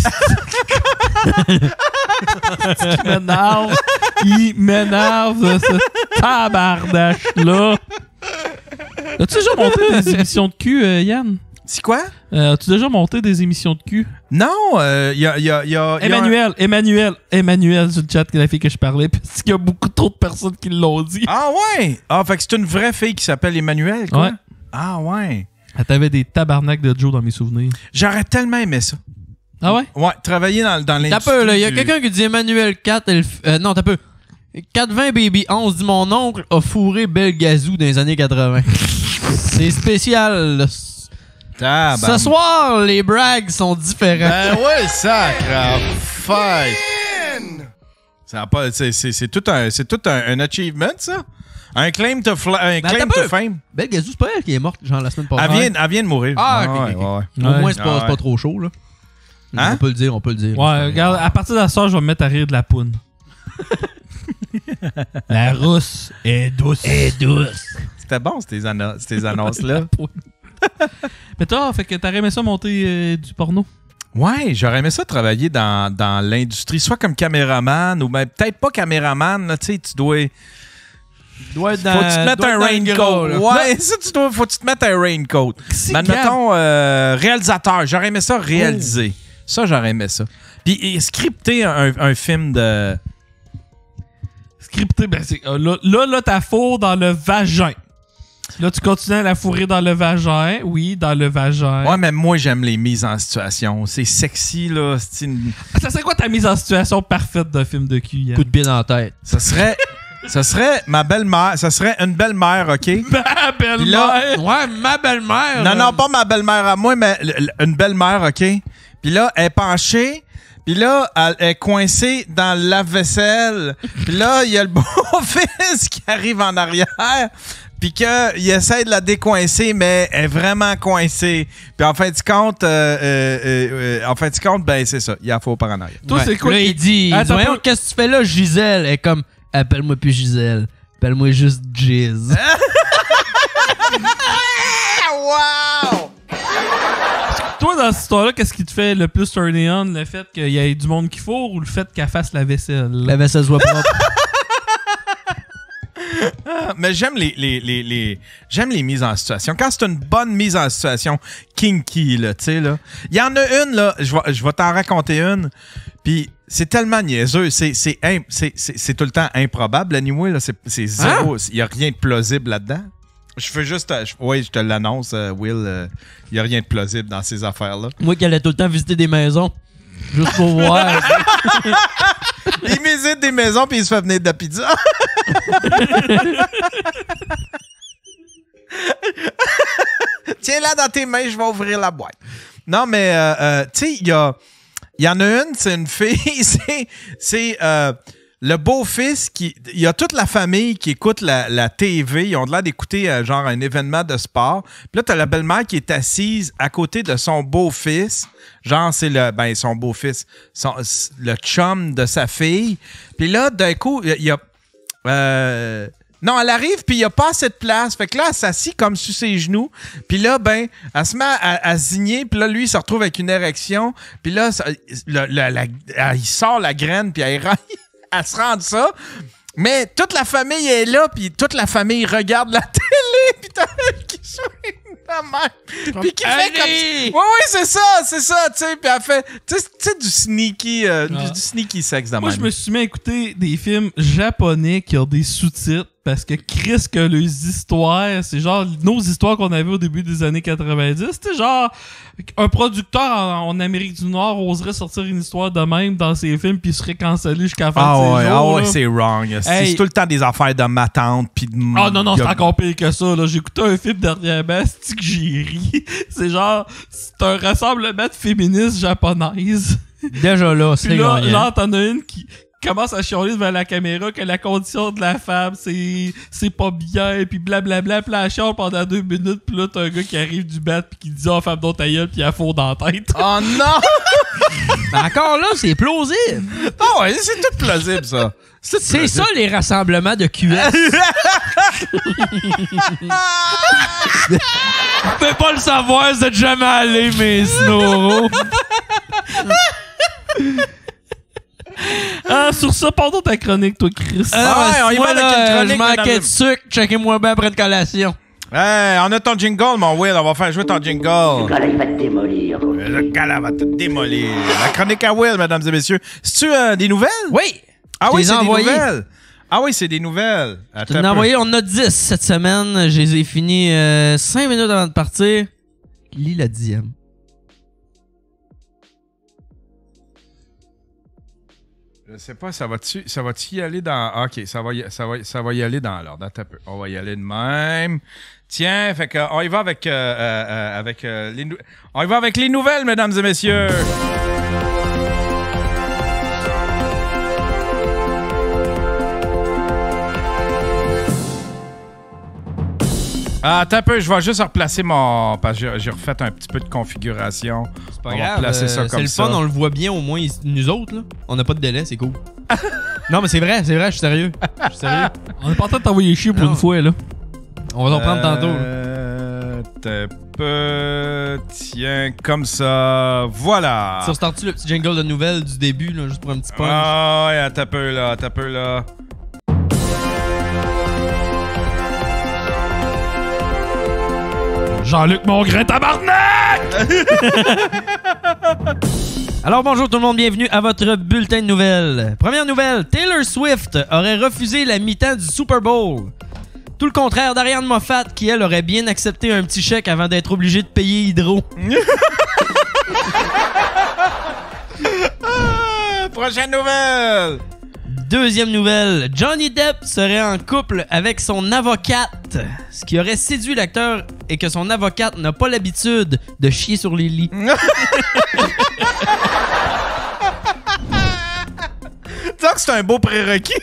Il m'énerve, ce tabardache-là. As-tu déjà monté des émissions de cul, Yann? C'est quoi? As-tu déjà monté des émissions de cul? Non, il y a Emmanuel sur le chat, la fille que je parlais, parce qu'il y a beaucoup trop de personnes qui l'ont dit. Ah ouais? Ah, fait que c'est une vraie fille qui s'appelle Emmanuel, quoi? Ouais. Ah ouais. Elle t'avait des tabarnaks de Joe dans mes souvenirs. J'aurais tellement aimé ça. Ah ouais? Ouais, travailler dans l'industrie. T'as peu, là. Il y a quelqu'un qui dit Emmanuel 4. Non, t'as peu. 420 Baby 11 dit mon oncle a fourré Belle Gazou dans les années 80. C'est spécial, là. Ce soir, les brags sont différents. Ben ouais, sacre ça a pas, c'est tout un achievement, ça. Un claim to fame. Belle Gazou, c'est pas elle qui est morte, genre la semaine passée. Elle vient de mourir. Ah, ok. Au moins, c'est pas trop chaud, là. Hein? On peut le dire. Ouais, regarde, à partir de la soirée, je vais me mettre à rire de la poune. La rousse est douce. C'était bon, ces annonces-là. Mais toi, fait que t'aurais aimé ça monter du porno? Ouais, j'aurais aimé ça travailler dans l'industrie, soit comme caméraman ou même peut-être pas caméraman, tu sais, tu dois être dans... Faut que tu te mettes un raincoat. Ouais, ça, faut que tu te mettes un raincoat. Mais mettons, réalisateur, j'aurais aimé ça réaliser. Ça, j'aurais aimé ça. Puis scripter un film de... Scripter, ben c'est... Là, t'as fourre dans le vagin. Là, tu continues à la fourrer dans le vagin. Oui, dans le vagin. Ouais, mais moi, j'aime les mises en situation. C'est sexy, là. Ça serait quoi ta mise en situation parfaite d'un film de cul, Yann? Coup de pied dans la tête. Ça serait ma belle-mère. Ça serait une belle-mère, OK? Ma belle-mère? Ouais, ma belle-mère. Non, pas ma belle-mère à moi, mais une belle-mère, OK? Puis là, elle est penchée. Puis là, elle est coincée dans le lave-vaisselle. Puis là, il y a le beau-fils qui arrive en arrière. Puis qu'il essaie de la décoincer, mais elle est vraiment coincée. Puis en fin de compte, ben c'est ça. Il y a faux par en arrière. Toi, c'est quoi? Là, il dit, voyons, qu'est-ce que tu fais là, Gisèle? Elle est comme, appelle-moi plus Gisèle. Appelle-moi juste Giz. Wow! Toi, dans cette histoire-là, qu'est-ce qui te fait le plus turner on? Le fait qu'il y ait du monde qui fourre ou le fait qu'elle fasse la vaisselle? La vaisselle soit propre. Mais j'aime j'aime les mises en situation. Quand c'est une bonne mise en situation kinky, là, tu sais, là. Il y en a une, là, je vais t'en raconter une, puis c'est tellement niaiseux, c'est tout le temps improbable, anyway, là, c'est zéro, il y a rien de plausible là-dedans. Je fais juste, je te l'annonce, Will, il y a rien de plausible dans ces affaires-là. Moi qui allais tout le temps visiter des maisons, juste pour voir. Il visite des maisons puis il se fait venir de la pizza. Tiens-la dans tes mains, je vais ouvrir la boîte. Non, mais, tu sais, il y en a une, c'est une fille, c'est le beau-fils qui... Il y a toute la famille qui écoute la TV. Ils ont l'air d'écouter genre un événement de sport. Puis là, t'as la belle-mère qui est assise à côté de son beau-fils. Genre, c'est son beau-fils. Le chum de sa fille. Puis là, d'un coup, il y a... non, elle arrive, puis il n'y a pas assez de place. Fait que là, elle s'assit comme sur ses genoux. Puis là, elle se met à zigner. Puis là, lui, il se retrouve avec une érection. Puis là, il sort la graine, puis elle se rend ça. Mais toute la famille est là, puis toute la famille regarde la télé, puis t'as elle qui sourit la mère. Puis qui fait comme... Oui, c'est ça, tu sais. Puis elle fait, tu sais, du sneaky sexe de même. Moi, je me suis mis à écouter des films japonais qui ont des sous-titres. Parce que Chris, que les histoires, c'est genre nos histoires qu'on avait au début des années 90. C'était genre un producteur en Amérique du Nord oserait sortir une histoire de même dans ses films puis il serait cancellé jusqu'à la fin de ses jours. Ah ouais, c'est wrong. C'est tout le temps des affaires de ma tante pis de... Ah non, c'est encore pire que ça. J'ai écouté un film dernièrement, c'est que j'ai ri. C'est genre, c'est un rassemblement de féministes japonaises. Déjà là, c'est là, gagnant. là, t'en as une qui commence à chialer devant la caméra que la condition de la femme, c'est pas bien, puis blablabla, pis là, elle chiale pendant 2 minutes, pis là, t'as un gars qui arrive du bat pis qui dit « Oh, femme dont ta gueule », pis elle fourre dans la tête. Oh non! Mais encore là, c'est plausible. Ah ouais, c'est tout plausible, ça. C'est ça, les rassemblements de QS. Vous pouvez pas le savoir, vous êtes jamais allé, mes snoros. Sur ça, pardon ta chronique, toi, Chris. On y va avec une chronique, je manquais madame. de sucre, checkez-moi bien après une collation. Hey, on a ton jingle, mon Will. On va faire jouer ton jingle. Ce gars-là, il va te démolir. Le gars-là va te démolir. La chronique à Will, mesdames et messieurs. C'est-tu des nouvelles? Oui. Ah oui, Je les c'est ai des envoyées. nouvelles. Ah oui, c'est des nouvelles. Je t'en ai envoyé, on en a 10 cette semaine. Je les ai finis 5 minutes avant de partir. Lis la 10e. Je sais pas, ça va-tu y aller dans... OK, ça va y aller dans l'ordre. Attends un peu. On va y aller de même. Tiens, fait que on y va avec on y va avec les nouvelles, mesdames et messieurs. Attends un peu, je vais juste replacer mon... Parce que j'ai refait un petit peu de configuration. C'est pas On va grave. replacer ça C'est comme le ça. fun, on le voit bien au moins, nous autres. Là. On n'a pas de délai, c'est cool. Non, mais c'est vrai, je suis sérieux. On est pas en train de t'envoyer chier pour une fois, là. On va t'en prendre tantôt. T'es peu... Tiens, comme ça. Voilà. Ça start-tu le petit jingle de nouvelles du début, là, juste pour un petit punch? Ah ouais, attends un peu là. Jean-Luc Mongrain, tabarnak! Alors bonjour tout le monde, bienvenue à votre bulletin de nouvelles. Première nouvelle, Taylor Swift aurait refusé la mi-temps du Super Bowl. Tout le contraire d'Ariane Moffat qui, elle, aurait bien accepté un petit chèque avant d'être obligée de payer Hydro. Prochaine nouvelle. Deuxième nouvelle, Johnny Depp serait en couple avec son avocate, ce qui aurait séduit l'acteur et que son avocate n'a pas l'habitude de chier sur les lits. Donc c'est un beau prérequis.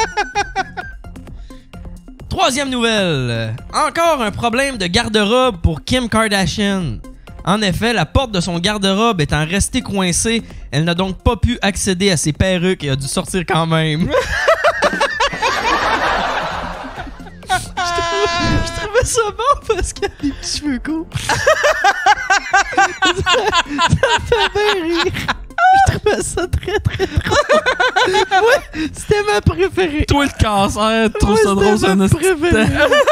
Troisième nouvelle, encore un problème de garde-robe pour Kim Kardashian. En effet, la porte de son garde-robe étant restée coincée, elle n'a donc pas pu accéder à ses perruques et a dû sortir quand même. Je trouvais ça bon parce qu'elle a des petits cheveux courts. ça me fait bien rire. Je trouvais ça très très drôle. Ouais, c'était ma préférée. Toi, le cancer, trouve ça drôle, c'est un préférée.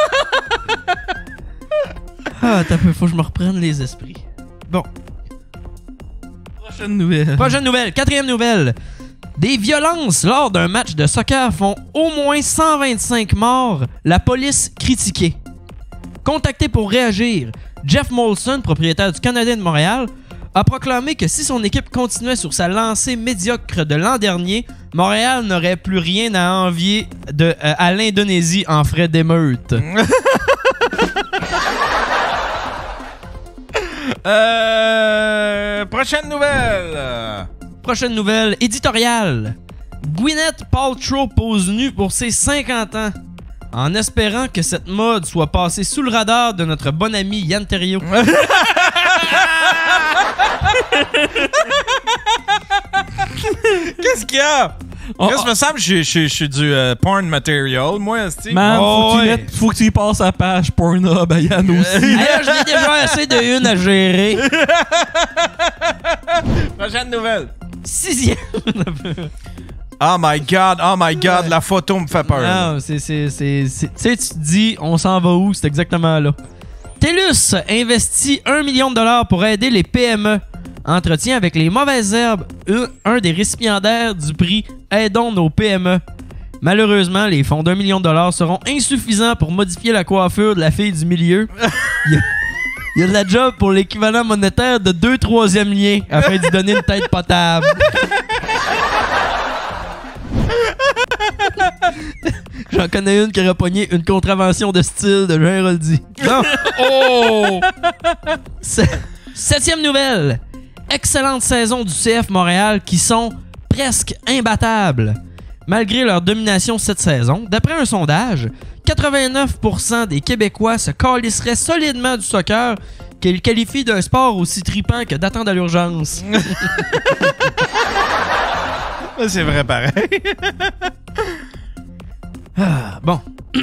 Ah, t'as peu, faut que je me reprenne les esprits. Bon. Prochaine nouvelle. Prochaine nouvelle. Quatrième nouvelle. Des violences lors d'un match de soccer font au moins 125 morts. La police critiquée. Contacté pour réagir, Jeff Molson, propriétaire du Canadien de Montréal, a proclamé que si son équipe continuait sur sa lancée médiocre de l'an dernier, Montréal n'aurait plus rien à envier à l'Indonésie en frais d'émeute. Prochaine nouvelle. Prochaine nouvelle, éditoriale. Gwyneth Paltrow pose nue pour ses 50 ans, en espérant que cette mode soit passée sous le radar de notre bon ami Yann Terriot. Qu'est-ce qu'il y a? Qu'est-ce que me semble? Je suis du porn material, moi, Steve. Man, faut que tu y passes à page Pornhub à Yann aussi. D'ailleurs, je l'ai déjà assez de une à gérer. Prochaine nouvelle. Sixième. Oh my God, la photo me fait peur. Non, tu sais, tu te dis, on s'en va où? C'est exactement là. TELUS investit 1 million de dollars pour aider les PME. Entretien avec les mauvaises herbes, un des récipiendaires du prix Aidons nos PME. Malheureusement, les fonds d'1 million de dollars seront insuffisants pour modifier la coiffure de la fille du milieu. Il y a de la job pour l'équivalent monétaire de 2 troisièmes liens afin d'y donner une tête potable. J'en connais une qui aurait pogné une contravention de style de Jean Héroldi. Non. Oh! 7e nouvelle. Excellente saison du CF Montréal qui sont presque imbattables. Malgré leur domination cette saison, d'après un sondage, 89% des Québécois se calisseraient solidement du soccer qu'ils qualifient d'un sport aussi tripant que d'attendre à l'urgence. C'est vrai pareil. Bon.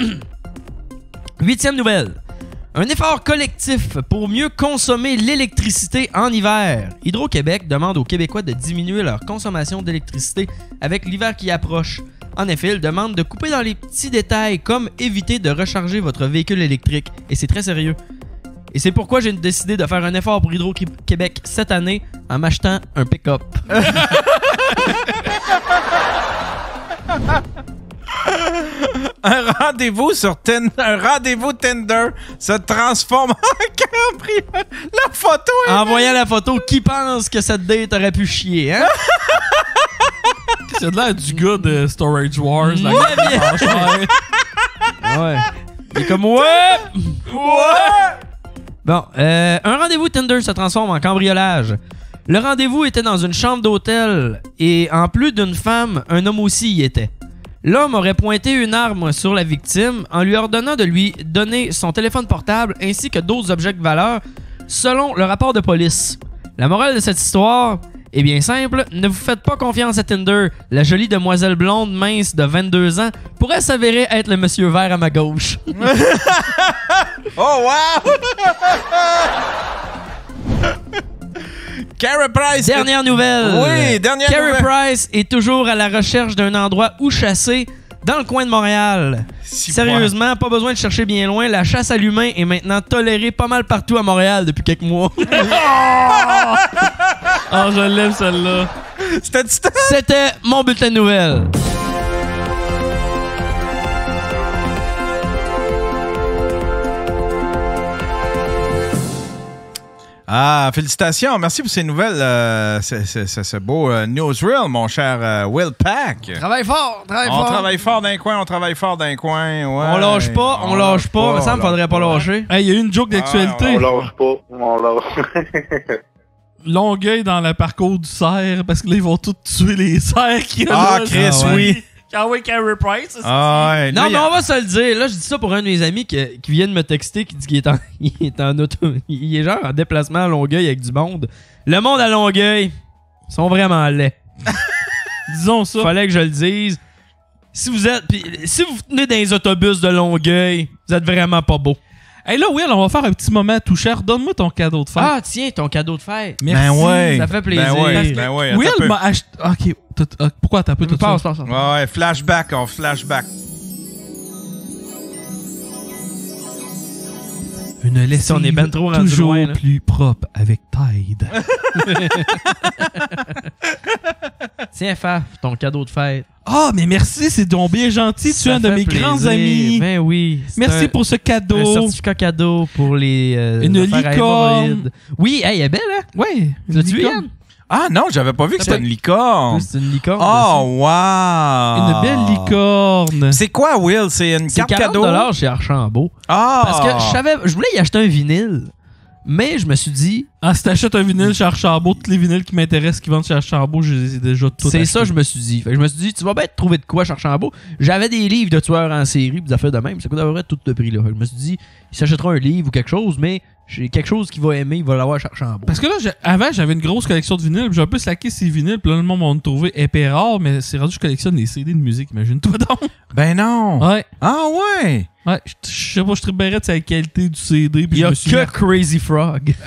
8e nouvelle. Un effort collectif pour mieux consommer l'électricité en hiver. Hydro-Québec demande aux Québécois de diminuer leur consommation d'électricité avec l'hiver qui approche. En effet, il demande de couper dans les petits détails comme éviter de recharger votre véhicule électrique. Et c'est très sérieux. Et c'est pourquoi j'ai décidé de faire un effort pour Hydro-Québec cette année en m'achetant un pick-up. Un rendez-vous Tinder se transforme en cabriolet. La photo est... En voyant la photo, qui pense que cette date aurait pu chier, hein? C'est de l'air du gars de Storage Wars. La ouais. Il est comme, ouais! Bon, un rendez-vous Tinder se transforme en cambriolage. Le rendez-vous était dans une chambre d'hôtel et en plus d'une femme, un homme aussi y était. L'homme aurait pointé une arme sur la victime en lui ordonnant de lui donner son téléphone portable ainsi que d'autres objets de valeur, selon le rapport de police. La morale de cette histoire est bien simple, ne vous faites pas confiance à Tinder. La jolie demoiselle blonde mince de 22 ans pourrait s'avérer être le monsieur vert à ma gauche. Oh wow! Carey Price. Dernière nouvelle. Oui, dernière Carey nouvelle. Price est toujours à la recherche d'un endroit où chasser dans le coin de Montréal. Sérieusement, pas besoin de chercher bien loin. La chasse à l'humain est maintenant tolérée pas mal partout à Montréal depuis quelques mois. Oh, je l'aime celle-là. C'était mon bulletin de nouvelles. Ah, félicitations. Merci pour ces nouvelles. C'est beau newsreel, mon cher Will Pack. Travaille fort, On travaille fort d'un coin, Ouais. On lâche pas. Ça, il me faudrait pas lâcher. Hey, il y a eu une joke d'actualité. On lâche pas. Longueuil dans le parcours du cerf, parce que là, ils vont tous tuer les cerfs qui Chris, oui. Carey Price. Ouais, non, mais on va se le dire. Là, je dis ça pour un de mes amis qui vient de me texter, qui dit qu'il est en auto. Il est genre en déplacement à Longueuil avec du monde. Le monde à Longueuil sont vraiment laids. Disons ça. Fallait que je le dise. Si vous venez dans les autobus de Longueuil, vous êtes vraiment pas beau. Hey là, Will, on va faire un petit moment toucher. Donne-moi ton cadeau de fête. Ah, tiens, ton cadeau de fête. Merci. Ben ouais. Ça fait plaisir. Ben ouais. Will m'a acheté... OK. Pourquoi t'as peu tout ça? Passe. Ouais, flashback. Une lessive on est ben trop rendu toujours loin, là. plus propre avec Tide. Tiens, Faf, ton cadeau de fête. Ah, mais merci, c'est donc bien gentil. Tu es un de mes grands amis. Ben oui. Merci pour ce cadeau. Un certificat cadeau pour les... Une affaires licorne. hémorroïdes. Oui, elle est belle, hein? Ouais. L'as-tu vu, Yann? Ah non, j'avais pas vu que c'était une licorne. C'est une licorne. Oh, wow. Une belle licorne. C'est quoi, Will? C'est une C'est carte cadeau? $40 chez Archambault. Ah! Parce que je voulais y acheter un vinyle, mais je me suis dit... Ah, si t'achètes un vinyle chez Archambault, tous les vinyles qui m'intéressent qui vendent chez Archambault, je les ai déjà tous C'est achetés. ça, je me suis dit. Fait que je me suis dit, tu vas bien te trouver de quoi chez Archambault. J'avais des livres de tueurs en série, des affaires de même. Ça coûte à peu près tout le prix, là. Fait que je me suis dit, il s'achètera un livre ou quelque chose, mais j'ai quelque chose qu'il va aimer, il va l'avoir chez Archambault. Parce que là, avant, j'avais une grosse collection de vinyles, puis j'ai un peu slacké ces vinyles, puis là, le monde m'a trouvé épais rare, mais c'est rendu que je collectionne les CD de musique, imagine-toi donc. Ben non. Ouais. Ah ouais. Ouais, je sais pas, je triperais de sa qualité du CD. Il y a que Crazy Frog.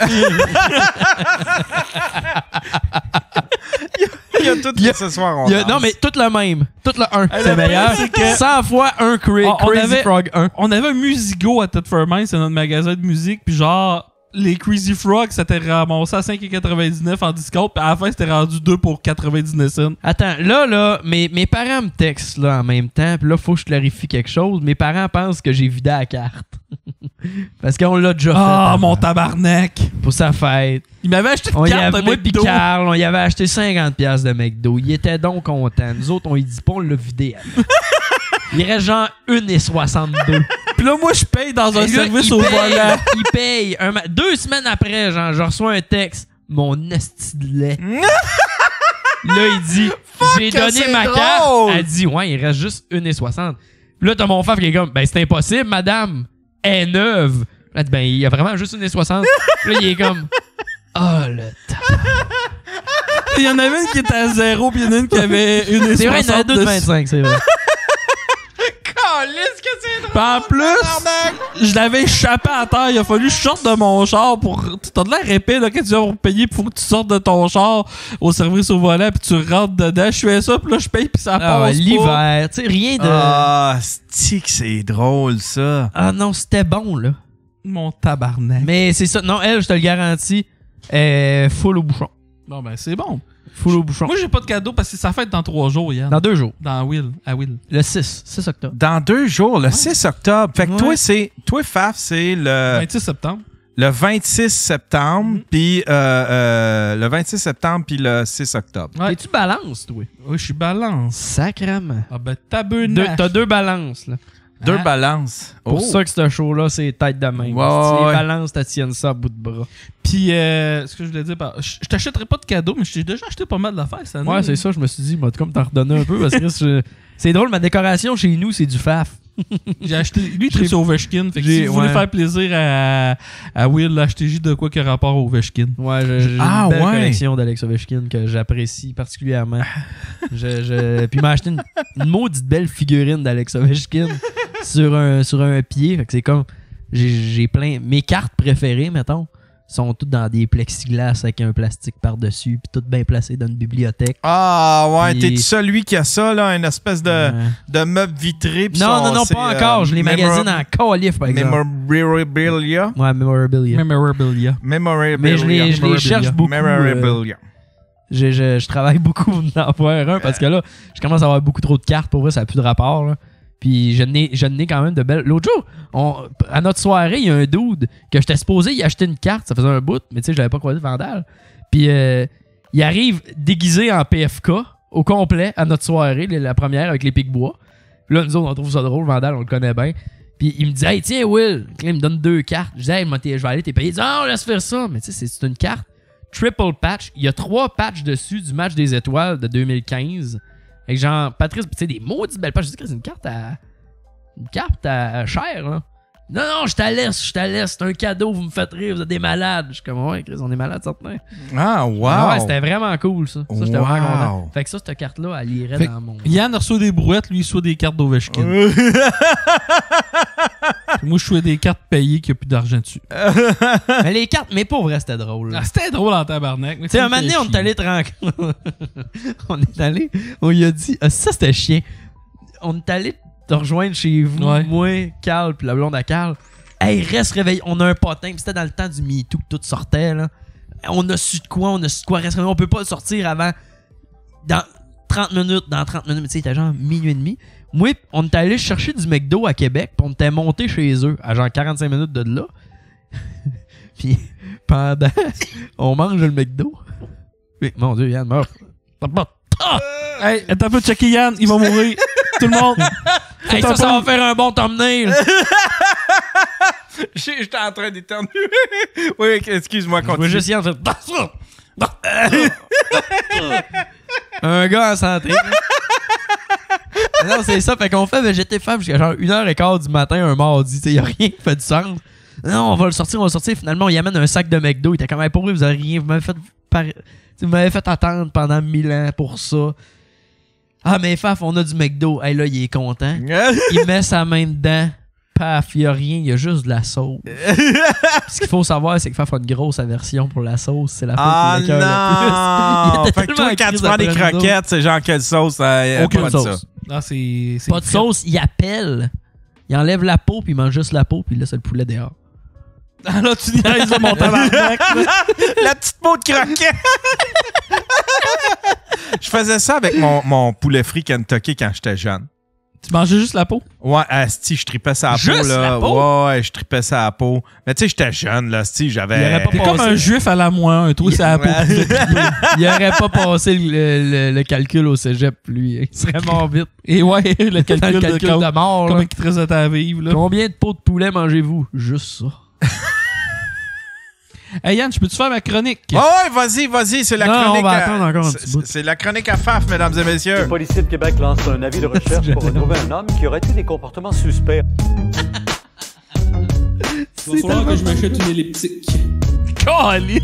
Il y a tout l'accessoire. Non, mais tout le même. Tout le 1. C'est meilleur. c'est que- 100 fois un Crazy Frog 1. On avait un Musigo à Thetford Mines, c'est notre magasin de musique, puis genre, les Crazy Frogs, ça t'est ramassé à 5,99 en discount, puis à la fin, c'était rendu 2 pour 99 cents. Attends, là, mes parents me textent là, en même temps, puis là, faut que je clarifie quelque chose. Mes parents pensent que j'ai vidé la carte. Parce qu'on l'a déjà fait. Ah, mon tabarnak! Pour sa fête. Il m'avait acheté une carte de moi McDo. pis Carl, on y avait acheté 50$ de McDo. Il était donc content. Nous autres, on lui dit pas, on l'a vidé. Il reste genre 1,62. Puis là, moi, je paye dans un service au volant. Il paye. 2 semaines après, genre, je reçois un texte. Mon esti de lait. Là, il dit, j'ai donné ma carte. Elle dit, ouais, il reste juste 1,60. Puis là, t'as mon frère qui est comme, ben, c'est impossible, madame. Elle est neuve. Là, ben, il y a vraiment juste 1,60. Puis là, il est comme, oh, le Il y en avait une qui était à 0, puis il y en a une qui avait 1,60. C'est vrai, il y en a 2 de 25, c'est vrai. Calisse que c'est drôle! Pis en plus, je l'avais échappé à terre. Il a fallu que je sorte de mon char pour. T'as de l'air épais, là, quand tu vas payer, il faut que tu sortes de ton char au service au volant, puis tu rentres dedans. Je fais ça, puis là, je paye, puis ça passe. L'hiver, tu sais, rien de. Ah, c'est drôle, ça. Ah non, c'était bon, là. Mon tabarnak. Mais c'est ça. Non, elle, je te le garantis, full au bouchon. Non, ben, c'est bon. Full au bouchon. Moi, j'ai pas de cadeau parce que ça fête dans 3 jours, Yann. Dans 2 jours. À Will. Le 6 octobre. Dans 2 jours, le 6 octobre. Fait que toi, Faf, c'est le 26 septembre. Le 26 septembre, puis le 26 septembre, puis le 6 octobre. Ouais. Tu balances, toi? Oui, je suis balance. Sacrement. Ah ben, T'as 2 balances, là. 2 balances. Pour ça que ce show-là, c'est tête de même. Ouais, les balances, t'as tiennent ça à bout de bras. Puis, ce que je voulais dire, je t'achèterai pas de cadeau, mais je t'ai déjà acheté pas mal d'affaires cette année. Ouais, c'est ça, je me suis dit, moi, comme t'en redonner un peu, parce que c'est drôle, ma décoration chez nous, c'est du faf. J'ai acheté. Lui, il tripe sur Ovechkin. Fait que si vous voulez faire plaisir à Will, achetez-y de quoi qui a rapport au Ovechkin. Ouais, j'ai une belle collection d'Alex Ovechkin que j'apprécie particulièrement. Puis il m'a acheté une maudite belle figurine d'Alex Ovechkin sur un pied. Fait que c'est comme. J'ai plein. Mes cartes préférées, mettons, sont toutes dans des plexiglas avec un plastique par-dessus, puis toutes bien placées dans une bibliothèque. Ah ouais, Puis... t'es celui qui a ça, là, une espèce de meuble vitré. Non, pas encore. Je les magasine en calife, par exemple. Memorabilia. Ouais, memorabilia. Mais je les cherche beaucoup. Memorabilia. Je travaille beaucoup pour en avoir un, parce que là, je commence à avoir beaucoup trop de cartes. Pour vrai, ça n'a plus de rapport, là. Puis je n'ai quand même de belles. L'autre jour, à notre soirée, il y a un dude que j'étais supposé y acheter une carte. Ça faisait un bout, mais tu sais, je l'avais pas croisé Vandal. Puis il arrive déguisé en PFK au complet à notre soirée, la première avec les pics-bois. Puis là, nous autres, on trouve ça drôle. Vandal, on le connaît bien. Puis il me dit, hey, tiens, Will, il me donne 2 cartes. Je dis, hey, je vais aller, t'es payé. Il dit, oh, laisse faire ça. Mais tu sais, c'est une carte triple patch. Il y a 3 patchs dessus du match des étoiles de 2015. Fait que genre, Patrice, tu sais, des maudites belles pages. Je dis que c'est une carte à cher, là. Non, je te laisse. C'est un cadeau, vous me faites rire, vous êtes des malades. Je suis comme, ouais, Chris, on est malades, certains. Ah, wow. Ah ouais, c'était vraiment cool, ça. Ça, j'étais vraiment content. Fait que ça, cette carte-là, elle irait dans mon. Yann reçoit des brouettes, lui, il reçoit des cartes d'Ovechkin. Moi, je reçois des cartes payées qui a plus d'argent dessus. Mais les cartes, mais pour vrai, c'était drôle. Ah, c'était drôle en tabarnak. Tu sais, un moment donné, on est allé tranquille. On lui a dit, ça, c'était chien. On est allé te rejoindre chez vous, moi, Carl, puis la blonde à Carl. Hey, reste réveillé. On a un potin. Puis c'était dans le temps du MeToo que tout sortait, là. On a su de quoi, reste réveillé. On peut pas le sortir avant dans 30 minutes. Tu sais, c'était genre minuit et demi. Moi, on est allé chercher du McDo à Québec, puis on était monté chez eux à genre 45 minutes de là. Puis pendant, on mange le McDo. Puis, mon Dieu, Yann meurt. Hey, t'as un peu checké Yann, il va mourir. Tout le monde. Hey, ça va faire un bon thumbnail. J'étais en train d'éternuer. Oui, excuse-moi, continue. Je veux juste Yann faire... Un gars en santé. Non, c'est ça. Fait qu'on fait VGT Fab jusqu'à genre 1h15 du matin un mardi. Il y a rien qui fait du sens. Non, on va le sortir. Finalement, on y amène un sac de McDo. Il était comme, pour lui, vous avez rien. Vous m'avez fait attendre pendant 1000 ans pour ça. Ah, mais Faf, on a du McDo. Hey, là, il est content. Il met sa main dedans. Paf, il n'y a rien. Il y a juste de la sauce. Ce qu'il faut savoir, c'est que Faf a une grosse aversion pour la sauce. C'est la fois qu'il non! Fait que toi, quand tu prends des croquettes, c'est genre quelle sauce? Aucune sauce. Ah, c'est pas de sauce. Il appelle. Il enlève la peau, puis il mange juste la peau, puis là, c'est le poulet dehors. Là, tu niaises mon tabarnak. La petite peau de croquet. Je faisais ça avec mon poulet frit Kentucky quand j'étais jeune. Tu mangeais juste la peau? Ouais, asti, je tripais ça à la peau, là. La peau? Ouais, je tripais ça à la peau. Mais tu sais, j'étais jeune, là, asti, j'avais... T'es comme un juif à la moins 1, toi, c'est à la peau. Il aurait pas passé le calcul au cégep, lui. Il serait mort vite. Et ouais, le calcul de mort. Comment il te restait à vivre, là. Combien de pots de poulet mangez-vous? Juste ça. Hey Yann, je peux-tu faire ma chronique? Ouais, vas-y, c'est la chronique. On va attendre encore un petit bout. C'est la chronique à Faf, mesdames et messieurs. Les policiers de Québec lancent un avis de recherche pour retrouver un homme qui aurait eu des comportements suspects. Il va falloir que je m'achète une elliptique. Calice!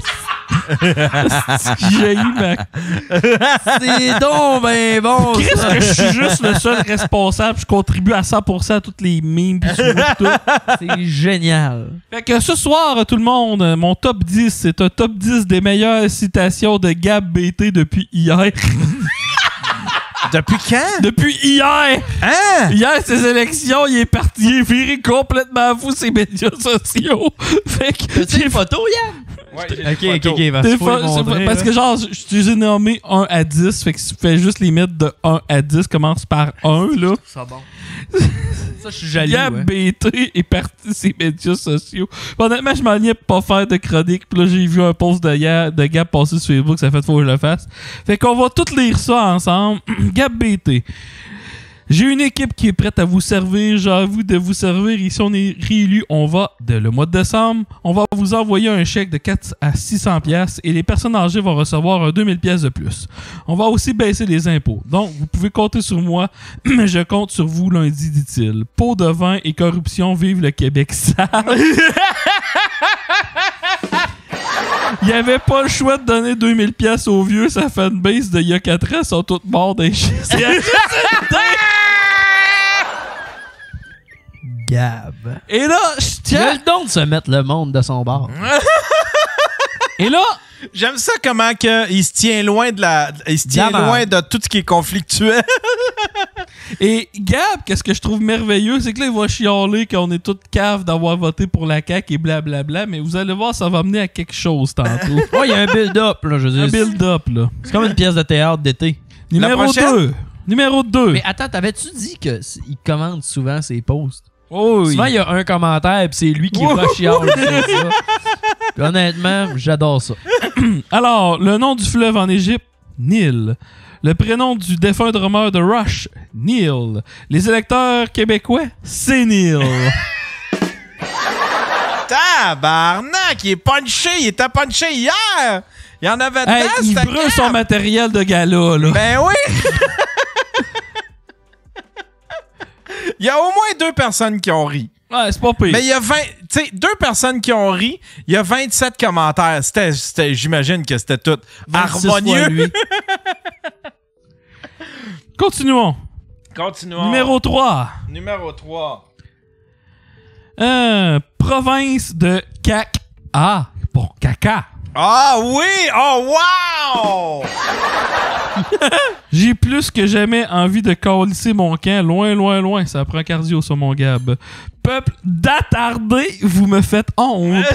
J'ai eu ma... C'est donc ben bon! Chris, que je suis juste le seul responsable. Je contribue à 100% à toutes les memes pis tout. C'est génial. Fait que ce soir, tout le monde, mon top 10, c'est un top 10 des meilleures citations de Gab BT depuis hier. Depuis quand? Depuis hier! Hein? Hier, ces élections, il est parti, il est viré complètement fou ses médias sociaux. Fait que... T'as-tu une photo, Yann? Ouais, ok. Parce que genre, je les ai nommés 1 à 10, fait que si tu fais juste les mettre de 1 à 10, commence par 1, là. Ça bon. Ça, je suis jaloux. Gab BT est parti ses médias sociaux. Honnêtement, je m'enlignais pour pas faire de chronique. Puis là, j'ai vu un post de Gab passer sur Facebook. Ça fait faut que je le fasse. Fait qu'on va tous lire ça ensemble. Gab BT. J'ai une équipe qui est prête à vous servir. J'ai envie de vous servir. Et si on est réélu, on va, dès le mois de décembre, on va vous envoyer un chèque de 4 à 600 pièces et les personnes âgées vont recevoir un 2000 pièces de plus. On va aussi baisser les impôts. Donc, vous pouvez compter sur moi, mais je compte sur vous lundi, dit-il. Pot de vin et corruption, vive le Québec sale. Il n'y avait pas le choix de donner 2000 pièces aux vieux. Sa fanbase d'il y a 4 ans sont toutes mortes des chiens. Gab. Et là, je Il a tiens... le don de se mettre le monde de son bord. Et là... J'aime ça comment que il se tient loin de loin de tout ce qui est conflictuel. Et Gab, qu'est-ce que je trouve merveilleux, c'est que là, il va chialer qu'on est toutes caves d'avoir voté pour la CAQ et blablabla, mais vous allez voir, ça va mener à quelque chose tantôt. Ouais, il y a un build-up, là, je veux dire. Un build-up, là. C'est comme une pièce de théâtre d'été. Numéro 2. Numéro 2. Mais attends, t'avais-tu dit qu'il commente souvent ses posts? Oh, oui. Souvent, il y a un commentaire, puis c'est lui qui va chialer sur ça. Puis honnêtement, j'adore ça. Alors, le nom du fleuve en Égypte, Nil. Le prénom du défunt drummer de Rush, Neil. Les électeurs québécois, c'est Neil. Tabarnak, il est punché, il était punché hier. Il y en avait dedans, il brûle son matériel de gala, là. Ben oui. Il y a au moins 2 personnes qui ont ri. Ouais, c'est pas pire. Mais il y a 20... Tu sais, 2 personnes qui ont ri, il y a 27 commentaires. J'imagine que c'était tout harmonieux. Continuons. Numéro 3. Numéro 3. Province de Caca. Pour caca. Ah oui! Oh wow! J'ai plus que jamais envie de câlisser mon camp loin, loin, loin. Ça prend cardio sur mon Gab. Peuple d'attardé, vous me faites honte.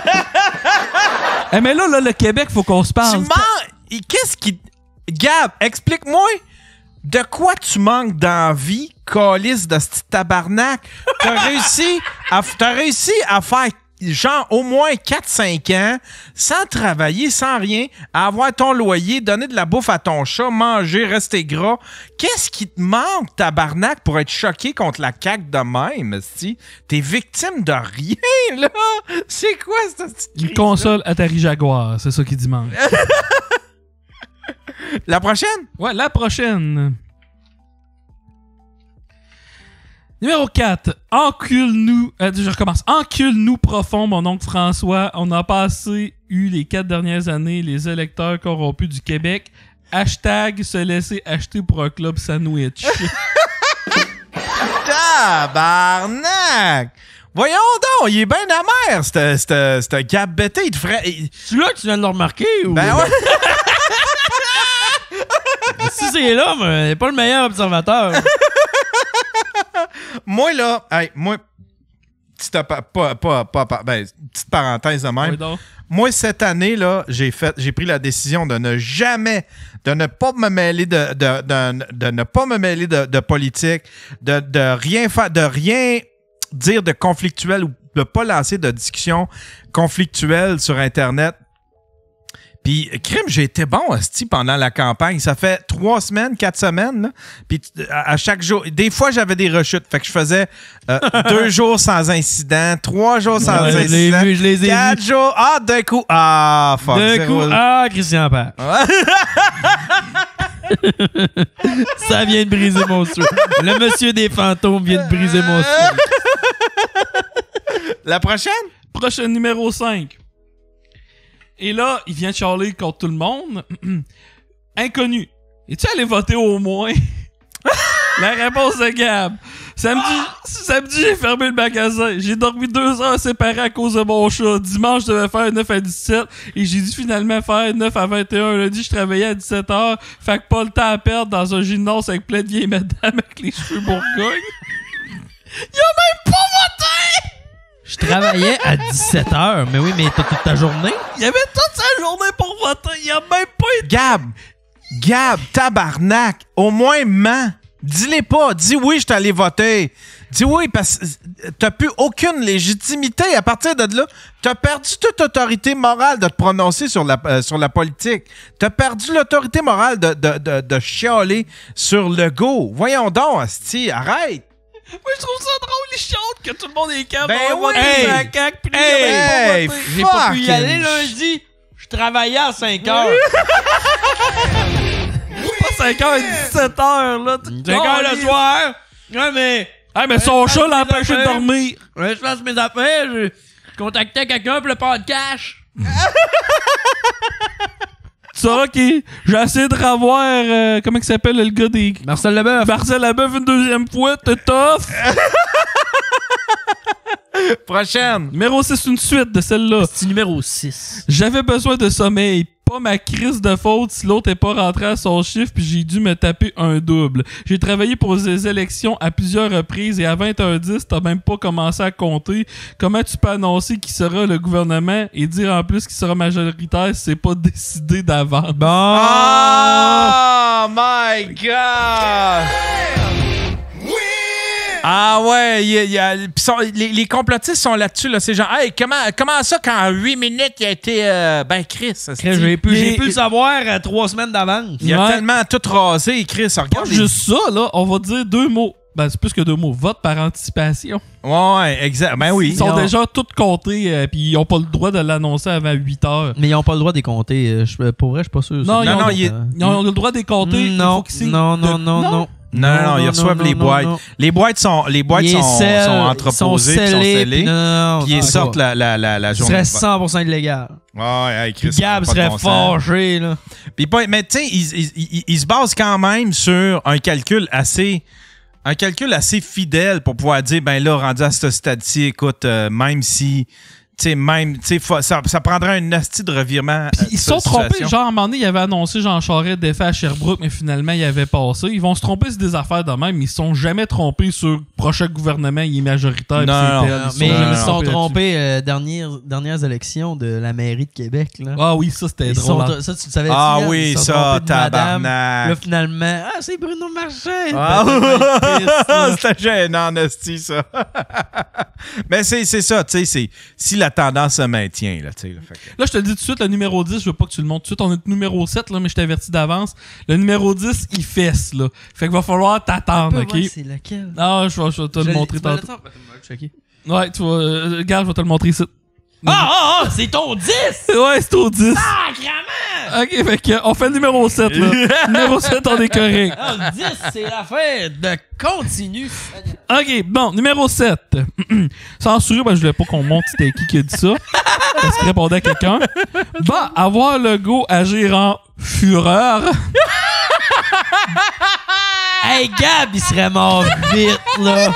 Mais là, le Québec, faut qu'on se parle. Qu'est-ce qui... Gab, explique-moi de quoi tu manques d'envie, calice de ce petit tabarnak. T'as réussi à faire genre au moins 4-5 ans, sans travailler, sans rien, à avoir ton loyer, donner de la bouffe à ton chat, manger, rester gras. Qu'est-ce qui te manque, tabarnak, pour être choqué contre la CAQ de même, si t'es victime de rien, là? C'est quoi cette petite crise-là? Une console Atari Jaguar, c'est ça qui dit manque. La prochaine? Ouais, la prochaine. Numéro 4. Encule-nous. Je recommence. Encule-nous profond, mon oncle François. On a passé les 4 dernières années les électeurs corrompus du Québec. Hashtag se laisser acheter pour un club sandwich. Tabarnak! Voyons donc, il est bien amer, c'était Gab BT. Il te ferait... C'est là que tu viens de le remarquer? Ou... Ben ouais! Si c'est là, mais il n'est pas le meilleur observateur. Moi, là, hey, moi, tu petite parenthèse de même. Oui, donc. Moi, cette année, là, j'ai pris la décision de ne pas me mêler de politique, de rien faire, de rien dire de conflictuel ou de pas lancer de discussion conflictuelle sur Internet. Puis, crime, j'ai été bon, hostie, pendant la campagne. Ça fait 3 semaines, 4 semaines, là. Puis, à chaque jour, des fois, j'avais des rechutes. Fait que je faisais 2 jours sans incident, 3 jours sans incident. Je les ai vus. 4 jours. Ah, d'un coup. Ah, fuck. D'un coup, Christian Page. Ça vient de briser mon souhait. Le monsieur des fantômes vient de briser mon souhait. La prochaine? Prochaine numéro 5. Et là, il vient de charler contre tout le monde. Inconnu. Es-tu allé voter au moins? La réponse de Gab. Samedi, j'ai fermé le magasin. J'ai dormi 2 heures séparées à cause de mon chat. Dimanche, je devais faire 9 à 17 et j'ai dû finalement faire 9 à 21. Lundi, je travaillais à 17h. Fait que pas le temps à perdre dans un gymnase avec plein de vieilles madames avec les cheveux bourgognes. Il a même pas voté! Je travaillais à 17h. Mais oui, mais t'as toute ta journée? Il y avait toute sa journée pour voter. Il a même pas été... Gab, tabarnak. Au moins, mens. Dis-les pas. Dis oui, je suis allé voter. Dis oui, parce que t'as plus aucune légitimité. À partir de là, t'as perdu toute autorité morale de te prononcer sur la politique. T'as perdu l'autorité morale de chialer sur Legault. Voyons donc, asti, arrête. Moi, je trouve ça drôle, les chante que tout le monde est calme. Ben oui! La CAQ, puis hey, j'ai pas pu y aller lundi. Je travaillais à 5h. Pas 5h et 17h, là. 5h le soir. Ouais, mais... Ah, mais son chat l'empêchait de dormir. Ouais, je fasse mes affaires. Je contactais quelqu'un pour le podcast. Tu sauras qui? J'ai essayé de revoir... comment il s'appelle, le gars des... Marcel Leboeuf. Marcel Leboeuf une 2e fois. T'es tough. Prochaine. Numéro 6, une suite de celle-là. C'est numéro 6. J'avais besoin de sommeil. Pas ma crise de faute si l'autre est pas rentré à son chiffre puis j'ai dû me taper un double. J'ai travaillé pour les élections à plusieurs reprises et à 20h10, t'as même pas commencé à compter. Comment tu peux annoncer qui sera le gouvernement et dire en plus qu'il sera majoritaire si c'est pas décidé d'avance? Bon! Oh my God! Ah ouais, les complotistes sont là-dessus. Là. C'est genre, hey, comment ça qu'en 8 minutes, il a été... Chris. J'ai pu le savoir 3 semaines d'avance. Il a tellement tout rasé, Chris. Regarde juste ça, là, on va dire 2 mots. Ben, c'est plus que 2 mots. Vote par anticipation. Ouais, exact. Ben oui. Ils sont déjà tous comptés, puis ils n'ont pas le droit de l'annoncer avant 8 heures. Mais ils n'ont pas le droit de les compter. Pour vrai, je suis pas sûr. Non, ils ont le droit de les compter. Non, Non, ils reçoivent les boîtes. Les boîtes sont entreposées, sont scellées, puis ils sortent la journée. Ce serait 100% illégal. Ouais, Chris. Gab serait fâché, là. Mais tu sais, ils se basent quand même sur un calcul assez fidèle pour pouvoir dire, ben là, rendu à ce stade-ci, écoute, même si... ça prendrait un nasty de revirement. Ils se sont trompés. Genre, à un moment donné, ils avaient annoncé Jean Charest défait à Sherbrooke, mais finalement, il avait passé. Ils vont se tromper sur des affaires de même, mais ils se sont jamais trompés sur le prochain gouvernement, il est majoritaire. Mais ils se sont trompés dernières élections de la mairie de Québec. Là. Ah oui, ça, c'était drôle. Ça, tu le savais. Ah oui, ça, tabarnak. Là, finalement, c'est Bruno Marchand. C'était gênant, nasty, ça. Mais c'est ça, tu sais, si la tendance se maintient. Là, là, je te dis tout de suite, le numéro 10, je veux pas que tu le montres tout de suite. On est numéro 7, là, mais je t'avertis d'avance. Le numéro 10, il fesse. Là. Fait qu'il va falloir t'attendre. OK? C'est lequel? Ah, je vais te le montrer tantôt. Ouais, tu vas. Regarde, je vais te le montrer ici. C'est ton 10! Ouais, c'est ton 10. Sacrement! OK, fait que, on fait le numéro 7, là. Numéro 7, on est correct. Le 10, c'est l'affaire de continu. OK, bon, numéro 7. Censuré, je voulais pas qu'on montre c'était qui a dit ça. Parce qu'il répondait à quelqu'un. Va avoir le go agir en fureur. Hey, Gab, il serait mort vite, là.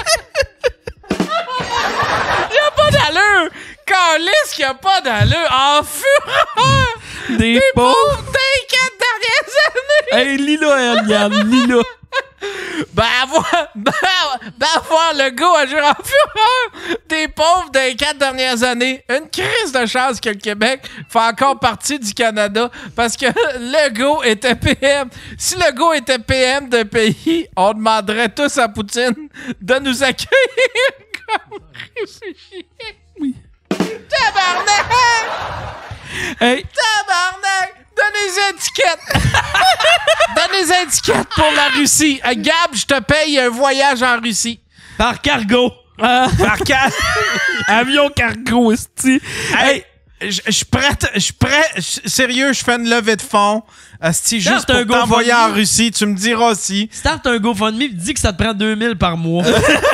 Il a pas d'allure! Calisse qu'il y a pas d'allure! En fureur! Des pauvres! Des 4 dernières années! Hey, lis-la, Eliane, lis-la! Ben d'avoir le goût à jouer en fureur des pauvres des 4 dernières années. Une crise de chance que le Québec fait encore partie du Canada parce que Legault était PM. Si Legault était PM d'un pays, on demanderait tous à Poutine de nous accueillir comme réfugiés. Oui. Tabarnak! Hey! Tabarnak! Donne les étiquettes! Donne les étiquettes pour la Russie. Gab, je te paye un voyage en Russie. Par cargo. Par avion cargo, esti. Hey! Je suis prêt. Sérieux, je fais une levée de fonds. Asti, juste pour t'envoyer en Russie. Tu me diras aussi. Start un GoFundMe et dis que ça te prend 2000 par mois.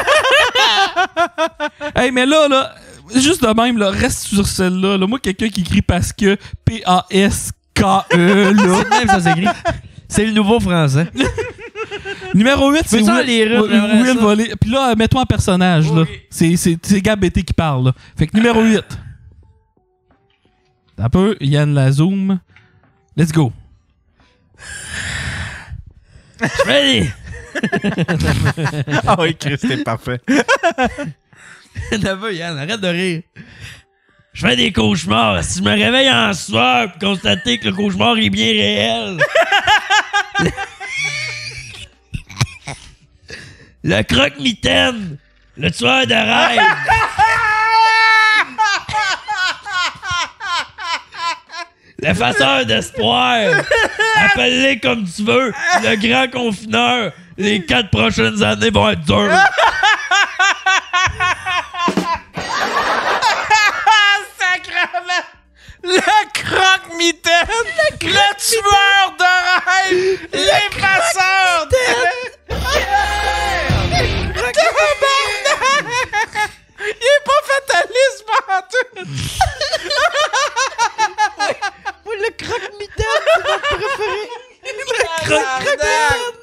Hey, mais là, juste de même, là, reste sur celle-là. Là. Moi, quelqu'un qui écrit parce que P-A-S-K-E, là. C'est même ça s'écrit. C'est le nouveau français. Numéro 8, c'est Will Volley. Puis là, mets-toi en personnage, là. C'est Gab BT qui parle, là. Fait que numéro 8. Un peu, Yann la zoom. Let's go. Ready! Ah oui, Chris, t'es parfait. N'aveux, Yann, arrête de rire. Je fais des cauchemars. Si je me réveille en soir pour constater que le cauchemar est bien réel. Le croque-mitaine. Le tueur de rêve. L'effaceur d'espoir. Appelle-les comme tu veux. Le grand confineur. Les 4 prochaines années vont être dures. Sacrement! Le croque-mitaine! Le tueur de rêve! L'effaceur de... Il est pas fataliste pantoute! Moi, le croque-mitaine, c'est mon préféré! Le croque-mitaine!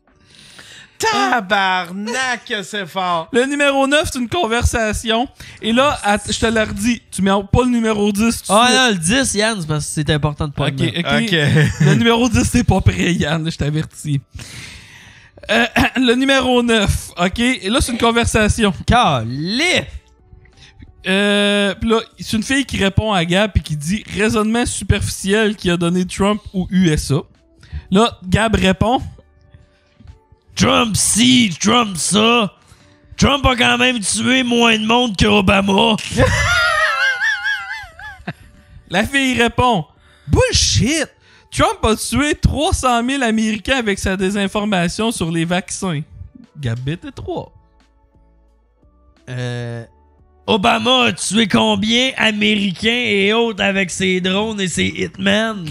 Tabarnak, c'est fort! Le numéro 9, c'est une conversation. Et là, je te le redis, tu mets pas le numéro 10. Ah non, le 10, Yann, c'est parce que c'est important de pas OK. Le numéro 10, c'est pas prêt, Yann, je t'avertis. Le numéro 9, OK? Et là, c'est une conversation. Calé! Puis là, c'est une fille qui répond à Gab et qui dit « Raisonnement superficiel qui a donné Trump ou USA ». Là, Gab répond « Trump ci, Trump ça. Trump a quand même tué moins de monde qu'Obama. » La fille répond « Bullshit! Trump a tué 300 000 Américains avec sa désinformation sur les vaccins. » Gab était 3. Obama a tué combien Américains et autres avec ses drones et ses hitmen?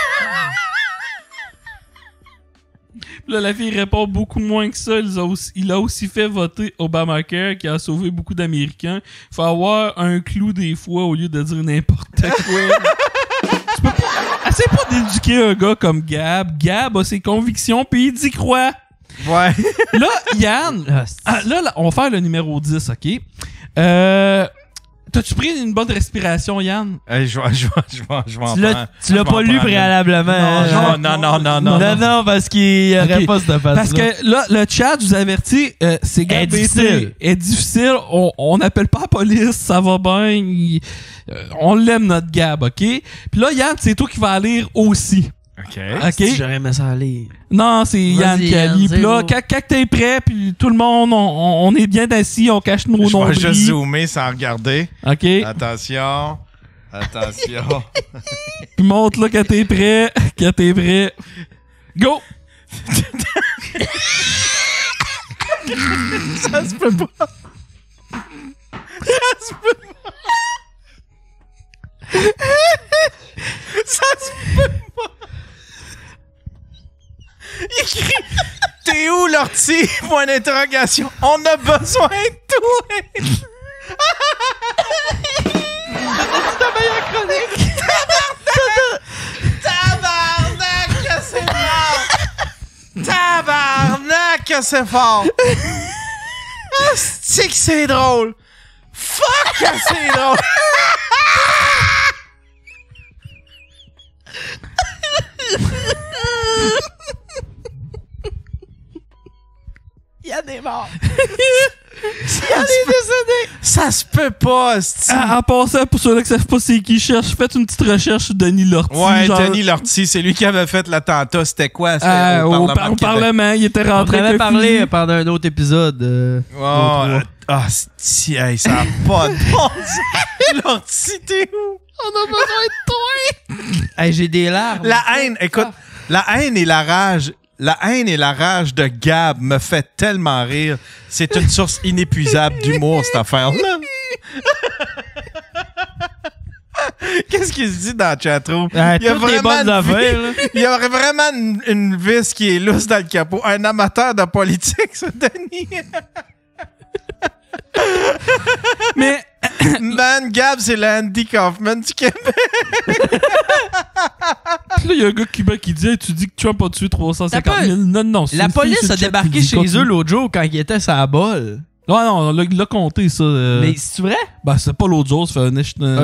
Là, la fille répond beaucoup moins que ça. Il a aussi fait voter Obamacare qui a sauvé beaucoup d'Américains. Faut avoir un clou des fois au lieu de dire n'importe quoi. Tu peux pas... Essaye pas d'éduquer un gars comme Gab. Gab a ses convictions puis il dit croit. Ouais. Là, Yann, là, on va faire le numéro 10, OK? T'as-tu pris une bonne respiration, Yann? Je vais en prendre. Tu l'as pas lu préalablement. Non, parce qu'il n'y aurait pas cette face-là. Parce que là, le chat, je vous avertis, c'est Gab BT. Est difficile. On n'appelle pas la police, ça va bien. On l'aime, notre Gab, OK? Puis là, Yann, c'est toi qui vas lire aussi. OK. Si j'aurais aimé ça aller. Non, c'est Yann qui a lu. Puis là, quand t'es prêt, puis tout le monde, on est bien assis, on cache nos nombris. Je vais juste zoomer sans regarder. OK. Attention. Puis montre là quand t'es prêt. Go! Ça se peut pas. Ça se peut pas. Il crie « T'es où, Lortie? » Point d'interrogation. On a besoin de toi. C'est ta meilleure chronique. Tabarnak que c'est fort. Tabarnak que c'est fort. C'est que c'est drôle. Fuck que c'est drôle. Yann est mort. Ça se peut pas, En passant, pour ceux-là qui savent pas c'est qui cherche, faites une petite recherche sur Denis Lortie. Ouais, Denis Lortie, c'est lui qui avait fait l'attentat. C'était quoi? C'était au Parlement, il était rentré. On avait parlé pendant un autre épisode. Hey, ça a pas de bon sens. Lortie, t'es où? On a besoin de toi! Hey, j'ai des larmes. La haine, écoute, la haine et la rage de Gab me fait tellement rire. C'est une source inépuisable d'humour, cette affaire-là. Qu'est-ce qu'il se dit dans le chatroom? Il y a vraiment une vis qui est lousse dans le capot. Un amateur de politique, ça, Denis. Mais Man, Gab, c'est l'Andy Kaufman du Québec. Là, il y a un gars cubain qui dit tu dis que Trump a tué 350 000. Non, la police a débarqué chez eux l'autre jour quand il était sur la bolle. Non, il l'a compté, ça. Mais c'est vrai? Ben, c'est pas l'autre jour, ça fait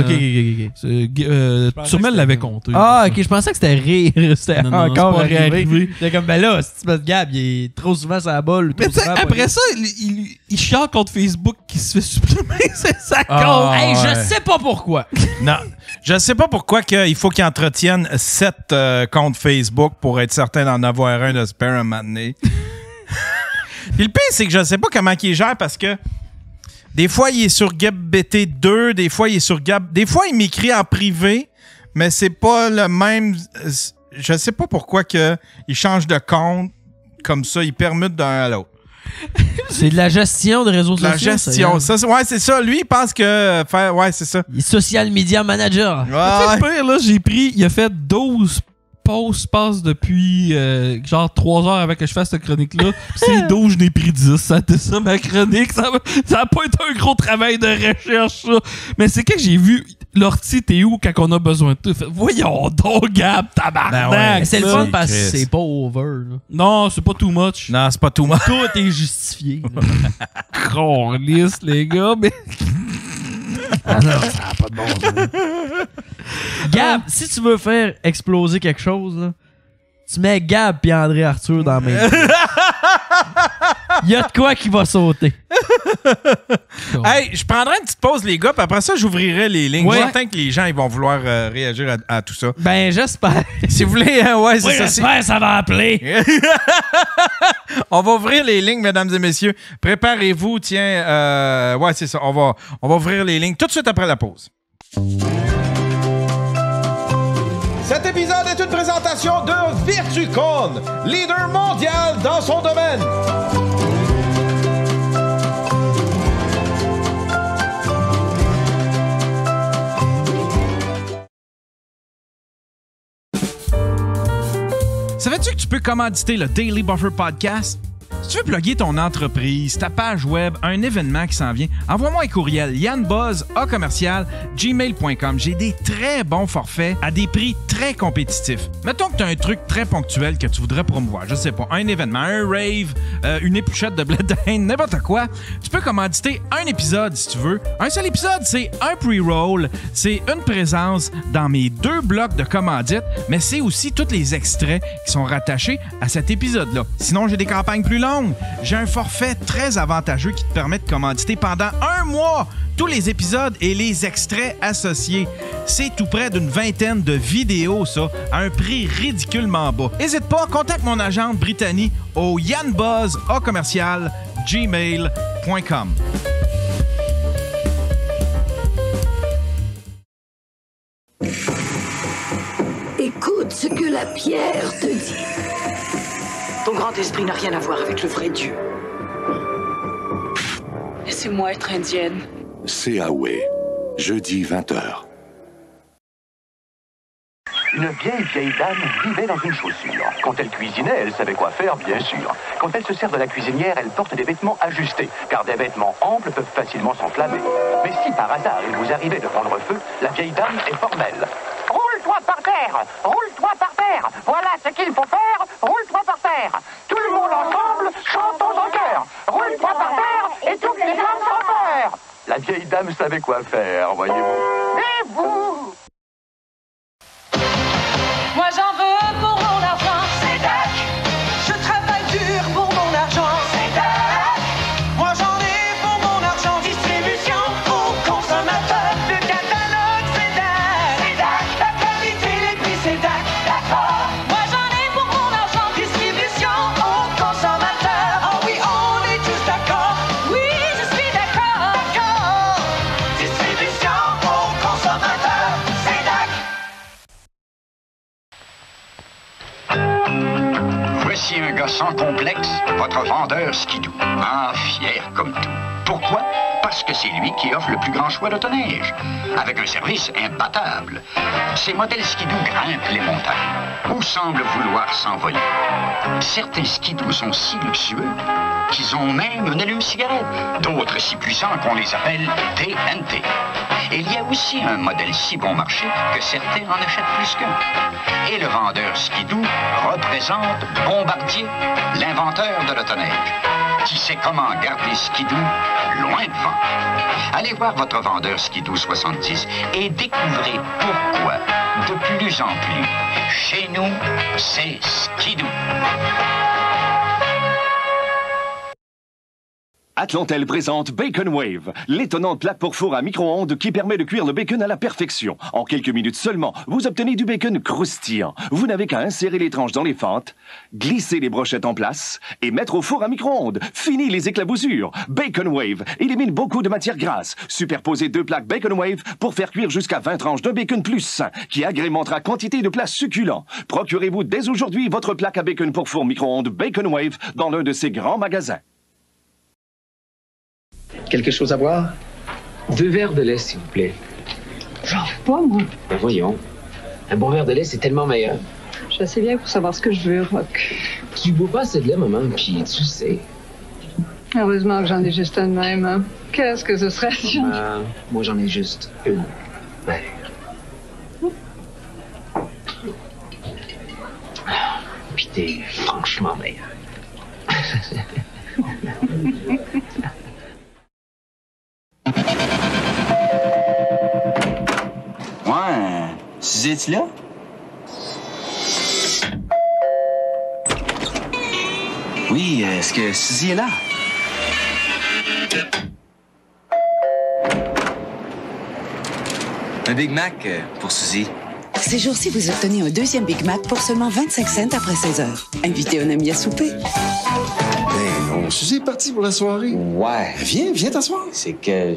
Ok. Turmel l'avait compté. Ah, ok, je pensais que c'était rire. C'était encore arrivé. C'était comme, ben là, si tu mets Gab, il est trop souvent sur la bolle. Mais après ça, il chiale contre Facebook qui se fait supprimer sa compte. Hey, je sais pas pourquoi. Non, je sais pas pourquoi il faut qu'il entretienne 7 comptes Facebook pour être certain d'en avoir un de spare un moment donné. Puis le pire, c'est que je sais pas comment il gère parce que des fois, il est sur GabBT2, des fois, il est sur Gab... Des fois, il m'écrit en privé, mais c'est pas le même... Je sais pas pourquoi il change de compte comme ça, il permute d'un à l'autre. C'est de la gestion de réseaux sociaux. La gestion, ça, ouais, c'est ça. Lui, il pense que... Ouais, c'est ça. Il est social media manager. Ouais. Pire, là, il a fait 12 posts passe depuis genre 3 heures avant que je fasse cette chronique-là. C'est 12, je n'ai pris 10. C'était ça ma chronique. Ça a pas été un gros travail de recherche, ça. Mais c'est que j'ai vu Lortie, t'es où quand on a besoin de toi? Voyons donc, Gab, tabarnak! Ben ouais. C'est le fun parce que c'est pas over. Là. Non, c'est pas too much. Non, c'est pas too much. Tout est justifié. Lisse, les gars, mais... Ah non, ça n'a pas de bon sens. Gab, si tu veux faire exploser quelque chose, là, tu mets Gab et André Arthur dans la main. Il y a de quoi qui va sauter. Hey, je prendrai une petite pause, les gars, puis après ça, j'ouvrirai les lignes. Ouais. Je pense que les gens ils vont vouloir réagir à tout ça. Ben, j'espère. Si vous voulez, ouais, c'est ça. J'espère, ça va appeler. On va ouvrir les lignes, mesdames et messieurs. Préparez-vous, tiens. Ouais, c'est ça. On va ouvrir les lignes tout de suite après la pause. Cet épisode est une présentation de Virtucon, leader mondial dans son domaine. Savais-tu que tu peux commanditer le Daily Buffer Podcast? Si tu veux plugger ton entreprise, ta page web, un événement qui s'en vient, envoie-moi un courriel yanbuzz@gmail.com. J'ai des très bons forfaits à des prix très compétitifs. Mettons que tu as un truc très ponctuel que tu voudrais promouvoir. Je sais pas, un événement, un rave, une épluchette de blé d'Inde, n'importe quoi. Tu peux commanditer un épisode si tu veux. Un seul épisode, c'est un pre-roll. C'est une présence dans mes 2 blocs de commandites, mais c'est aussi tous les extraits qui sont rattachés à cet épisode-là. Sinon, j'ai des campagnes plus longues. J'ai un forfait très avantageux qui te permet de commanditer pendant 1 mois tous les épisodes et les extraits associés. C'est tout près d'une 20aine de vidéos, ça, à un prix ridiculement bas. N'hésite pas, contacte mon agente Brittany au yanbuzz@gmail.com. Écoute ce que la pierre te dit. Ton grand esprit n'a rien à voir avec le vrai Dieu. Laissez-moi être indienne. C'est Ahway, jeudi 20h. Une vieille dame vivait dans une chaussure. Quand elle cuisinait, elle savait quoi faire, bien sûr. Quand elle se sert de la cuisinière, elle porte des vêtements ajustés, car des vêtements amples peuvent facilement s'enflammer. Mais si par hasard il vous arrivait de prendre feu, la vieille dame est formelle. Roule-toi par terre! Roule-toi par terre! Voilà ce qu'il faut faire! Roule-toi par terre! Tout le monde ensemble, chantons en chœur! Roule-toi par terre et toutes les femmes sans peur! La vieille dame savait quoi faire, voyez-vous. Et vous? Moi j'en veux pour mon argent, c'est tac. Je travaille dur pour mon argent, c'est tac. Moi j'en ai pour mon argent, Voici un gars sans complexe, votre vendeur skidoo. Ah, fier comme tout. Pourquoi? Parce que c'est lui qui offre le plus grand choix d'autoneige, avec un service imbattable. Ces modèles skidoo grimpent les montagnes, ou semblent vouloir s'envoler. Certains skidoo sont si luxueux qu'ils ont même un allume-cigarette. D'autres si puissants qu'on les appelle TNT. Et il y a aussi un modèle si bon marché que certains en achètent plus qu'un. Et le vendeur skidoo représente Bombardier, l'inventeur de l'autoneige, qui sait comment garder skidoo loin devant. Allez voir votre vendeur Skidoo 70 et découvrez pourquoi, de plus en plus, chez nous, c'est Skidoo. Atlantel présente Bacon Wave, l'étonnante plaque pour four à micro-ondes qui permet de cuire le bacon à la perfection. En quelques minutes seulement, vous obtenez du bacon croustillant. Vous n'avez qu'à insérer les tranches dans les fentes, glisser les brochettes en place et mettre au four à micro-ondes. Fini les éclaboussures. Bacon Wave élimine beaucoup de matière grasse. Superposez 2 plaques Bacon Wave pour faire cuire jusqu'à 20 tranches d'un bacon plus sain qui agrémentera quantité de plats succulents. Procurez-vous dès aujourd'hui votre plaque à bacon pour four micro-ondes Bacon Wave dans l'un de ces grands magasins. Quelque chose à boire? 2 verres de lait, s'il vous plaît. J'en veux pas, moi. Ben voyons. Un bon verre de lait, c'est tellement meilleur. Je suis assez bien pour savoir ce que je veux, Rock. Tu bois pas assez de lait, maman, puis tu sais. Heureusement que j'en ai juste un de même, hein. Qu'est-ce que ce serait si j'en... Moi, j'en ai juste une. Ben. Puis t'es franchement meilleur. Ouais, Suzy, es-tu là? Oui, est-ce que Suzy est là? Un Big Mac pour Suzy. Ces jours-ci, vous obtenez un 2e Big Mac pour seulement 25 cents après 16 heures. Invitez un ami à souper. Ben non, Suzy est partie pour la soirée. Ouais. Viens t'asseoir. C'est que...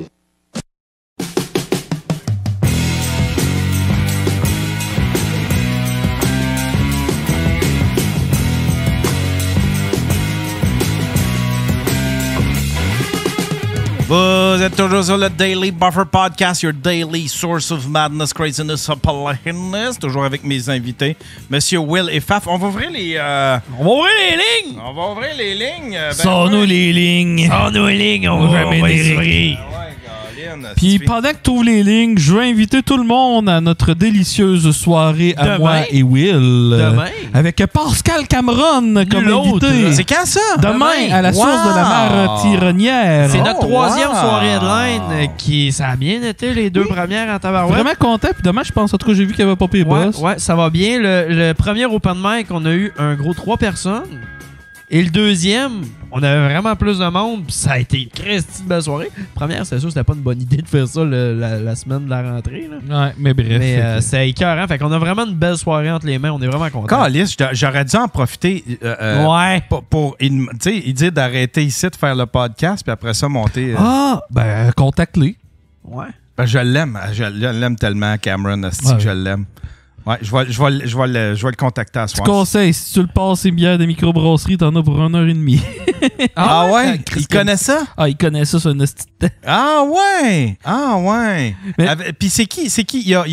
Vous êtes toujours sur le Daily Buffer Podcast, your daily source of madness, craziness, politeness. Toujours avec mes invités, Monsieur Will et Faf. On va ouvrir les... On va ouvrir les lignes! On va ouvrir les lignes. Sors-nous les lignes. Sors-nous les lignes, on va les ouvrir. Puis pendant que tu ouvres les lignes, je veux inviter tout le monde à notre délicieuse soirée à moi et Will. Demain. Avec Pascal Cameron comme invité. C'est quand ça? Demain, à la source de la mer Tironnière. C'est notre 3e soirée headline qui... Ça a bien été les 2 premières en tabarouette. Vraiment content. Puis demain, je pense en tout cas, j'ai vu qu'il y avait pas pire boss. Ouais, ça va bien. Le premier open mic, on a eu un gros 3 personnes. Et le 2e, on avait vraiment plus de monde, pis ça a été une Christy de belle soirée. Première, c'est sûr, c'était pas une bonne idée de faire ça la semaine de la rentrée. Là. Ouais, mais bref. Mais c'était écœurant. Fait qu'on a vraiment une belle soirée entre les mains. On est vraiment contents. Calice, j'aurais dû en profiter ouais. pour il dit d'arrêter ici de faire le podcast, puis après ça, monter. Ben, contacte-les. Ouais. Ben, je l'aime tellement, Cameron, que je l'aime. Ouais, je vais le contacter à ce soir. Tu conseilles, si tu le passes une bière de microbrasserie, t'en as pour 1h30. Ah ouais? Il connaît ça? Ah, il connaît ça sur un esti de temps. Ah ouais! Ah ouais! Puis c'est qui? Il y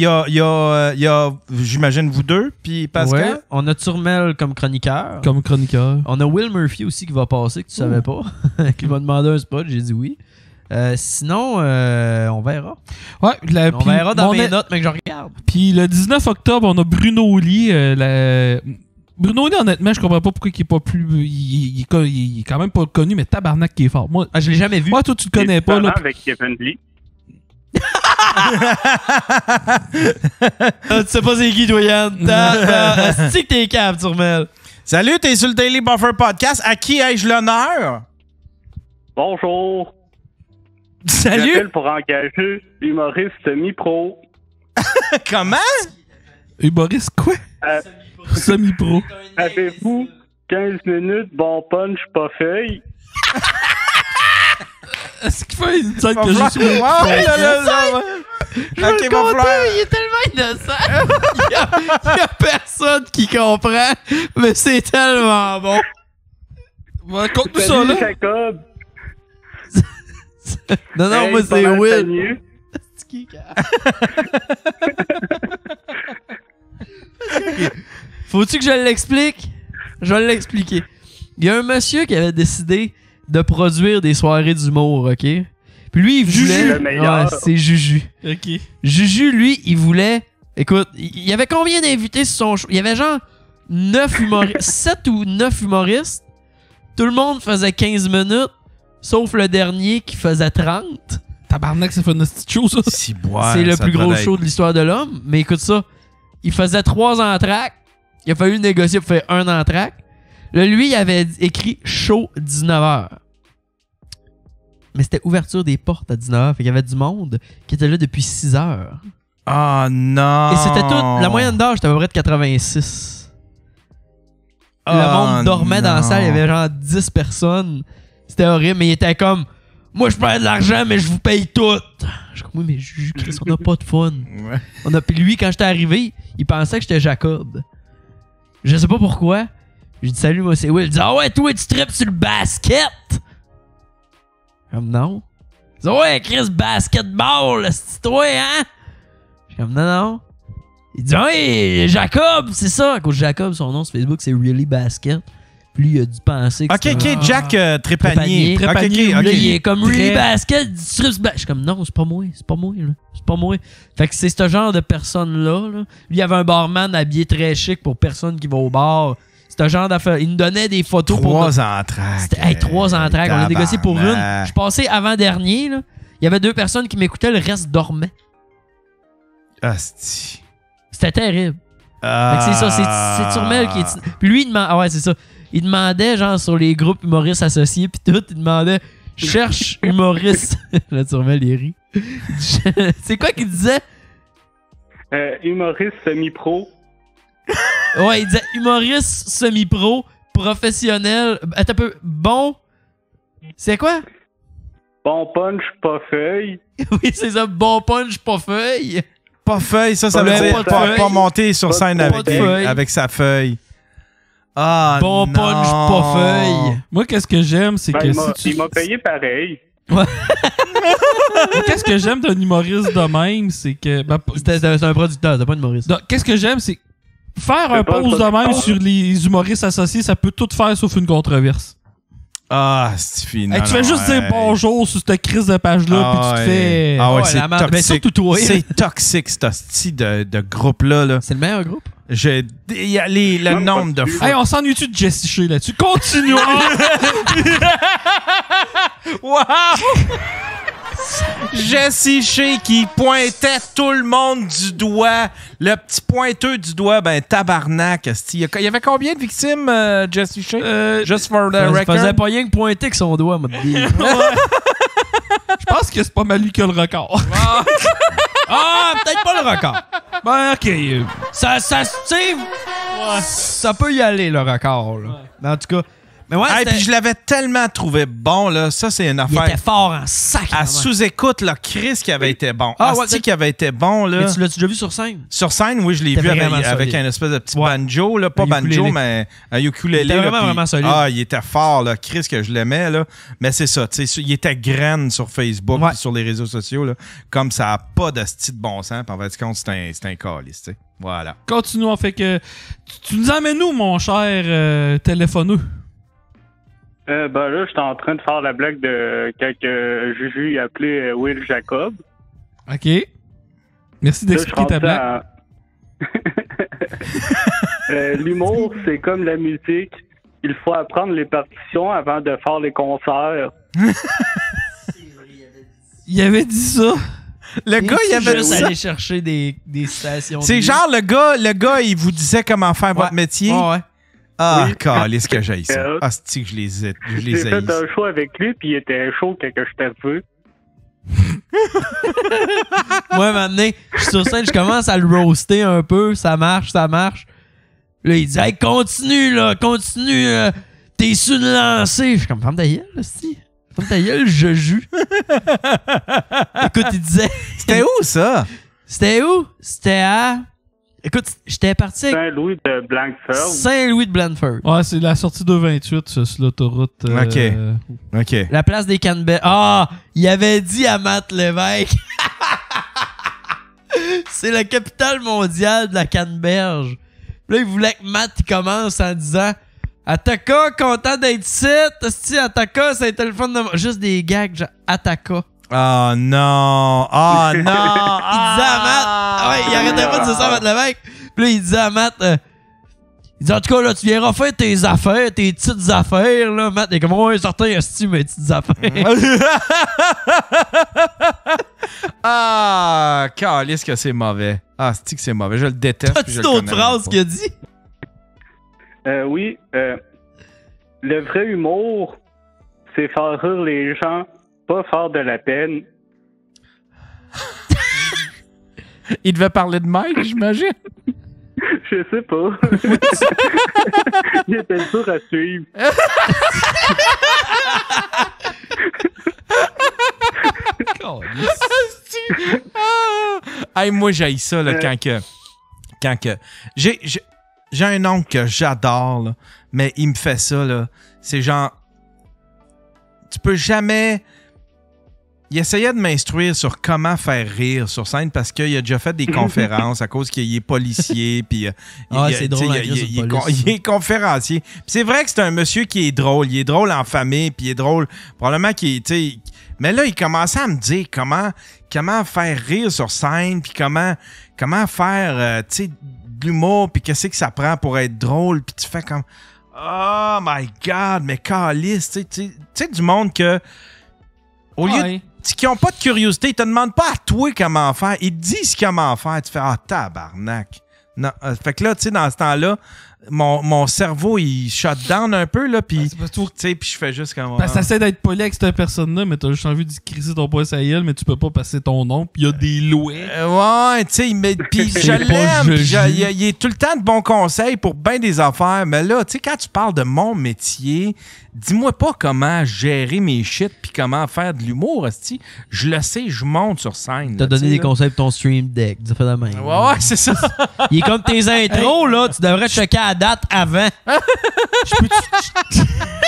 a j'imagine, vous deux, puis Pascal? Ouais, on a Turmel comme chroniqueur. On a Will Murphy aussi qui va passer, que tu savais pas. Qui m'a demandé un spot, j'ai dit oui. Sinon, on verra. Ouais, on verra dans mes notes, mais que je regarde. Puis le 19 octobre, on a Bruno Lee. Bruno Lee, honnêtement, je comprends pas pourquoi il est pas plus. Il est quand même pas connu, mais tabarnak qui est fort. Moi, je l'ai jamais vu. Moi, toi, tu le connais pas. Là, avec Kevin Lee. Tu sais pas c'est qui, Doyen? C'est que t'es cave, Turmel. Salut, t'es sur le Daily Buffer Podcast. À qui ai-je l'honneur? Bonjour. Salut. J'appelle pour engager humoriste semi-pro. Comment? Humoriste quoi? Semi-pro. Avez-vous 15 minutes, bon punch, pas feuille? Est-ce qu'il fait une scène que je suis... Je vais le compter, il est tellement innocent. Il y a personne qui comprend, mais c'est tellement bon. Raconte-nous ça, là. Jacob. Non, Hey, moi, pas c'est mal Will. pogné. Faut-tu que je l'explique? Je vais l'expliquer. Il y a un monsieur qui avait décidé de produire des soirées d'humour, OK? Puis lui, il voulait... le meilleur. Ouais, c'est Juju. OK. Juju, lui, il voulait... Écoute, il y avait combien d'invités sur son show? Il y avait genre 9 humoristes, 7 ou 9 humoristes. Tout le monde faisait 15 minutes, sauf le dernier qui faisait 30. Tabarnak, ça fait une petite show, ça. C'est le plus gros show de l'histoire de l'homme. Mais écoute ça, il faisait 3 entractes. Il a fallu négocier pour faire un entracte. Là, lui, il avait écrit show 19h. Mais c'était ouverture des portes à 19h. Fait qu'il y avait du monde qui était là depuis 6h. Ah non! Et c'était tout. La moyenne d'âge était à peu près de 86. Le monde dormait dans la salle. Il y avait genre 10 personnes. C'était horrible. Mais il était comme... Moi, je perds de l'argent, mais je vous paye tout. Je suis comme, oui, mais Juju, Chris, on n'a pas de fun. Ouais. Puis lui, quand j'étais arrivé, il pensait que j'étais Jacob. Je sais pas pourquoi. J'ai dit, salut, moi, c'est Will. Il dit, ah ouais, toi, tu tripes sur le basket. Comme, non. Il dit, ouais, Chris, basketball, c'est toi, hein? Je suis comme, non. Il dit, ouais, Jacob, c'est ça. À cause de Jacob, son nom sur Facebook, c'est Really Basket. Puis lui, il a dû penser que OK, Jack Trépanier. Là, il est comme Really Très- Basket. Je suis comme, non, c'est pas moi, là. C'est pas moi. Fait que c'est ce genre de personne-là. Là. Lui, il avait un barman habillé très chic pour personne qui va au bar. C'est un genre d'affaire. Il nous donnait des photos pour... 3 entractes. Hey, 3 entractes. On a négocié pour une. Tabarnak. Je suis passé avant-dernier. Là. Il y avait 2 personnes qui m'écoutaient, le reste dormait. Asti. C'était terrible. Fait que c'est ça, c'est Turmel qui est... Puis lui, il demandait... Ah ouais, c'est ça. Il demandait, genre, sur les groupes humoristes associés, puis tout, il demandait « Cherche humoriste. » Là, Turmel, il rit. C'est quoi qu'il disait? Humoriste semi-pro. Ouais, il disait humoriste semi-pro, professionnel. Attends un peu. Bon. C'est quoi? Bon punch, pas feuille. Oui, c'est ça. Bon punch, pas feuille. Pas feuille, ça Pas veut de dire feuille. pas monter sur scène Pas de feuille. avec sa feuille. Ah, Bon non. punch, pas feuille. Moi, qu'est-ce que j'aime, c'est Ben, que il m'a payé pareil. Moi, qu'est-ce que j'aime d'un humoriste de même, c'est que... Ben, C'est un producteur, c'est pas un humoriste. donc, qu'est-ce que j'aime, c'est faire un C'est pas un pause de même producteur. sur les humoristes associés, ça peut tout faire sauf une controverse. Ah, c'est fini. Hey, tu fais juste dire bonjour sur cette crise de page-là, puis tu te fais... Ah ouais, Ouais, c'est la merde. Mais toxique. surtout toi. C'est toxique, ce style de groupe-là. Là. C'est le meilleur groupe. Il y a le nombre de fois. Hey, on s'ennuie-tu de Jesse Shea là-dessus? Continuons! Wow! Jesse Shea qui pointait tout le monde du doigt. Le petit pointeux du doigt, ben tabarnak. esti. Il y avait combien de victimes, Jesse Shea? Just for the Il record. faisait pas rien que pointer avec son doigt, m'a dit. Je pense que c'est pas mal lui qui a le record. Ah, peut-être pas le record. Ben, OK. Ça tu sais, ça peut y aller, le record. Là. Mais en tout cas, mais ouais, Hey, puis je l'avais tellement trouvé bon, là. Ça, c'est une il affaire. était fort en sac. À sous-écoute, là, Chris qui avait été bon. Ah, ouais, Asti qui avait été bon, là. Mais tu l'as-tu déjà vu sur scène? Sur scène, oui, je l'ai C'était vu vraiment avec solide. un espèce de petit banjo, là. Pas Un banjo, ukulélé. mais un ukulélé. Il était là, vraiment, puis- vraiment solide. Ah, il était fort, là. Chris, que je l'aimais, là. Mais c'est ça, tu sais, il était graine sur Facebook Ouais. puis sur les réseaux sociaux, là. Comme ça n'a pas de style de bon sens. Puis en fait, compte, c'est un calice, tu sais. Voilà. Continuons. Fait que tu nous emmènes où, mon cher téléphoneux? Ben là, j'étais en train de faire la blague de quand Juju il appelait Will Jacob. OK. Merci Là, d'expliquer je ta suis blague. rendu l'humour, c'est comme la musique. Il faut apprendre les partitions avant de faire les concerts. Il avait dit ça. Le gars, il avait juste dit ça. aller chercher des stations. C'est de- genre le gars, il vous disait comment faire votre métier. Ouais, ouais. Ah, Oui. calice que j'ai ça. Euh, Ah, c'est que je les ai J'ai fait haïs. un show avec lui, puis il était chaud quand je t'ai vu. Moi, maintenant, je suis sur scène, je commence à le roaster un peu. Ça marche, ça marche. Là, il dit, hey, continue, là, continue. T'es sur une lancée. Je suis comme, femme ta gueule, là, si. Femme ta gueule, je joue. Écoute, il disait. C'était où, ça? C'était où? C'était à... Écoute, j'étais parti avec... Saint-Louis de Blanford. Saint-Louis de Blanford. Ouais, c'est la sortie 228, ça, sur l'autoroute. OK. La place des Canneberges. Ah! Il avait dit à Matt Lévesque... c'est la capitale mondiale de la Canneberge. Là, il voulait que Matt il commence en disant... Ataka, content d'être ici. Si Ataka, c'est le téléphone de... Juste des gags, genre Ataka. Oh non! Oh non! Il disait à Matt... Ouais, il arrêtait pas de dire ça à Matt Lévesque. Puis là, il disait à Matt... il dit, en tout cas, là, tu viendras faire tes affaires, tes petites affaires, là. Matt est comme, ouais, certain, esti, mes petites affaires. Ah, calisse que c'est mauvais. Ah, c'est que c'est mauvais. Je le déteste. T'as-tu d'autres phrases qu'il a dit? Oui. Le vrai humour, c'est faire rire les gens, pas faire de la peine. Il devait parler de Mike, j'imagine. Je sais pas. Il était dur à suivre. Hey, moi, j'haïs ça là, quand que... J'ai un oncle que j'adore, là, mais il me fait ça. Là. C'est genre... Tu peux jamais... Il essayait de m'instruire sur comment faire rire sur scène parce qu'il a déjà fait des conférences à cause qu'il est policier. Puis, c'est drôle. Il est conférencier. Puis c'est vrai que c'est un monsieur qui est drôle. Il est drôle en famille. Puis il est drôle. Probablement qu'il est. Mais là, il commençait à me dire comment faire rire sur scène. Puis comment faire de l'humour. Puis qu'est-ce que ça prend pour être drôle. Puis tu fais comme. Oh my God, mais calice. Tu sais, du monde que. Au lieu qui n'ont pas de curiosité, ils te demandent pas à toi comment faire. Ils te disent comment faire. Tu fais tabarnak. Non. Fait que là, tu sais, dans ce temps-là, mon cerveau, il shut down un peu, là, puis je fais juste comme... Parce que t'essaies d'être poli avec cette personne-là, mais t'as juste envie de criser ton poing sur la gueule, mais tu peux pas passer ton nom, puis il y a des louets. Ouais, tu sais, puis je l'aime, il est tout le temps de bons conseils pour bien des affaires, mais là, tu sais, quand tu parles de mon métier, dis-moi pas comment gérer mes shit puis comment faire de l'humour, asti. Je le sais, je monte sur scène. T'as donné des conseils pour ton stream deck, ça fait de même. Ouais, c'est ça. Il est comme tes intros, là, tu devrais checker la date avant. Je peux-tu...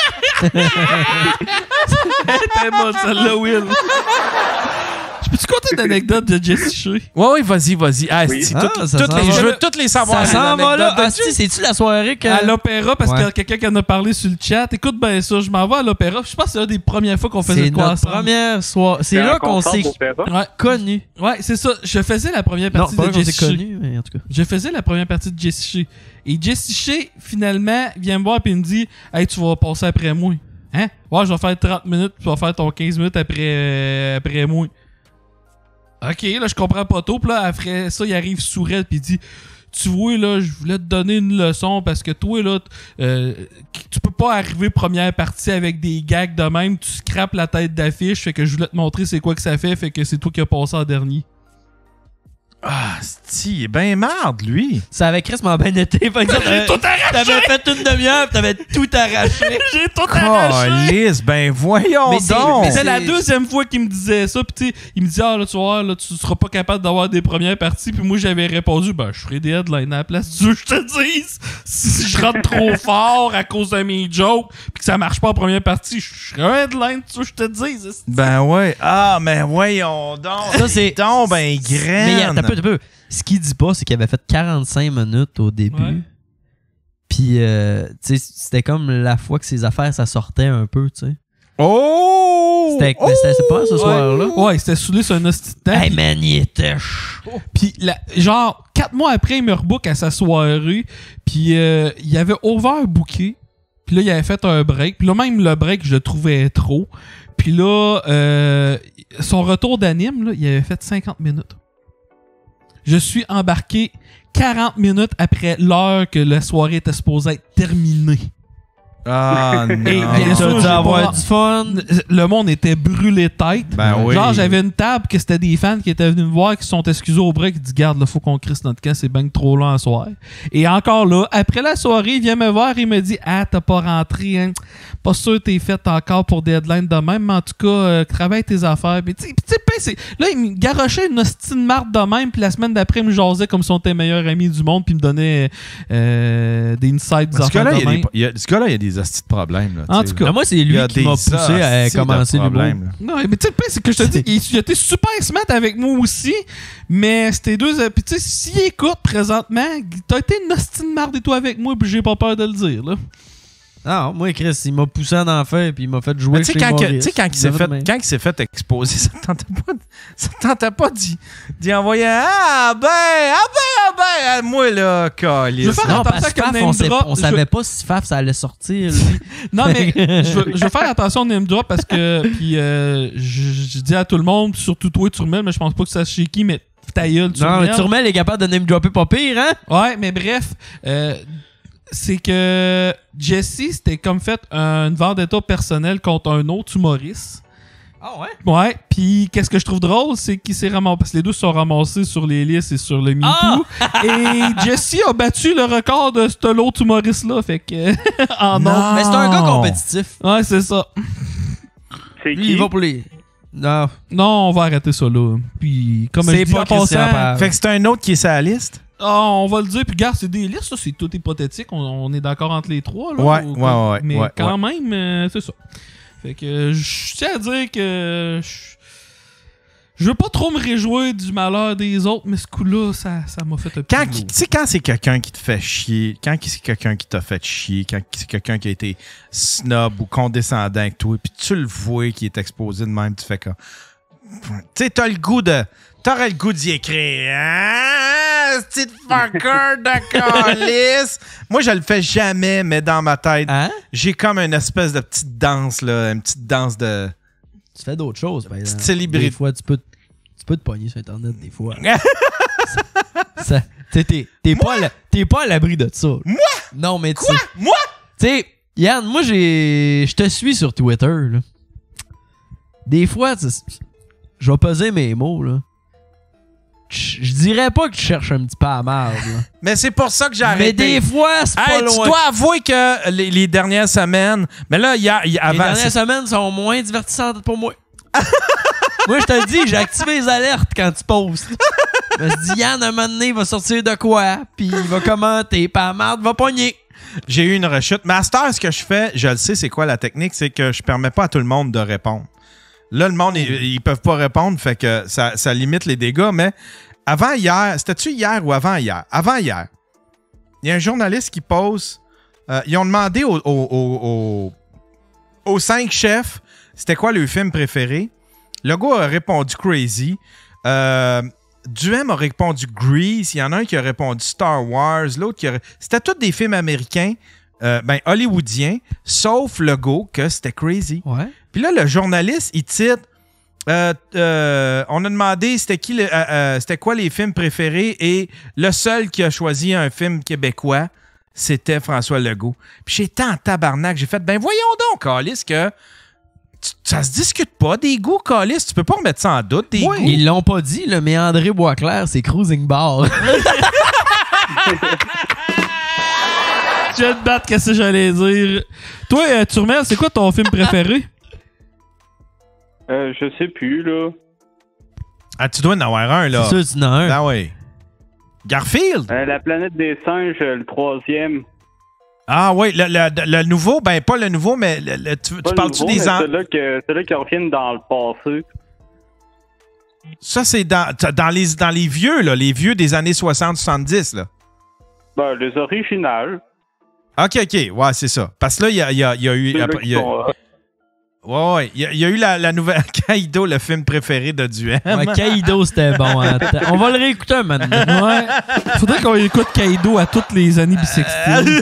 T'es bon, celle-là, Will. Je peux-tu compter une anecdote de Jesse Shea? Ouais, vas-y. Ah, oui. Je veux toutes les savoir. Ça s'en va là. Asti, c'est-tu la soirée que... À l'opéra, parce qu'il y a quelqu'un qui en a parlé sur le chat. Écoute bien ça, je m'en vais à l'opéra. Je pense que c'est la des premières fois qu'on faisait quoi ensemble. Première soirée. C'est là qu'on s'est connus. Ouais, c'est ça. Je faisais la première partie de Jesse Shea. Connu, mais en tout cas. Je faisais la première partie de Jesse Shea. Et Jesse Shea, finalement, vient me voir et me dit, hey, tu vas passer après moi. Hein? Ouais, je vais faire 30 minutes, puis tu vas faire ton 15 minutes après moi. Ok, là, je comprends pas tout. Puis là, après ça, il arrive sourd puis il dit, tu vois, là, je voulais te donner une leçon parce que toi, là, tu peux pas arriver première partie avec des gags de même. Tu scrapes la tête d'affiche. Fait que je voulais te montrer c'est quoi que ça fait. Fait que c'est toi qui as passé en dernier. Ah, il est bien marde, lui. Ça avait crissement bien été. Par exemple, j'ai tout arraché. T'avais fait une demi-heure pis t'avais tout arraché. J'ai tout arraché. Lise, ben voyons donc. Mais c'est la deuxième fois qu'il me disait ça. Puis tu sais, il me dit, ah là, tu vois, là, tu seras pas capable d'avoir des premières parties. Puis moi, j'avais répondu, ben, je ferai des headlines à la place. Tu veux que je te dise? Si je rentre trop fort à cause de mes jokes, puis que ça marche pas en première partie, je ferai un headline. Tu veux que je te dise? Ben ouais. Ah, mais voyons donc. Ça, c'est donc ben graine. Mais un peu. Ce qu'il dit pas, c'est qu'il avait fait 45 minutes au début. Ouais. Puis, tu sais, c'était comme la fois que ses affaires, ça sortait un peu, tu sais. Oh! C'était pas ce soir-là. Ouais, c'était saoulé sur un hostie de temps. Hey man, il était chaud. Puis, genre, 4 mois après, il me rebook à sa soirée. Puis, il avait overbooké. Puis là, il avait fait un break. Puis là, même le break, je le trouvais trop. Puis là, son retour d'anime, là, il avait fait 50 minutes. Je suis embarqué 40 minutes après l'heure que la soirée était supposée être terminée. Ah non. Et bien sûr, avoir du fun. Le monde était brûlé tête. Ben oui. Genre, j'avais une table que c'était des fans qui étaient venus me voir, qui se sont excusés au break, qui disent garde, là, faut qu'on crisse notre camp, c'est bien trop long à soir. Et encore là, après la soirée, il vient me voir et il me dit ah, t'as pas rentré, hein. Pas sûr t'es fait encore pour deadline de même, mais en tout cas, travaille tes affaires. Puis, tu sais, là, il me garochait une hostie de marde de même, puis la semaine d'après, il me jasait comme si on était meilleur ami du monde, puis il me donnait des insights des affaires de même. Ce gars-là, il y a des hosties de problèmes. Là, en tout cas, moi, c'est lui qui m'a poussé à commencer l'humour. Non, mais tu sais, c'est que je te dis, il a été super smart avec moi aussi, mais c'était deux. Puis tu sais, s'il écoute présentement, t'as été une hostie de marde et toi avec moi, puis j'ai pas peur de le dire, là. Non, moi, Chris, il m'a poussé en enfer puis il m'a fait jouer chez Maurice. Tu sais, quand il s'est fait exposer, ça te tentait pas d'y envoyer moi, là, calice. Je veux faire attention à name drop. On savait pas si Faf, ça allait sortir, lui. Non, mais je veux faire attention au name drop parce que, puis je dis à tout le monde, surtout toi, Turmel, mais je pense pas que ça chez qui, mais ta gueule, Turmel. Non, mais Turmel est capable de name dropper pas pire, hein? Ouais, mais bref, c'est que Jesse, c'était comme fait une vendetta personnelle contre un autre humoriste. Ah ouais? Ouais, puis qu'est-ce que je trouve drôle, c'est qu'il s'est ramassé, parce que les deux se sont ramassés sur les listes et sur le MeToo. Et Jesse a battu le record de l'autre humoriste-là, fait que... non. Mais c'est un gars compétitif. Ouais, c'est ça. C'est lui, il va pour les... Non, on va arrêter ça là. Puis, comme je dis en passant... Fait que c'est un autre qui est sur la liste? Ah, on va le dire, puis regarde, c'est des listes, ça, c'est tout hypothétique. On est d'accord entre les trois, là. Ouais. Mais quand même, c'est ça. Fait que je tiens à dire que je veux pas trop me réjouir du malheur des autres, mais ce coup-là, ça m'a fait un peu. Tu sais, quand c'est quelqu'un qui te fait chier, quand c'est quelqu'un qui t'a fait chier, quand c'est quelqu'un qui a été snob ou condescendant avec toi, puis tu le vois qui est exposé de même, tu fais comme. Tu sais, t'aurais le goût d'y écrire. Hein? Petite fucker de calice. Moi, je le fais jamais, mais dans ma tête, j'ai comme une espèce de petite danse, là. Une petite danse de. Tu fais d'autres choses, par exemple. Petite célébrité. Des fois, tu peux te pogner sur Internet, des fois. T'es pas à l'abri de ça. Moi? Non, mais quoi? Moi? Tu sais, Yann, moi, je te suis sur Twitter, là. Des fois, je vais peser mes mots, là. Je dirais pas que tu cherches un petit peu à merde, là. Mais c'est pour ça que j'ai arrêté. Mais des fois, c'est pas loin. Tu dois avouer que les dernières semaines... Mais là, avant, les dernières semaines sont moins divertissantes pour moi. Moi, je te le dis, j'ai activé les alertes quand tu postes. Je me suis dit, Yann, un moment donné, il va sortir de quoi, puis il va commenter, puis la merde va pogner. J'ai eu une rechute. Master, ce que je fais, je le sais, c'est quoi la technique, c'est que je permets pas à tout le monde de répondre. Là, le monde, ils peuvent pas répondre, fait que ça limite les dégâts, mais avant hier, c'était-tu hier ou avant hier? Avant hier, il y a un journaliste qui pose... ils ont demandé aux 5 chefs c'était quoi leur film préféré. Le gars a répondu Crazy. Duhem a répondu Grease. Il y en a un qui a répondu Star Wars. L'autre qui a... C'était tous des films américains, hollywoodiens, sauf le gars que c'était Crazy. Ouais. Puis là, le journaliste, il titre... on a demandé c'était quoi les films préférés et le seul qui a choisi un film québécois, c'était François Legault. Puis j'étais en tabarnak. J'ai fait, voyons donc, Calice, que ça se discute pas des goûts, Calice. Tu peux pas remettre ça en doute, tes goûts. Ils l'ont pas dit, là, mais André Boisclair, c'est Cruising Bar. Je vais te battre, qu'est-ce que j'allais dire. Toi, Turmel, c'est quoi ton film préféré? Je sais plus, là. Ah, tu dois en avoir un, là. C'est sûr, tu en as un. Ah oui. Garfield? La planète des singes, le 3e. Ah oui, le nouveau, pas le nouveau, mais tu parles-tu des ans? Celui qui revient dans le passé. Ça, c'est dans les vieux, là, les vieux des années 60-70, là. Les originales. OK, ouais, c'est ça. Parce que là, il y a eu... Ouais, il y a eu la nouvelle Kaido, le film préféré de Duhem. Ouais, Kaido, c'était bon. On va le réécouter maintenant. Ouais. Faudrait qu'on écoute Kaido à toutes les années bissextiles.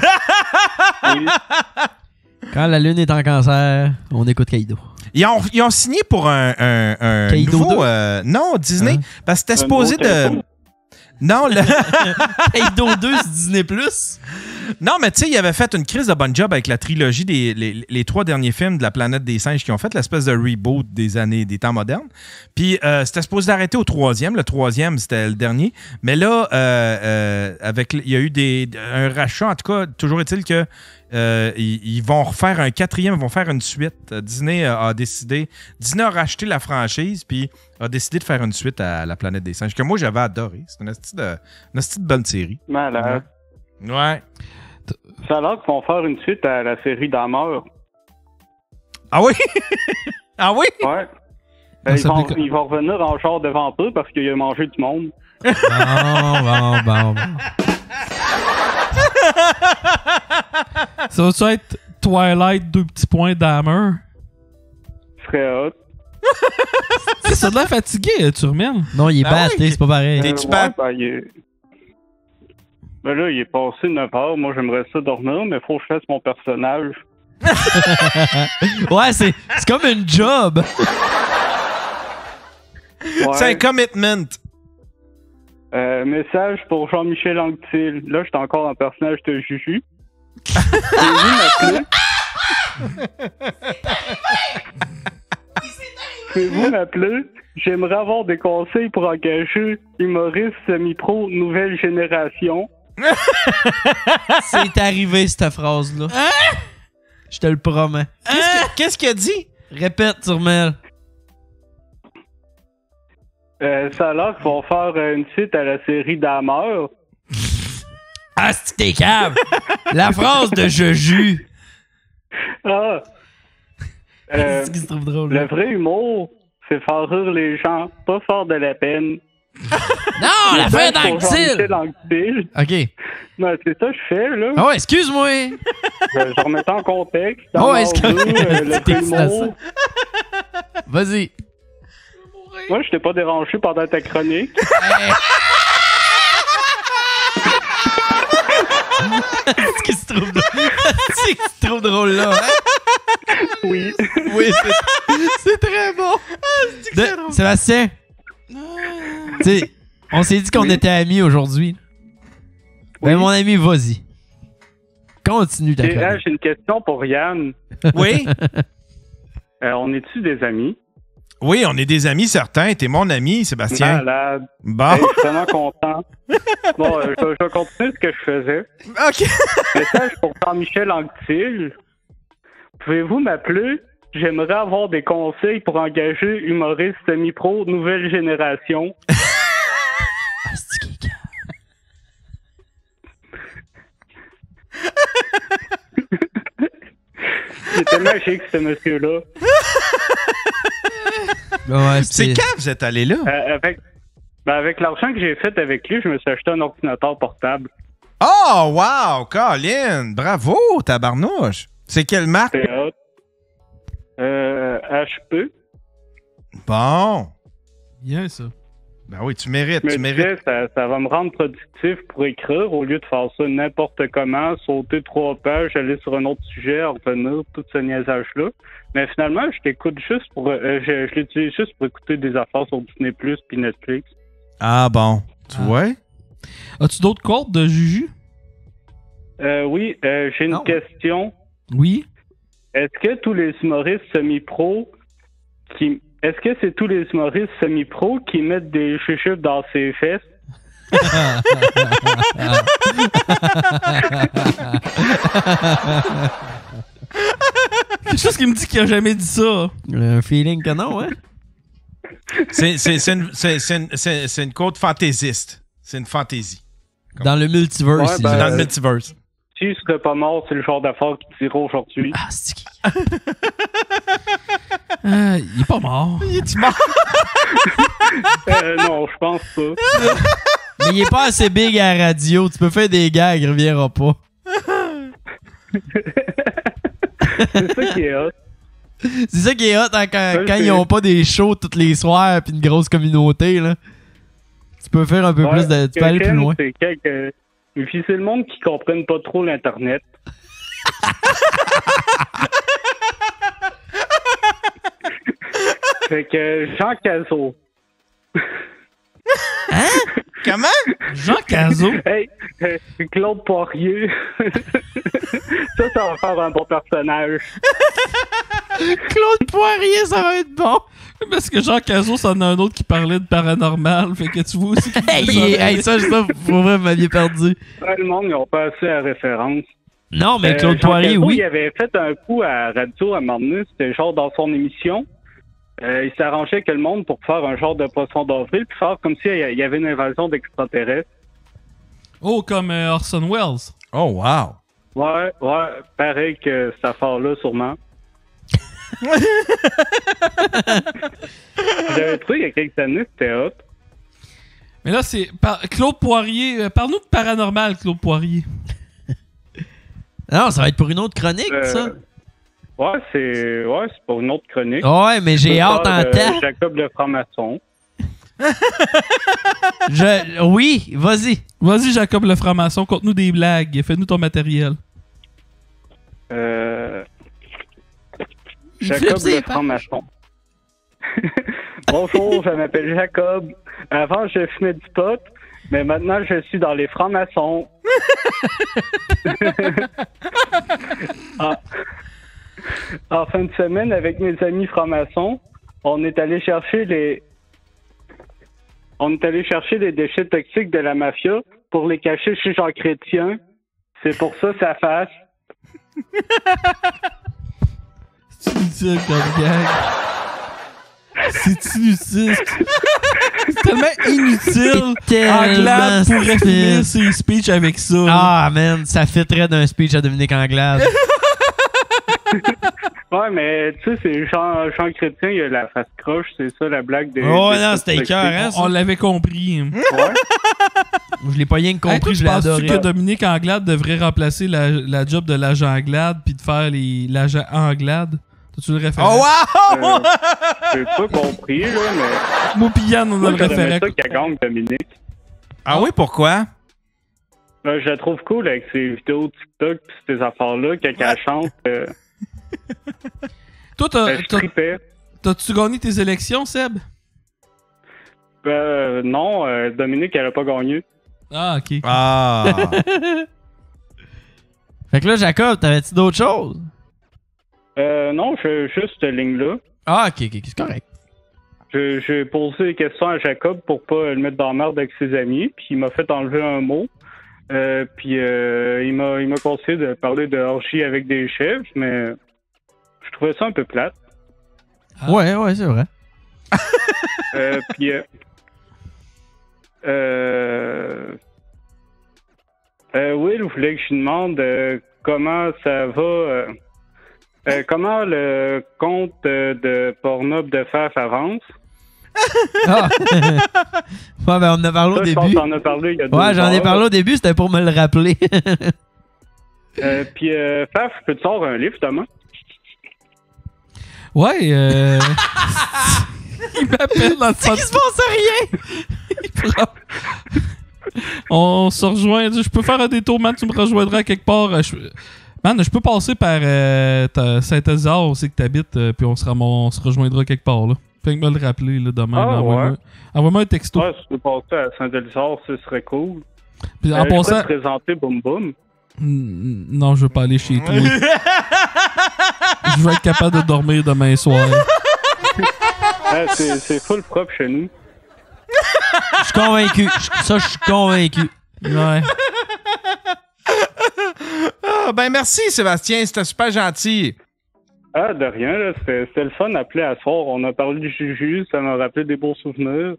Quand la lune est en cancer, on écoute Kaido. Ils ont signé pour un Kaido nouveau... non, Disney. Parce que c'était supposé de... Non, le... Kaido 2, c'est Disney+. Non, mais tu sais, il avait fait une crise de bon job avec la trilogie les 3 derniers films de la planète des singes qui ont fait l'espèce de reboot des temps modernes. Puis c'était supposé d'arrêter au 3e. Le 3e, c'était le dernier. Mais là, il y a eu un rachat. En tout cas, toujours est-il que ils vont refaire un 4e, ils vont faire une suite. Disney a racheté la franchise, puis a décidé de faire une suite à La Planète des Singes, que moi j'avais adoré. C'est une astuce de bonne série. Malade. Ouais. Ça a l'air qu'ils vont faire une suite à la série Dahmer. Ah oui? Ah oui? Ouais. Ils vont revenir en genre de vampire parce qu'il a mangé du monde. Bon. Ça va-tu être Twilight, 2 petits points Dahmer? Ce serait hot. Ça a l'air fatigué, Turmel. Non, il est batté, c'est pas pareil. T'es-tu batté? Ben là, il est passé 9 heures. Moi, j'aimerais ça dormir, mais faut que je fasse mon personnage. Ouais, c'est comme une job. Ouais. C'est un commitment. Message pour Jean-Michel Anctil. Là, j'étais encore un personnage de Juju. Pouvez-vous m'appeler? J'aimerais avoir des conseils pour engager humoriste semi-pro nouvelle génération. C'est arrivé, cette phrase-là. Je te le promets. Qu'est-ce qu'il a dit? Répète, Turmel. Ça a l'air qu'ils vont faire une suite à la série Dahmer. Ah, c'est t'es cave! La phrase de Juju. Ah! C'est ce qui se trouve drôle. Le vrai humour, c'est faire rire les gens, pas faire de la peine. Non, la fin d'Anctil! OK. Non, c'est ça que je fais, là. Ah ouais, excuse-moi! Je remets en contexte. Oh, est-ce que le vrai humour. Vas-y. Moi, je t'ai pas dérangé pendant ta chronique. Ce qui se trouve drôle. C'est qui se trouve drôle là, hein? Oui. Oui, c'est très bon. Sébastien, tu sais, on s'est dit qu'on était amis aujourd'hui. Ben, mon ami, vas-y. Continue ta chronique. J'ai une question pour Yann. Oui? On est-tu des amis? Oui, on est des amis certains. T'es mon ami, Sébastien. Malade. Bon. Je suis vraiment content. Bon, je vais continuer ce que je faisais. OK. Message pour Jean-Michel Anctil. Pouvez-vous m'appeler? J'aimerais avoir des conseils pour engager humoriste semi-pro nouvelle génération. Il était magique, ce monsieur-là. Ouais, c'est quand vous êtes allé là? Avec l'argent que j'ai fait avec lui, je me suis acheté un ordinateur portable. Oh, wow! Colin! Bravo, tabarnouche! C'est quelle marque? C'est hot. HP. Bon. Bien, ça. Ben oui, tu mérites, Mais ça va me rendre productif pour écrire au lieu de faire ça n'importe comment, sauter 3 pages, aller sur un autre sujet, revenir, tout ce niaisage-là. Mais finalement, je t'écoute juste pour... je l'utilise juste pour écouter des affaires sur Disney+, puis Netflix. Ah bon, tu vois? As-tu d'autres codes de Juju? Oui, j'ai une question. Oui? Est-ce que tous les humoristes semi-pro qui... Est-ce que c'est tous les humoristes semi-pro qui mettent des chuchupes dans ses fesses? Quelque chose qui me dit qu'il a jamais dit ça. Un feeling que non, hein? C'est une côte fantaisiste. C'est une fantaisie. Dans le multiverse. Ouais, ben, dans le multiverse. Si il serait pas mort, c'est le genre d'affaire qui tirait aujourd'hui. Ah, c'est qui? Il est pas mort. Il est mort? Non, je pense pas. Mais il est pas assez big à la radio. Tu peux faire des gags, il reviendra pas. C'est ça qui est hot. C'est ça qui est hot hein, quand ils ont pas des shows tous les soirs pis une grosse communauté, là. Tu peux faire un peu plus de... Tu peux aller plus loin. C'est le monde qui comprenne pas trop l'Internet. Fait que Jean Cazot. Hein? Comment? Jean Cazot? Hey, Claude Poirier. ça va faire un bon personnage. Claude Poirier, ça va être bon. Parce que Jean Cazot, c'en a un autre qui parlait de paranormal. Fait que tu vois aussi. Ça, pour vrai, vous m'aviez perdu. Le monde, ils ont pas assez la référence. Non, mais Claude Jean Poirier, Cazot, oui. Il avait fait un coup à radio à un moment donné. C'était genre dans son émission. Il s'arrangeait avec le monde pour faire un genre de poisson d'avril puis faire comme s'il y avait une invasion d'extraterrestres. Oh, comme Orson Welles. Oh, wow. Ouais, pareil que cette affaire-là, sûrement. J'avais trouvé il y a quelques années, c'était hot. Mais là, c'est Claude Poirier. Parle-nous de paranormal, Claude Poirier. Non, ça va être pour une autre chronique, ça. Ouais, c'est pour une autre chronique. Ouais, mais j'ai hâte en temps. Jacob le franc-maçon. Oui, vas-y. Vas-y, Jacob le franc-maçon, conte-nous des blagues. Fais-nous ton matériel. Jacob le franc-maçon. Bonjour, je m'appelle Jacob. Avant, je fumais du pot, mais maintenant, je suis dans les francs-maçons. En fin de semaine, avec mes amis francs-maçons, on est allé chercher les déchets toxiques de la mafia pour les cacher chez Jean Chrétien. C'est pour ça sa face. C'est inutile comme gag. C'est inutile. C'est tellement inutile. Anglade pourrait finir ses speeches avec ça. Ah, man, ça fitterait d'un speech à Dominique Anglade. Ouais, mais tu sais, c'est Jean Chrétien, il a la face croche, c'est ça la blague des. Oh non, c'était écœurant, On l'avait compris. Ouais. Je l'ai pas rien compris, je l'ai adoré. Penses-tu que Dominique Anglade devrait remplacer la job de l'agent Anglade puis de faire l'agent Anglade? T'as-tu le référent? Oh wow! J'ai pas compris, là, mais. Moi pis Yann, on a le référent. C'est ça qu'elle gagne, Dominique. Ah oui, pourquoi? Je la trouve cool avec ses vidéos TikTok pis ces affaires-là, quand elle chante. Toi, t'as-tu gagné tes élections, Seb? Non, Dominique, elle a pas gagné. Ah, ok. Ah! Fait que là, Jacob, t'avais-tu d'autres choses? Non, j'ai juste cette ligne-là. Ah, ok, c'est correct. J'ai posé des questions à Jacob pour pas le mettre dans la merde avec ses amis, puis il m'a fait enlever un mot. Puis il m'a conseillé de parler de orgie avec des chefs, mais je trouvais ça un peu plate. Ah. Ouais, c'est vrai. Puis Will voulait que je lui demande comment ça va, comment le compte de Pornhub de Faf avance. Ah. Ouais, ben on en a parlé au début. Je pense qu'on en a parlé il y a 2 Ouais, j'en ai parlé au début, c'était pour me le rappeler. Puis Faf, peux-tu sortir un livre, Thomas? Ouais, il m'appelle dans le C'est qu'il se passe rien! On se rejoint. Je peux faire un détour, man. Tu me rejoindras quelque part. Man, je peux passer par Saint-Ézard, c'est que t'habites, puis on se rejoindra quelque part, là. Fais me le rappeler, là, demain. Envoie-moi un texto. Ouais, si tu peux passer à Saint-Ézard, ce serait cool. Puis en passant... Je peux te présenter Boum Boum. Non, je veux pas aller chez toi. Je veux être capable de dormir demain soir. C'est full propre chez nous. Je suis convaincu. Je suis convaincu. Ouais. Ben merci, Sébastien. C'était super gentil. Ah, de rien, là. C'était le fun d'appeler à soir. On a parlé du Juju. Ça m'a rappelé des beaux souvenirs.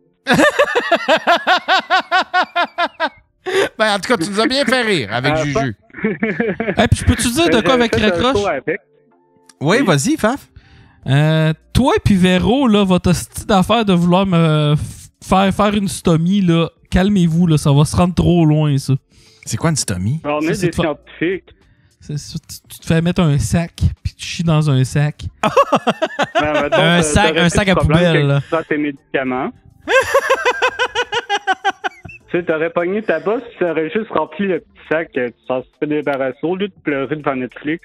Ben, en tout cas, tu nous as bien fait rire avec Juju. Hey, puis peux-tu dire de quoi avec Raccroche? Oui, vas-y, Faf. Toi et puis Véro, là, votre style d'affaire de vouloir me faire une stomie, là, calmez-vous, là, ça va se rendre trop loin, ça. C'est quoi une stomie? On est des scientifiques. Tu te fais mettre un sac, puis tu chies dans un sac. Un sac à poubelle, là. Tu prends tes médicaments. Tu sais, t'aurais pogné ta bosse, tu aurais juste rempli le petit sac, tu t'en serais débarrassé au lieu de pleurer devant Netflix.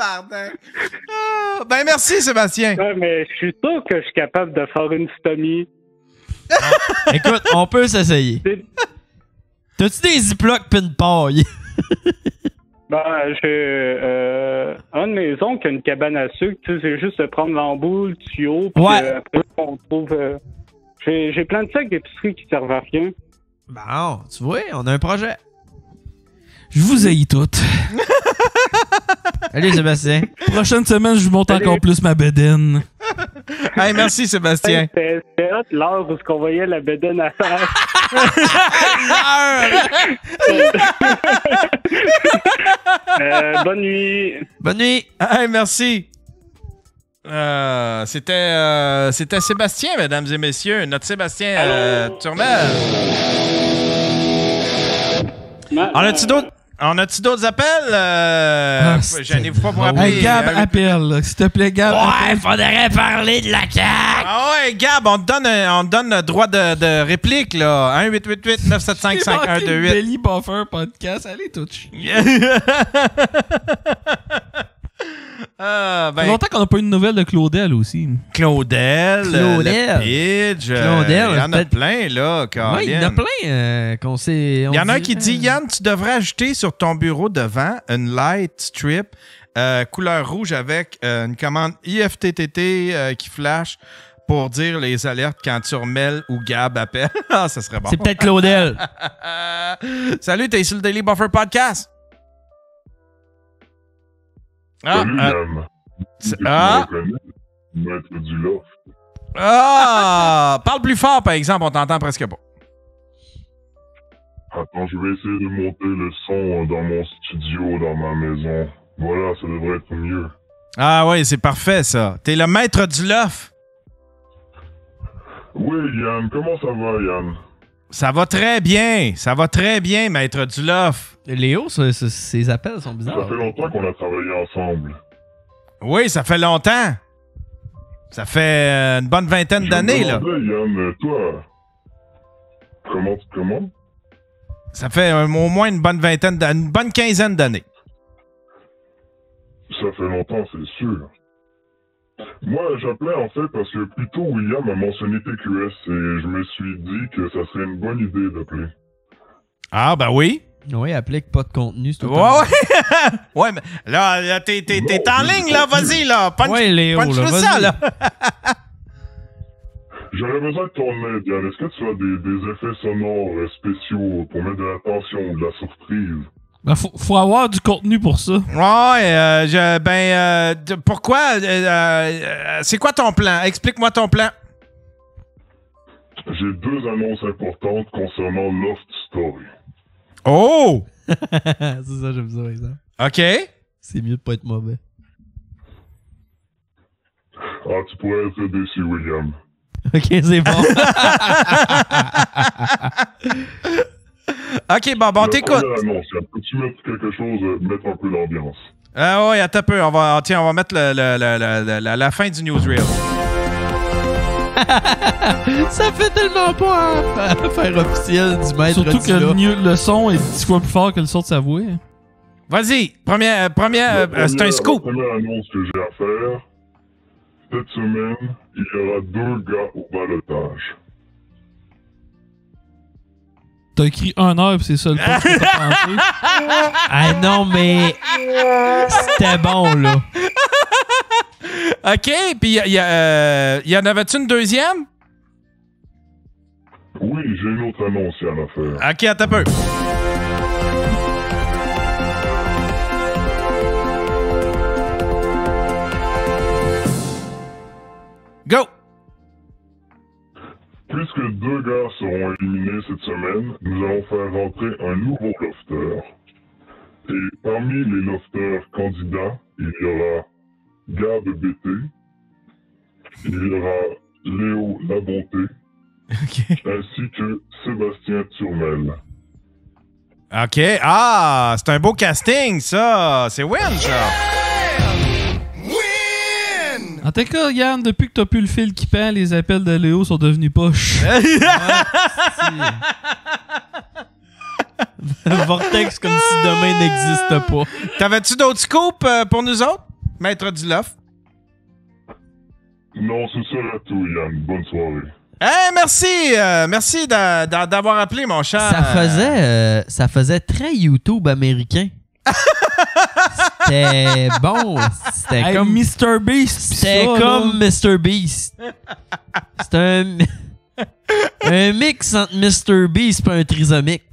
Tabarnak. Ben, merci, Sébastien. Ouais, mais je suis sûr que je suis capable de faire une stomie. Écoute, on peut s'essayer. T'as-tu des ziplocs pis une paille? Ben, j'ai un de mes oncles qui a une cabane à sucre. Tu sais, c'est juste de prendre l'embout, le tuyau, puis après, on trouve... j'ai plein de sacs d'épicerie qui servent à rien. Bon, tu vois, on a un projet. Je vous haïs toutes. Allez, Sébastien. Prochaine semaine, je vous montre encore plus ma bédaine. Hey, merci, Sébastien. C'était hot l'heure où on voyait la bédaine à face. Bonne nuit. Bonne nuit. Hey, merci. C'était Sébastien, mesdames et messieurs. Notre Sébastien Turmel. On a-tu d'autres appels? Gênez-vous pas pour appeler. Hey, Gab, appelle. S'il te plaît, Gab. Ouais, faudrait parler de la CAQ. Ah ouais, Gab, on te donne le droit de réplique, là. 1-888-975-5128. Belly Buffer Podcast. Allez, tout chier. Ça fait longtemps qu'on n'a pas eu de nouvelles de Claudel aussi. Claudel. Pidge. Claudel. Il y en a plein, là. Oui, il y en a plein qu'on sait. Il y en a un qui dit, Yann, tu devrais ajouter sur ton bureau devant une light strip couleur rouge avec une commande IFTTT qui flash pour dire les alertes quand Turmel ou Gab appellent. Ah, ça serait bon. C'est peut-être Claudel. Salut, t'es sur le Daily Buffer Podcast. Salut, Yann. Maître du loft. Parle plus fort, par exemple, on t'entend presque pas. Attends, je vais essayer de monter le son dans mon studio, dans ma maison. Voilà, ça devrait être mieux. Ah oui, c'est parfait, ça. T'es le maître du loft. Oui, Yann. Comment ça va, Yann? Ça va très bien. Ça va très bien, maître du loft. Léo, ses appels sont bizarres. Ça fait longtemps qu'on a travaillé ensemble. Oui, ça fait longtemps. Ça fait une bonne vingtaine d'années, là. Yann, toi, comment? Ça fait au moins une bonne quinzaine d'années. Ça fait longtemps, c'est sûr. Moi, j'appelais en fait parce que plus tôt, William a mentionné TQS et je me suis dit que ça serait une bonne idée d'appeler. Ah, ben oui. Oui, applique pas de contenu, c'est tout. Ouais. Ouais, mais là t'es en ligne, là, vas-y, là. Punch, Léo, punch ça, là. J'aurais besoin de ton aide, Yann. Est-ce que tu as des effets sonores spéciaux pour mettre de la tension ou de la surprise? Ben, faut avoir du contenu pour ça. Ouais, pourquoi? C'est quoi ton plan? Explique-moi ton plan. J'ai 2 annonces importantes concernant Loft Story. Oh! C'est ça, j'aime ça, exemple. OK. C'est mieux de pas être mauvais. Ah, tu pourrais être déçu, William. OK, c'est bon. OK, bon, t'écoutes. Peux-tu mettre quelque chose, mettre un peu l'ambiance? Ah ouais, attends un peu. On va mettre la fin du newsreel. Ça fait tellement pas faire officiel du maître. Surtout que le son est 10 fois plus fort que le son de sa voix. Vas-y, première c'est un scoop. La première annonce que j'ai à faire, cette semaine, il y aura 2 gars au balotage. T'as écrit 1 heure pis c'est ça le temps que t'as pensé. Ah non, mais c'était bon, là. OK, puis il y en avait-tu une deuxième? Oui, j'ai une autre annonce à faire. OK, attends un peu. Go! Puisque 2 gars seront éliminés cette semaine, nous allons faire rentrer un nouveau lofter. Et parmi les lofters candidats, il y aura Gab BT, il y aura Léo Labonté, ainsi que Sébastien Turmel. OK. Ah, c'est un beau casting, ça. C'est win, ça. En tout cas, Yann, depuis que t'as plus le fil qui pend, les appels de Léo sont devenus poches. Vortex comme si demain n'existe pas. T'avais-tu d'autres scoops pour nous autres? Maître Duloff? Non, ce serait tout, Yann. Bonne soirée. Hey, merci! Merci d'avoir appelé, mon cher. Ça faisait très YouTube américain. C'était bon. C'était comme Mr. Beast. C'était comme Mr. Beast. C'était un mix entre Mr. Beast et un trisomique.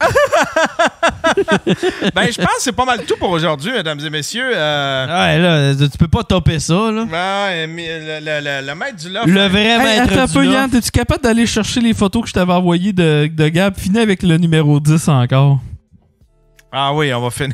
Ben, je pense que c'est pas mal tout pour aujourd'hui, mesdames et messieurs. Ouais, là, tu peux pas topper ça, là. Ouais, le maître du loft. Le vrai maître attends un du peu, loft. Yann, es-tu capable d'aller chercher les photos que je t'avais envoyées de Gab? Finis avec le numéro 10 encore. Ah oui, on va finir.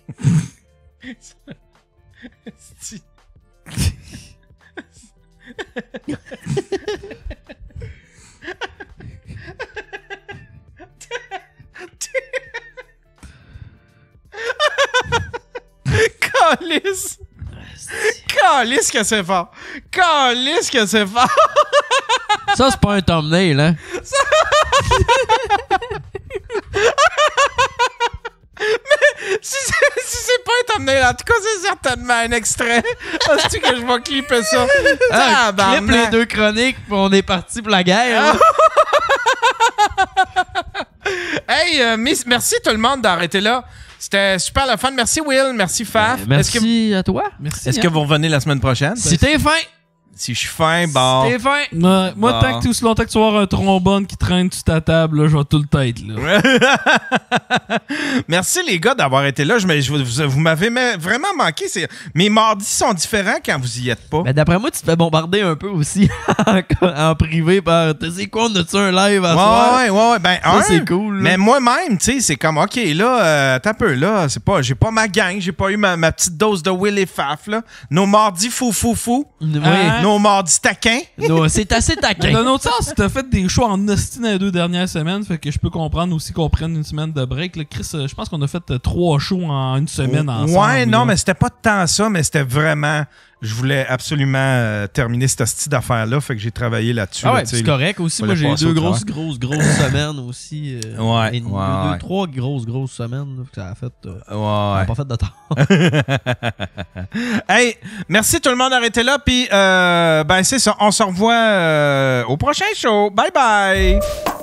Calisse! Calisse que c'est fort! Calisse que c'est fort! Ça, c'est pas un thumbnail, hein? Mais si c'est pas un thumbnail, en tout cas, c'est certainement un extrait. Est-ce que je vais clipper ça? Ah, clip les deux chroniques, puis on est parti pour la guerre. Hey, merci tout le monde d'arrêter là. C'était super le fun. Merci Will, merci Faf. Merci à toi. Merci. Est-ce que vous revenez la semaine prochaine? Si t'es fin. Si je suis fin, bon. Si t'es fin. Moi, Bon. tant que tu aussi longtemps que tu vas avoir un trombone qui traîne sur ta table, là, je vais tout le tête. Là. Merci les gars d'avoir été là. Vous m'avez vraiment manqué. Mes mardis sont différents quand vous y êtes pas. Ben, d'après moi, tu te fais bombarder un peu aussi en privé par. Tu sais quoi, on a-tu un live à soir? Ouais. Ben, ça, c'est cool. Là. Mais moi-même, tu sais, c'est comme, OK, là, t'as un peu, là, j'ai pas ma gang, j'ai pas eu ma petite dose de Will et Faf, là. Nos mardis fou. Oui. Nos mardis taquins. C'est assez taquin. D'un autre sens, tu as fait des choix en hostie dans les 2 dernières semaines, fait que je peux comprendre aussi qu'on prenne une semaine de break. Là, Chris, je pense qu'on a fait 3 shows en une semaine ensemble. Ouais, non, là. mais c'était pas tant ça, mais c'était vraiment... Je voulais absolument terminer cette hostie d'affaires-là, fait que j'ai travaillé là-dessus. Ah ouais, là, c'est correct aussi. Moi, j'ai eu 2 grosses semaines aussi. Ouais, 3 grosses semaines. Là, que ça a fait. On n'a pas fait de temps. Hey, merci tout le monde d'arrêter là. Puis, ben, c'est ça. On se revoit au prochain show. Bye bye.